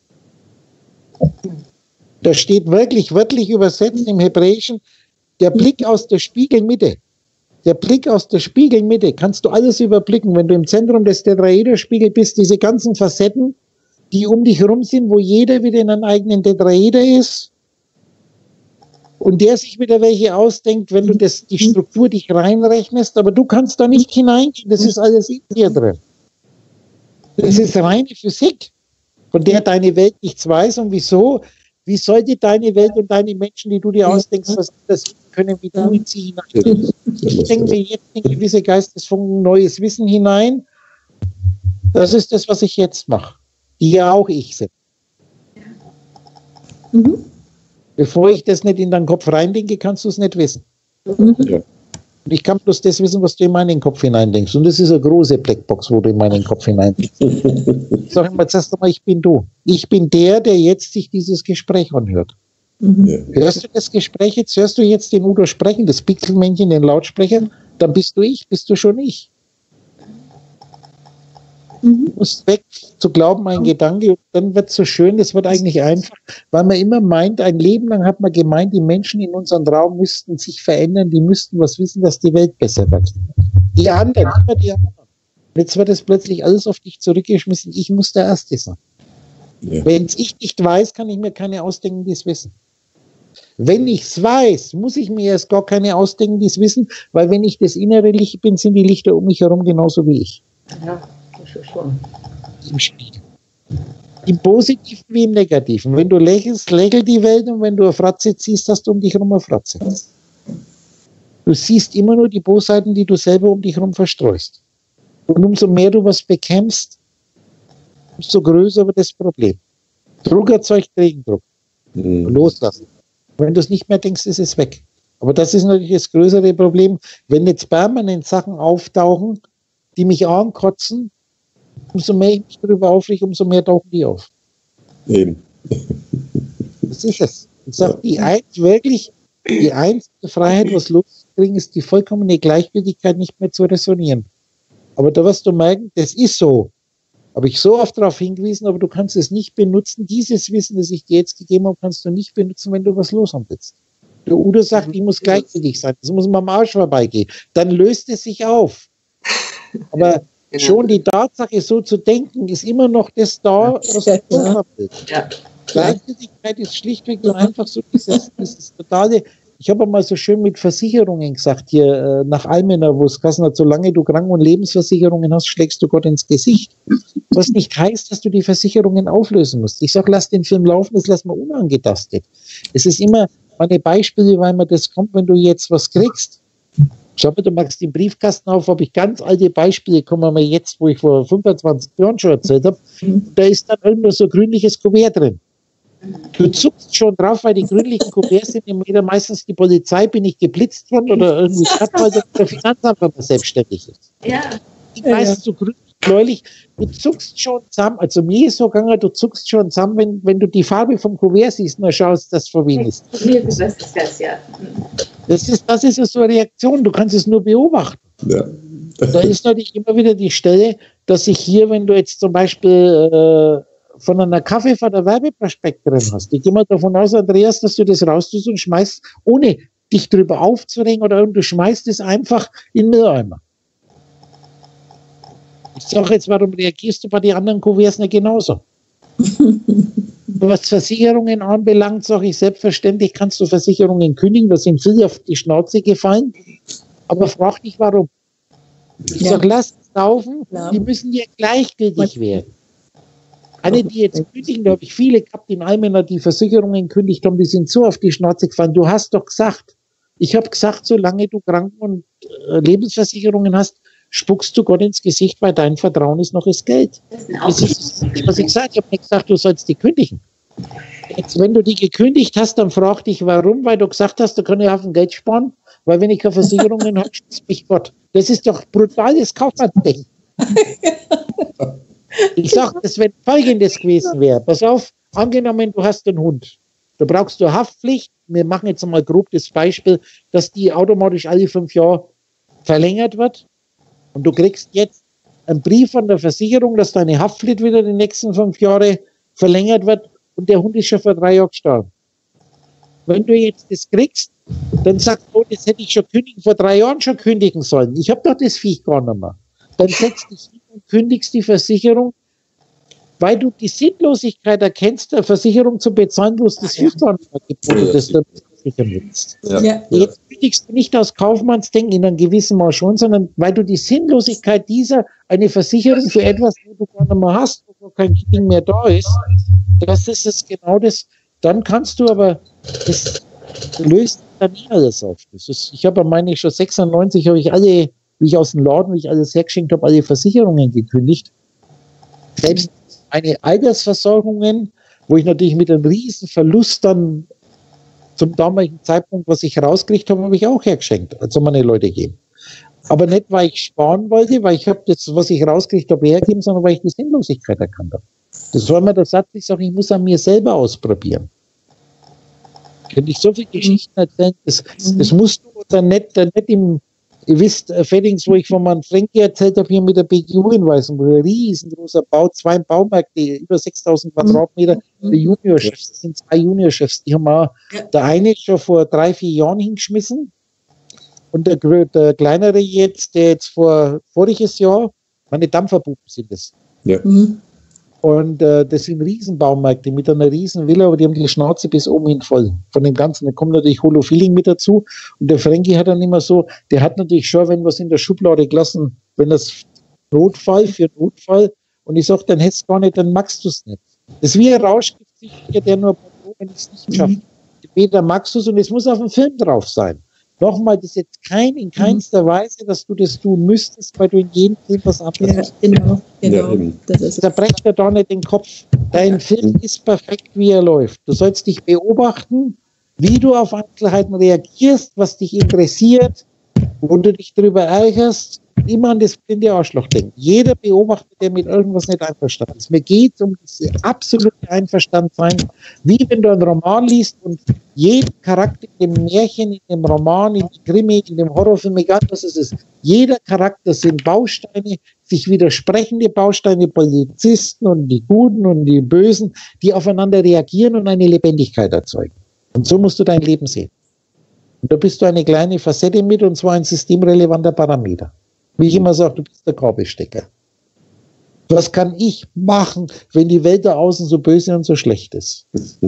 Da steht wirklich, wörtlich übersetzt im Hebräischen, der Blick aus der Spiegelmitte. Der Blick aus der Spiegelmitte, kannst du alles überblicken, wenn du im Zentrum des Tetraederspiegels bist, diese ganzen Facetten, die um dich herum sind, wo jeder wieder in einem eigenen Tetraeder ist und der sich wieder welche ausdenkt, wenn du das, die Struktur dich reinrechnest, aber du kannst da nicht hineingehen, das ist alles in dir drin. Das ist reine Physik, von der deine Welt nichts weiß und wieso, wie sollte deine Welt und deine Menschen, die du dir ausdenkst, was das können, wie du in sie hinein. Ich denke mir jetzt in gewisse Geistesfunken neues Wissen hinein. Das ist das, was ich jetzt mache. Die ja auch ich sind. Mhm. Bevor ich das nicht in deinen Kopf reindenke, kannst du es nicht wissen. Mhm. Ja. Und ich kann bloß das wissen, was du in meinen Kopf hineindenkst. Und das ist eine große Blackbox, wo du in meinen Kopf hineindenkst. Sag ich mal, jetzt erst einmal, ich bin du. Ich bin der, der jetzt sich dieses Gespräch anhört. Mhm. Ja. Hörst du das Gespräch jetzt? Hörst du jetzt den Udo sprechen, das Pixelmännchen, den Lautsprecher? Dann bist du ich, bist du schon ich. Mhm. Du musst weg zu glauben, ein Gedanke, und dann wird es so schön, das wird eigentlich einfach, weil man immer meint, ein Leben lang hat man gemeint, die Menschen in unserem Raum müssten sich verändern, die müssten was wissen, dass die Welt besser wird. Die anderen, immer die anderen. Jetzt wird es plötzlich alles auf dich zurückgeschmissen, ich muss der Erste sein. Ja. Wenn ich nicht weiß, kann ich mir keine ausdenken, die es wissen. Wenn ich es weiß, muss ich mir erst gar keine ausdenken, die es wissen, weil wenn ich das innere Licht bin, sind die Lichter um mich herum genauso wie ich. Ja. Schon. Im Spiel. Im Positiven wie im Negativen. Wenn du lächelst, lächelt die Welt, und wenn du eine Fratze ziehst, hast du um dich herum eine Fratze. Du siehst immer nur die Bosheiten, die du selber um dich herum verstreust. Und umso mehr du was bekämpfst, umso größer wird das Problem. Druck erzeugt Gegendruck. Mhm. Loslassen. Wenn du es nicht mehr denkst, ist es weg. Aber das ist natürlich das größere Problem, wenn jetzt permanent Sachen auftauchen, die mich ankotzen, umso mehr ich mich darüber aufrege, umso mehr tauchen die auf. Eben. Das ist es. Ich sage, die eins wirklich, die einzige Freiheit, was loszukriegen, ist die vollkommene Gleichgültigkeit, nicht mehr zu resonieren. Aber da wirst du merken, das ist so. Habe ich so oft darauf hingewiesen, aber du kannst es nicht benutzen. Dieses Wissen, das ich dir jetzt gegeben habe, kannst du nicht benutzen, wenn du was los haben willst. Der Udo sagt, ich muss gleichgültig sein. Das muss man am Arsch vorbeigehen. Dann löst es sich auf. Aber genau. Schon die Tatsache, so zu denken, ist immer noch das da, was du ja. willst. Ja. Gleichgültigkeit ist schlichtweg nur einfach so dieses, dieses totale. Ich habe mal so schön mit Versicherungen gesagt, hier äh, nach Almena, wo es geheißen hat, solange du Kranken- und Lebensversicherungen hast, schlägst du Gott ins Gesicht. Was nicht heißt, dass du die Versicherungen auflösen musst. Ich sage, lass den Film laufen, das lass mal unangetastet. Es ist immer meine Beispiele, weil man das kommt, wenn du jetzt was kriegst. Schau mal, du machst den Briefkasten auf, habe ich ganz alte Beispiele, kommen wir jetzt, wo ich vor fünfundzwanzig Jahren schon erzählt habe, da ist dann irgendwo so ein grünliches Kuvert drin. Du zuckst schon drauf, weil die grünlichen Kuverts sind immer wieder meistens die Polizei, bin ich geblitzt worden oder irgendwie Stadtwald oder der Finanzamt, wenn man selbstständig ist. Ja. Die meistens so grünlich, bläulich, du zuckst schon zusammen, also mir ist so gegangen, du zuckst schon zusammen, wenn, wenn du die Farbe vom Kuvert siehst, nur schaust, dass von wem ist. Das ist das, ja. Das ist, das ist so eine Reaktion, du kannst es nur beobachten. Ja. Da ist natürlich immer wieder die Stelle, dass ich hier, wenn du jetzt zum Beispiel äh, von einer Kaffeefahrt der Werbeprospekt drin hast, ich gehe mal davon aus, Andreas, dass du das raustust und schmeißt, ohne dich drüber aufzuregen oder du schmeißt es einfach in den Mülleimer. Ich sage jetzt, warum reagierst du bei den anderen Kuverts nicht genauso? Was Versicherungen anbelangt, sage ich, selbstverständlich kannst du Versicherungen kündigen, da sind viele auf die Schnauze gefallen, aber frag dich, warum. Ich ja. sage, lass es laufen, ja. Die müssen dir gleichgültig werden. Alle, die jetzt kündigen, da habe ich viele gehabt in Almena, die Versicherungen kündigt haben, die sind so auf die Schnauze gefallen. Du hast doch gesagt, ich habe gesagt, solange du Kranken- und äh, Lebensversicherungen hast, spuckst du Gott ins Gesicht, weil dein Vertrauen ist noch das Geld. Das ist, was ich gesagt habe. Ich habe nicht gesagt, du sollst die kündigen. Jetzt, wenn du die gekündigt hast, dann frag dich, warum, weil du gesagt hast, du kannst ja auf dem Geld sparen, weil wenn ich keine Versicherungen habe, schützt mich Gott. Das ist doch brutales Kaufmannsdenken. Ich sage, das wenn Folgendes gewesen wäre. Pass auf, angenommen, du hast einen Hund. Da brauchst du Haftpflicht. Wir machen jetzt mal grob das Beispiel, dass die automatisch alle fünf Jahre verlängert wird. Und du kriegst jetzt einen Brief von der Versicherung, dass deine Haftpflicht wieder die nächsten fünf Jahre verlängert wird. Und der Hund ist schon vor drei Jahren gestorben. Wenn du jetzt das kriegst, dann sagst du, das hätte ich schon kündigen, vor drei Jahren schon kündigen sollen. Ich habe doch das Viech gar nicht mehr. Dann setzt dich hin und kündigst die Versicherung, weil du die Sinnlosigkeit erkennst, der Versicherung zu bezahlen, wo es das Viech gar nicht mehr gibt, wo du das dann sichern willst. Ja. Ja. Jetzt kündigst du nicht aus Kaufmannsdenken in einem gewissen Maß schon, sondern weil du die Sinnlosigkeit dieser, eine Versicherung für etwas, wo du gar nicht mehr hast, wo kein Ding mehr da ist, das ist es genau das. Dann kannst du aber, das löst dann nie alles auf. Das ist, ich habe, meine ich, schon sechsundneunzig habe ich alle, wie ich aus dem Laden, wie ich alles hergeschenkt habe, alle Versicherungen gekündigt. Selbst meine Altersversorgungen, wo ich natürlich mit einem riesen Verlust dann zum damaligen Zeitpunkt, was ich rausgekriegt habe, habe ich auch hergeschenkt, also meine Leute geben. Aber nicht, weil ich sparen wollte, weil ich habe das, was ich rausgekriegt habe, hergegeben, sondern weil ich die Sinnlosigkeit erkannt habe. Das war immer der Satz, ich sage, ich muss an mir selber ausprobieren. Könnte ich so viele Geschichten erzählen, das, das musst du dann nicht, dann nicht im, ihr wisst, Feddings, wo ich von meinem Frankie erzählt habe, hier mit der B G U in Weißen, wo ein riesengroßer Bau, zwei Baumärkte, über sechstausend Quadratmeter, mhm. der Juniorchefs, das sind zwei Juniorchefs, die haben auch, ja. der eine schon vor drei, vier Jahren hingeschmissen und der, der kleinere jetzt, der jetzt vor, voriges Jahr, meine Dampferbuben sind das. Ja. Mhm. Und äh, das sind Riesenbaumärkte mit einer riesen Villa, aber die haben die Schnauze bis oben hin voll. Von dem Ganzen, da kommt natürlich Holo-Feeling mit dazu. Und der Frankie hat dann immer so, der hat natürlich schon, wenn was in der Schublade gelassen, wenn das Notfall für Notfall, und ich sage, dann hättest du gar nicht, dann magst du es nicht. Das ist wie ein Rauschgiftsicher, der nur wenn es nicht schafft. Weder magst du es, und es muss auf dem Film drauf sein. Nochmal, das ist jetzt kein, in keinster Weise, dass du das tun müsstest, weil du in jedem Film was anderes hast. Ja, genau, genau. Ja, das ist da brecht er da nicht den Kopf. Dein Film ist perfekt, wie er läuft. Du sollst dich beobachten, wie du auf Einzelheiten reagierst, was dich interessiert, wo du dich darüber ärgerst, immer an das blinde Arschloch denken. Jeder Beobachter, der mit irgendwas nicht einverstanden ist. Mir geht es um das absolute Einverstandsein, wie wenn du einen Roman liest und jeden Charakter in dem Märchen, in dem Roman, in dem Krimi, in dem Horrorfilm, egal was es ist, jeder Charakter sind Bausteine, sich widersprechende Bausteine, Polizisten und die Guten und die Bösen, die aufeinander reagieren und eine Lebendigkeit erzeugen. Und so musst du dein Leben sehen. Und da bist du eine kleine Facette mit, und zwar ein systemrelevanter Parameter. Wie ich immer sage, du bist der Kabelstecker. Was kann ich machen, wenn die Welt da außen so böse und so schlecht ist?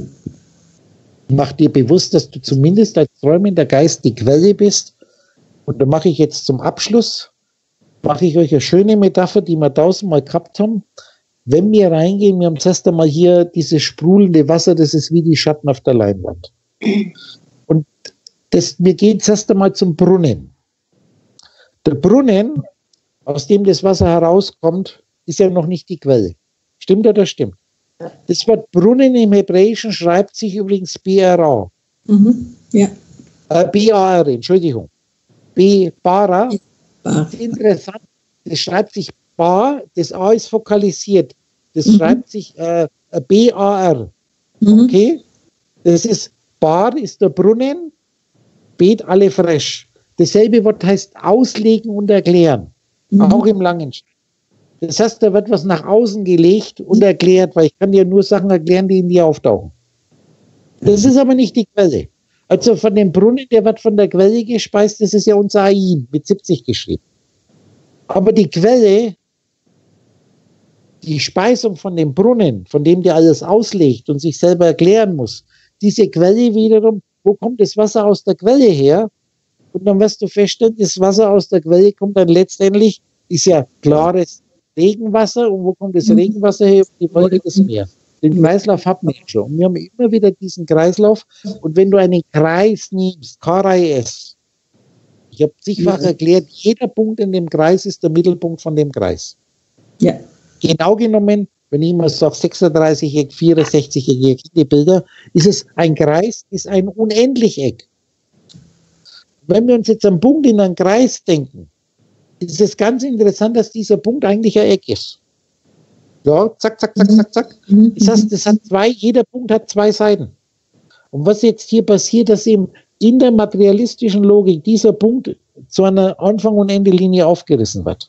Mach dir bewusst, dass du zumindest als träumender Geist die Quelle bist. Und da mache ich jetzt zum Abschluss, mache ich euch eine schöne Metapher, die wir tausendmal gehabt haben. Wenn wir reingehen, wir haben zuerst einmal hier dieses sprudelnde Wasser, das ist wie die Schatten auf der Leinwand. Und das, wir gehen zuerst einmal zum Brunnen. Der Brunnen, aus dem das Wasser herauskommt, ist ja noch nicht die Quelle. Stimmt oder stimmt? Das Wort Brunnen im Hebräischen schreibt sich übrigens B R A. Mhm. Ja. Äh, B A R, Entschuldigung. B, Bara. Bar. Das ist interessant. Das schreibt sich Bar, das A ist fokalisiert. Das Mhm. schreibt sich äh, B A R. Mhm. Okay? Das ist, Bar ist der Brunnen, Bet alle fresh. Dasselbe Wort heißt auslegen und erklären. Mhm. Auch im Langenstein. Das heißt, da wird was nach außen gelegt und erklärt, weil ich kann dir nur Sachen erklären, die in dir auftauchen. Das ist aber nicht die Quelle. Also von dem Brunnen, der wird von der Quelle gespeist, das ist ja unser Ain, mit siebzig geschrieben. Aber die Quelle, die Speisung von dem Brunnen, von dem der alles auslegt und sich selber erklären muss, diese Quelle wiederum, wo kommt das Wasser aus der Quelle her? Und dann wirst du feststellen, das Wasser aus der Quelle kommt dann letztendlich, ist ja klares Regenwasser. Und wo kommt das Regenwasser her? Die Folge des Meeres. Den Kreislauf haben wir schon. Und wir haben immer wieder diesen Kreislauf. Und wenn du einen Kreis nimmst, K R I S, ich habe zigfach erklärt, jeder Punkt in dem Kreis ist der Mittelpunkt von dem Kreis. Ja. Genau genommen, wenn ich immer sage, sechsunddreißig, vierundsechzig-eckige Bilder, ist es ein Kreis, ist ein Unendlicheck. Wenn wir uns jetzt einen Punkt in einen Kreis denken, ist es ganz interessant, dass dieser Punkt eigentlich ein Eck ist. Ja, zack, zack, zack, zack, zack. Das heißt, das hat zwei, jeder Punkt hat zwei Seiten. Und was jetzt hier passiert, dass eben in der materialistischen Logik dieser Punkt zu einer Anfang- und Endelinie aufgerissen wird.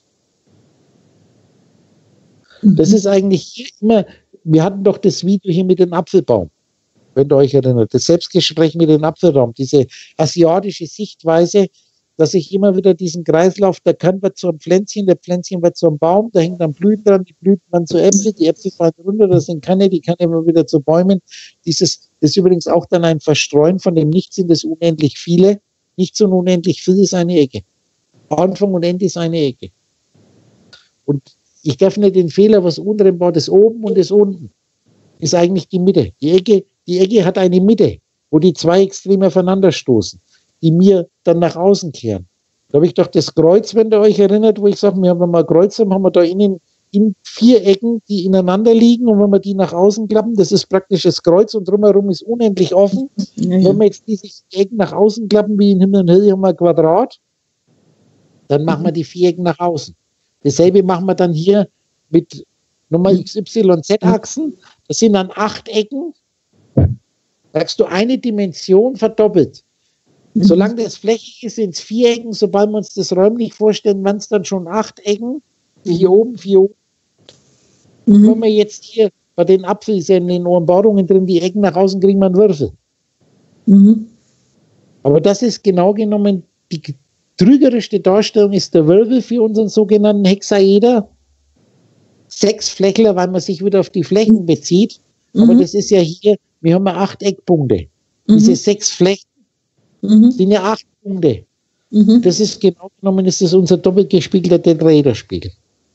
Das ist eigentlich hier immer, wir hatten doch das Video hier mit dem Apfelbaum, wenn ihr euch erinnert, das Selbstgespräch mit dem Apfelbaum, diese asiatische Sichtweise, dass ich immer wieder diesen Kreislauf, der Kern wird zu einem Pflänzchen, der Pflänzchen wird zu einem Baum, da hängt dann Blüten dran, die Blüten dann zu Äpfel, die Äpfel fallen runter, das sind Kerne, die Kerne immer wieder zu Bäumen. Dieses, das ist übrigens auch dann ein Verstreuen von dem Nichts in das unendlich viele. Nichts und unendlich viel ist eine Ecke. Anfang und Ende ist eine Ecke. Und ich darf nicht den Fehler, was unten war, das oben und das unten, ist eigentlich die Mitte. Die Ecke, die Ecke hat eine Mitte, wo die zwei Extreme aufeinander stoßen, die mir dann nach außen kehren. Da habe ich doch das Kreuz, wenn ihr euch erinnert, wo ich sage, wir haben mal Kreuz, haben wir da innen in vier Ecken, die ineinander liegen, und wenn wir die nach außen klappen, das ist praktisch das Kreuz und drumherum ist unendlich offen. Ja, ja. Wenn wir jetzt diese Ecken nach außen klappen, wie in Himmel und Hölle, haben wir ein Quadrat, dann machen wir die vier Ecken nach außen. Dasselbe machen wir dann hier mit Nummer X Y Z-Achsen. Das sind dann acht Ecken. Sagst du, eine Dimension verdoppelt. Solange das flächig ist, sind es vier Ecken. Sobald wir uns das räumlich vorstellen, waren es dann schon acht Ecken. Vier oben, vier oben. Mhm. Wenn wir jetzt hier bei den Apfel ist ja in den Umbauungen drin, die Ecken nach außen kriegen wir einen Würfel. Mhm. Aber das ist genau genommen die trügerischste Darstellung ist der Würfel für unseren sogenannten Hexaeder. Sechs Flächler, weil man sich wieder auf die Flächen bezieht. Mhm. Aber das ist ja hier, wir haben ja acht Eckpunkte. Mhm. Diese sechs Flächen mhm. sind ja acht Punkte. Mhm. Das ist genau genommen, ist das unser doppelt gespiegelter Tetraederspiegel.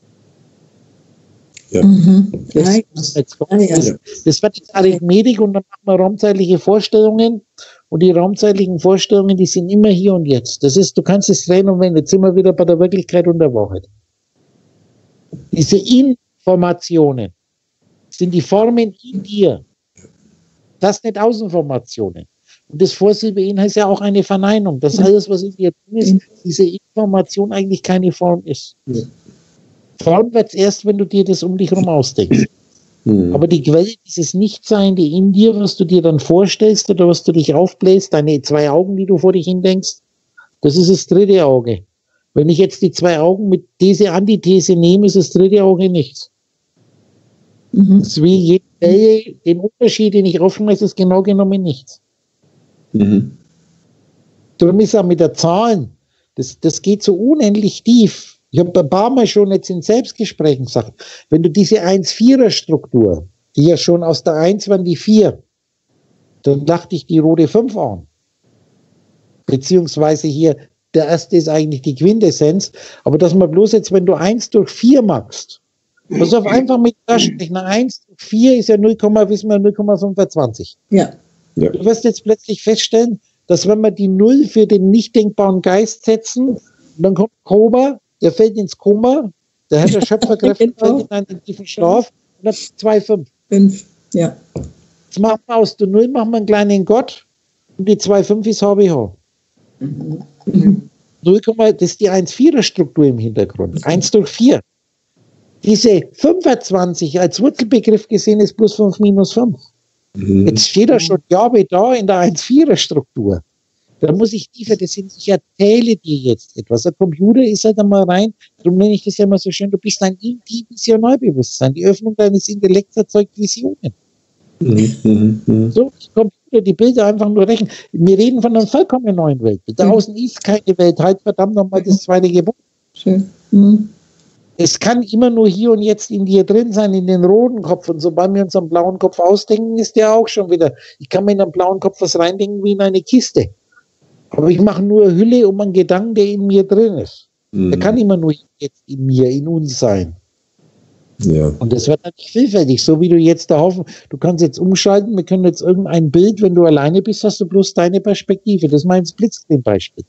Ja. Mhm. Das, das, das, das wird jetzt Arithmetik und dann machen wir raumzeitliche Vorstellungen. Und die raumzeitlichen Vorstellungen, die sind immer hier und jetzt. Das ist, du kannst es drehen und wenden. Jetzt sind wir wieder bei der Wirklichkeit und der Wahrheit. Diese Informationen sind die Formen in dir. Das sind nicht Außenformationen. Und das Vorsilbe in heißt ja auch eine Verneinung. Dass alles, was in dir drin ist, diese Information eigentlich keine Form ist. Ja. Form wird es erst, wenn du dir das um dich herum ausdenkst. Mhm. Aber die Quelle dieses Nichtseinde in dir, was du dir dann vorstellst oder was du dich aufbläst, deine zwei Augen, die du vor dich hindenkst, das ist das dritte Auge. Wenn ich jetzt die zwei Augen mit diese Antithese nehme, ist das dritte Auge nichts. Mhm. Das ist wie jede Quelle, den Unterschied, den ich aufschmeiße, ist genau genommen nichts. Mhm. Darum ist auch mit der Zahlen, das, das geht so unendlich tief. Ich habe ein paar Mal schon jetzt in Selbstgesprächen gesagt, wenn du diese eins-Vierer-Struktur, die ja schon aus der eins waren die vier, dann dachte ich die rote fünf an. Beziehungsweise hier, der erste ist eigentlich die Quintessenz, aber dass man bloß jetzt, wenn du eins durch vier machst, pass auf, einfach mit Taschenrechner, eins durch vier ist ja null, wissen wir null Komma fünfundzwanzig. Ja. Ja. Du wirst jetzt plötzlich feststellen, dass wenn wir die Null für den nicht denkbaren Geist setzen, dann kommt Koma, der fällt ins Koma, der Herr der Schöpferkräfte genau. fällt in einen tiefen Schlaf und hat zwei Komma fünf. fünf, ja. Jetzt machen wir aus der Null, machen wir einen kleinen Gott und die zwei Komma fünf ist H B H. Mhm. Mhm. null, das ist die eins-Vierer-Struktur im Hintergrund. eins durch vier. Diese fünfundzwanzig als Wurzelbegriff gesehen ist plus fünf minus fünf. Mhm. Jetzt steht da schon Jabe da in der eins-Vierer-Struktur. Da muss ich tiefer, das sind, ich erzähle dir jetzt etwas. Der Computer ist halt einmal rein, darum nenne ich das ja immer so schön, du bist ein Indivisionalbewusstsein. Die Öffnung deines Intellekts erzeugt Visionen. Mhm. Mhm. So, die Computer, die Bilder einfach nur rechnen. Wir reden von einer vollkommen neuen Welt. Da außen mhm. ist keine Welt, halt verdammt nochmal das zweite Gebot. Schön. Mhm. Es kann immer nur hier und jetzt in dir drin sein, in den roten Kopf. Und sobald wir uns am blauen Kopf ausdenken, ist der auch schon wieder. Ich kann mir in einen blauen Kopf was reindenken wie in eine Kiste. Aber ich mache nur Hülle um einen Gedanken, der in mir drin ist. Mhm. Der kann immer nur jetzt in mir, in uns sein. Ja. Und das wird dann nicht vielfältig, so wie du jetzt da hoffen, du kannst jetzt umschalten, wir können jetzt irgendein Bild, wenn du alleine bist, hast du bloß deine Perspektive. Das ist mein Splitscreen-Beispiel.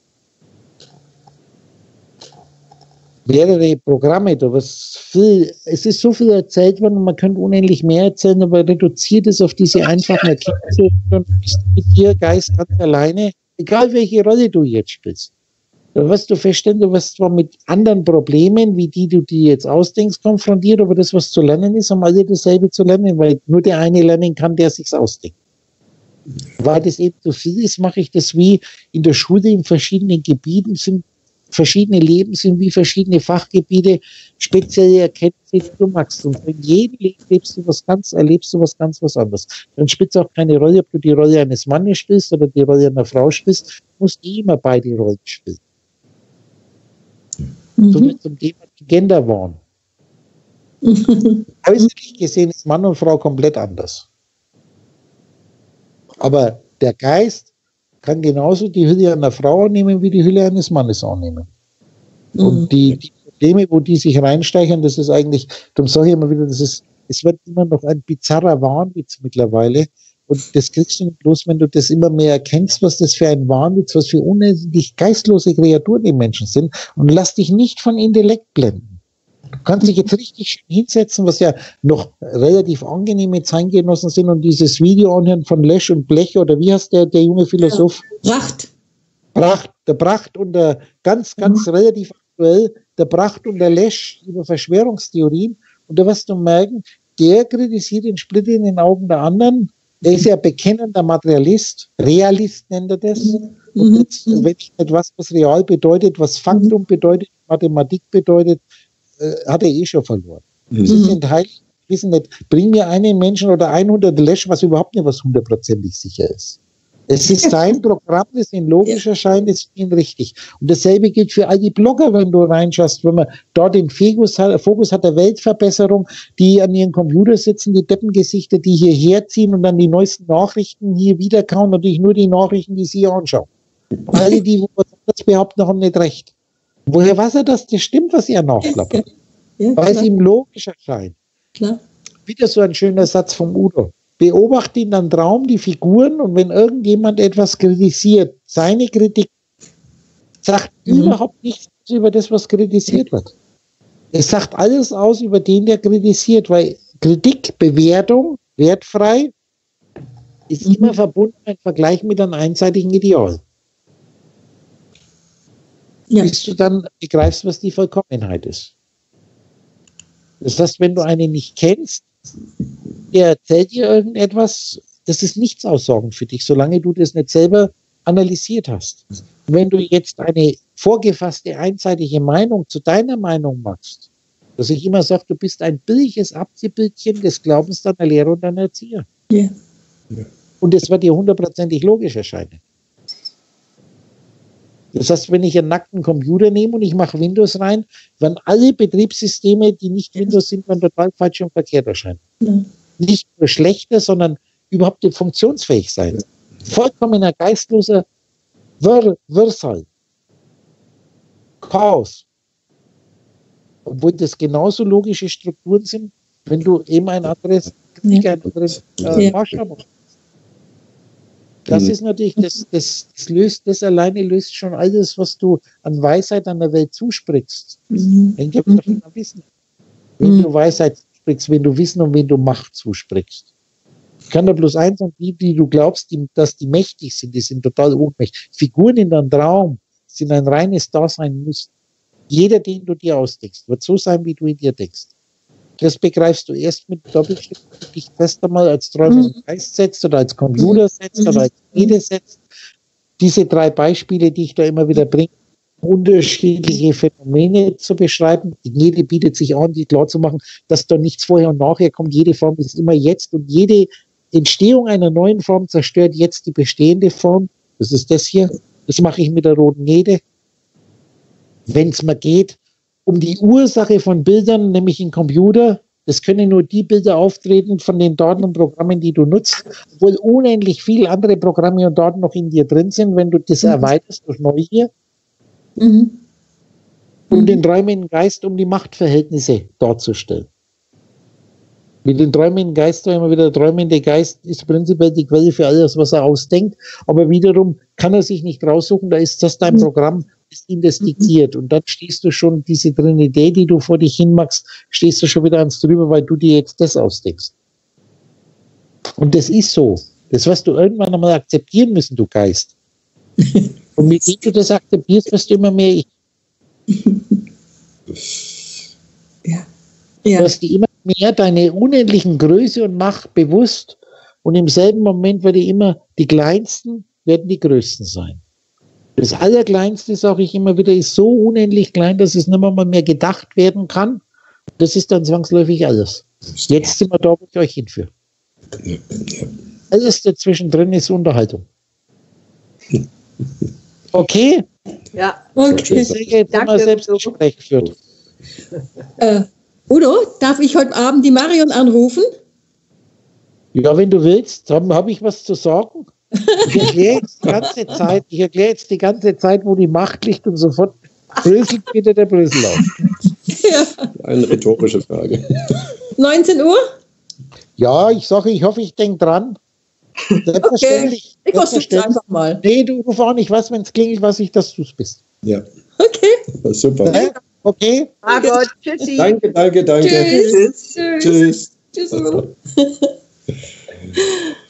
Mehrere Programme, da was viel, es ist so viel erzählt worden und man könnte unendlich mehr erzählen, aber reduziert es auf diese einfachen Erkenntnisse und bist mit dir Geist ganz alleine. Egal welche Rolle du jetzt spielst. Da wirst du feststellen, du wirst zwar mit anderen Problemen, wie die du dir jetzt ausdenkst, konfrontiert, aber das, was zu lernen ist, haben alle dasselbe zu lernen, weil nur der eine lernen kann, der sich's ausdenkt. Weil das eben zu viel ist, mache ich das wie in der Schule in verschiedenen Gebieten sind, verschiedene Leben sind wie verschiedene Fachgebiete, spezielle Erkenntnisse, die du machst. Und in jedem Leben lebst du was ganz, erlebst du was ganz was anderes. Dann spielt es auch keine Rolle, ob du die Rolle eines Mannes spielst oder die Rolle einer Frau spielst, du musst immer beide Rollen spielen. Mhm. Somit zum Thema Genderwahn. Äußerlich gesehen ist Mann und Frau komplett anders. Aber der Geist kann genauso die Hülle einer Frau annehmen, wie die Hülle eines Mannes annehmen. Mhm. Und die, die Probleme, wo die sich reinsteigen, das ist eigentlich, darum sage ich immer wieder, das ist, es wird immer noch ein bizarrer Wahnwitz mittlerweile. Und das kriegst du nicht bloß, wenn du das immer mehr erkennst, was das für ein Wahnwitz, was für unendlich geistlose Kreaturen die Menschen sind. Und lass dich nicht von Intellekt blenden. Du kannst dich jetzt richtig hinsetzen, was ja noch relativ angenehme Zeitgenossen sind und dieses Video anhören von Lesch und Blech, oder wie heißt der, der junge Philosoph? Pracht. Pracht, der Pracht und der ganz, ganz mhm. relativ aktuell, der Pracht und der Lesch über Verschwörungstheorien. Und da wirst du merken, der kritisiert den Splitter in den Augen der anderen. Der ist ja bekennender Materialist, Realist nennt er das. Mhm. Und jetzt, wenn ich etwas, was real bedeutet, was Faktum bedeutet, Mathematik bedeutet, hat er eh schon verloren. Mhm. Sie sind heilig, wissen nicht, bring mir einen Menschen oder hundert Lösch, was überhaupt nicht was hundertprozentig sicher ist. Es ist dein Programm, das ihnen logisch erscheint, das ist ihnen richtig. Und dasselbe gilt für all die Blogger, wenn du reinschaust, wenn man dort den Fokus hat, Fokus hat der Weltverbesserung, die an ihren Computer sitzen, die Deppengesichter, die hierher ziehen und dann die neuesten Nachrichten hier wiederkauen, natürlich nur die Nachrichten, die sie anschauen. Alle, die wo was anderes behaupten, haben nicht recht. Woher weiß er, dass das stimmt, was er nachklappert? Ja, ja, weil es ihm logisch erscheint. Klar. Wieder so ein schöner Satz vom Udo. Beobachte in deinem Traum die Figuren und wenn irgendjemand etwas kritisiert, seine Kritik sagt mhm. überhaupt nichts über das, was kritisiert wird. Es sagt alles aus über den, der kritisiert, weil Kritik, Bewertung, wertfrei, ist mhm. immer verbunden im Vergleich mit einem einseitigen Ideal. Ja. Bis du dann begreifst, was die Vollkommenheit ist. Das heißt, wenn du einen nicht kennst, der erzählt dir irgendetwas, das ist nichts aussagend für dich, solange du das nicht selber analysiert hast. Und wenn du jetzt eine vorgefasste, einseitige Meinung zu deiner Meinung machst, dass ich immer sage, du bist ein billiges Abziehbildchen des Glaubens deiner Lehrer und deiner Erzieher. Ja. Ja. Und das wird dir hundertprozentig logisch erscheinen. Das heißt, wenn ich einen nackten Computer nehme und ich mache Windows rein, werden alle Betriebssysteme, die nicht Windows sind, dann total falsch und verkehrt erscheinen. Ja. Nicht nur schlechter, sondern überhaupt nicht funktionsfähig sein. Vollkommener geistloser Wirr, Wirrsal. Chaos. Obwohl das genauso logische Strukturen sind, wenn du eben ein anderes, ja. ein anderes äh, Maßstab hast. Das ist natürlich, das, das, das löst, das alleine löst schon alles, was du an Weisheit an der Welt zusprichst. Mhm. Hängt ja davon ab Wissen. Wenn mhm. du Weisheit zusprichst, wenn du Wissen und wenn du Macht zusprichst. Ich kann da bloß eins sagen, die, die du glaubst, die, dass die mächtig sind, die sind total ohnmächtig. Figuren in deinem Traum sind ein reines Dasein müssen. Jeder, den du dir ausdenkst, wird so sein, wie du in dir denkst. Das begreifst du erst mit Doppelschritt, wenn du dich fest einmal als träumenden Geist setzt oder als Computer setzt oder als Rede setzt. Diese drei Beispiele, die ich da immer wieder bringe, unterschiedliche Phänomene zu beschreiben. Jede bietet sich an, die klar zu machen, dass da nichts vorher und nachher kommt. Jede Form ist immer jetzt und jede Entstehung einer neuen Form zerstört jetzt die bestehende Form. Das ist das hier. Das mache ich mit der roten Nede. Wenn es mal geht, um die Ursache von Bildern, nämlich im Computer. Das können nur die Bilder auftreten von den Daten und Programmen, die du nutzt, obwohl unendlich viele andere Programme und Daten noch in dir drin sind, wenn du das mhm. erweiterst durch Neugier. Mhm. Und den träumenden Geist, um die Machtverhältnisse darzustellen. Mit dem träumenden Geist, immer wieder, der träumende Geist ist prinzipiell die Quelle für alles, was er ausdenkt, aber wiederum kann er sich nicht raussuchen, da ist das dein Programm, das ihm das diktiert. Und dann stehst du schon, diese Trinität, die du vor dich hin machst, stehst du schon wieder ans drüber, weil du dir jetzt das ausdenkst. Und das ist so. Das wirst du irgendwann einmal akzeptieren müssen, du Geist. Und mit dem du das akzeptierst, wirst du immer mehr ich. Ja. Du Ja. hast dir immer mehr deine unendlichen Größe und Macht bewusst und im selben Moment werden immer die Kleinsten, werden die Größten sein. Das Allerkleinste, sage ich immer wieder, ist so unendlich klein, dass es nicht mehr mal mehr gedacht werden kann. Das ist dann zwangsläufig alles. Jetzt sind wir da, wo ich euch hinführe. Ja, ja. Alles dazwischen drin ist Unterhaltung. Okay? Ja, Okay. Ich sehe, jetzt haben wir Danke, selbst Udo. ein Gespräch geführt. Äh, Udo, darf ich heute Abend die Marion anrufen? Ja, wenn du willst, dann habe ich was zu sagen. Ich erkläre jetzt die ganze Zeit, ich erkläre jetzt die ganze Zeit, wo die Macht liegt und sofort bröselt wieder der Brösel auf. Ja. Eine rhetorische Frage. neunzehn Uhr? Ja, ich sage, ich hoffe, ich denke dran. Okay. Selbstverständlich. Ich versuche es selbstverständlich. einfach mal. Nee, du ruf an, ich weiß, wenn es klingelt, weiß ich, dass du es bist. Ja, Okay. super. Ne? Okay? Margot, tschüssi. Danke, danke, danke. Tschüss. Tschüss. Tschüss. Tschüss. Tschüss, Udo.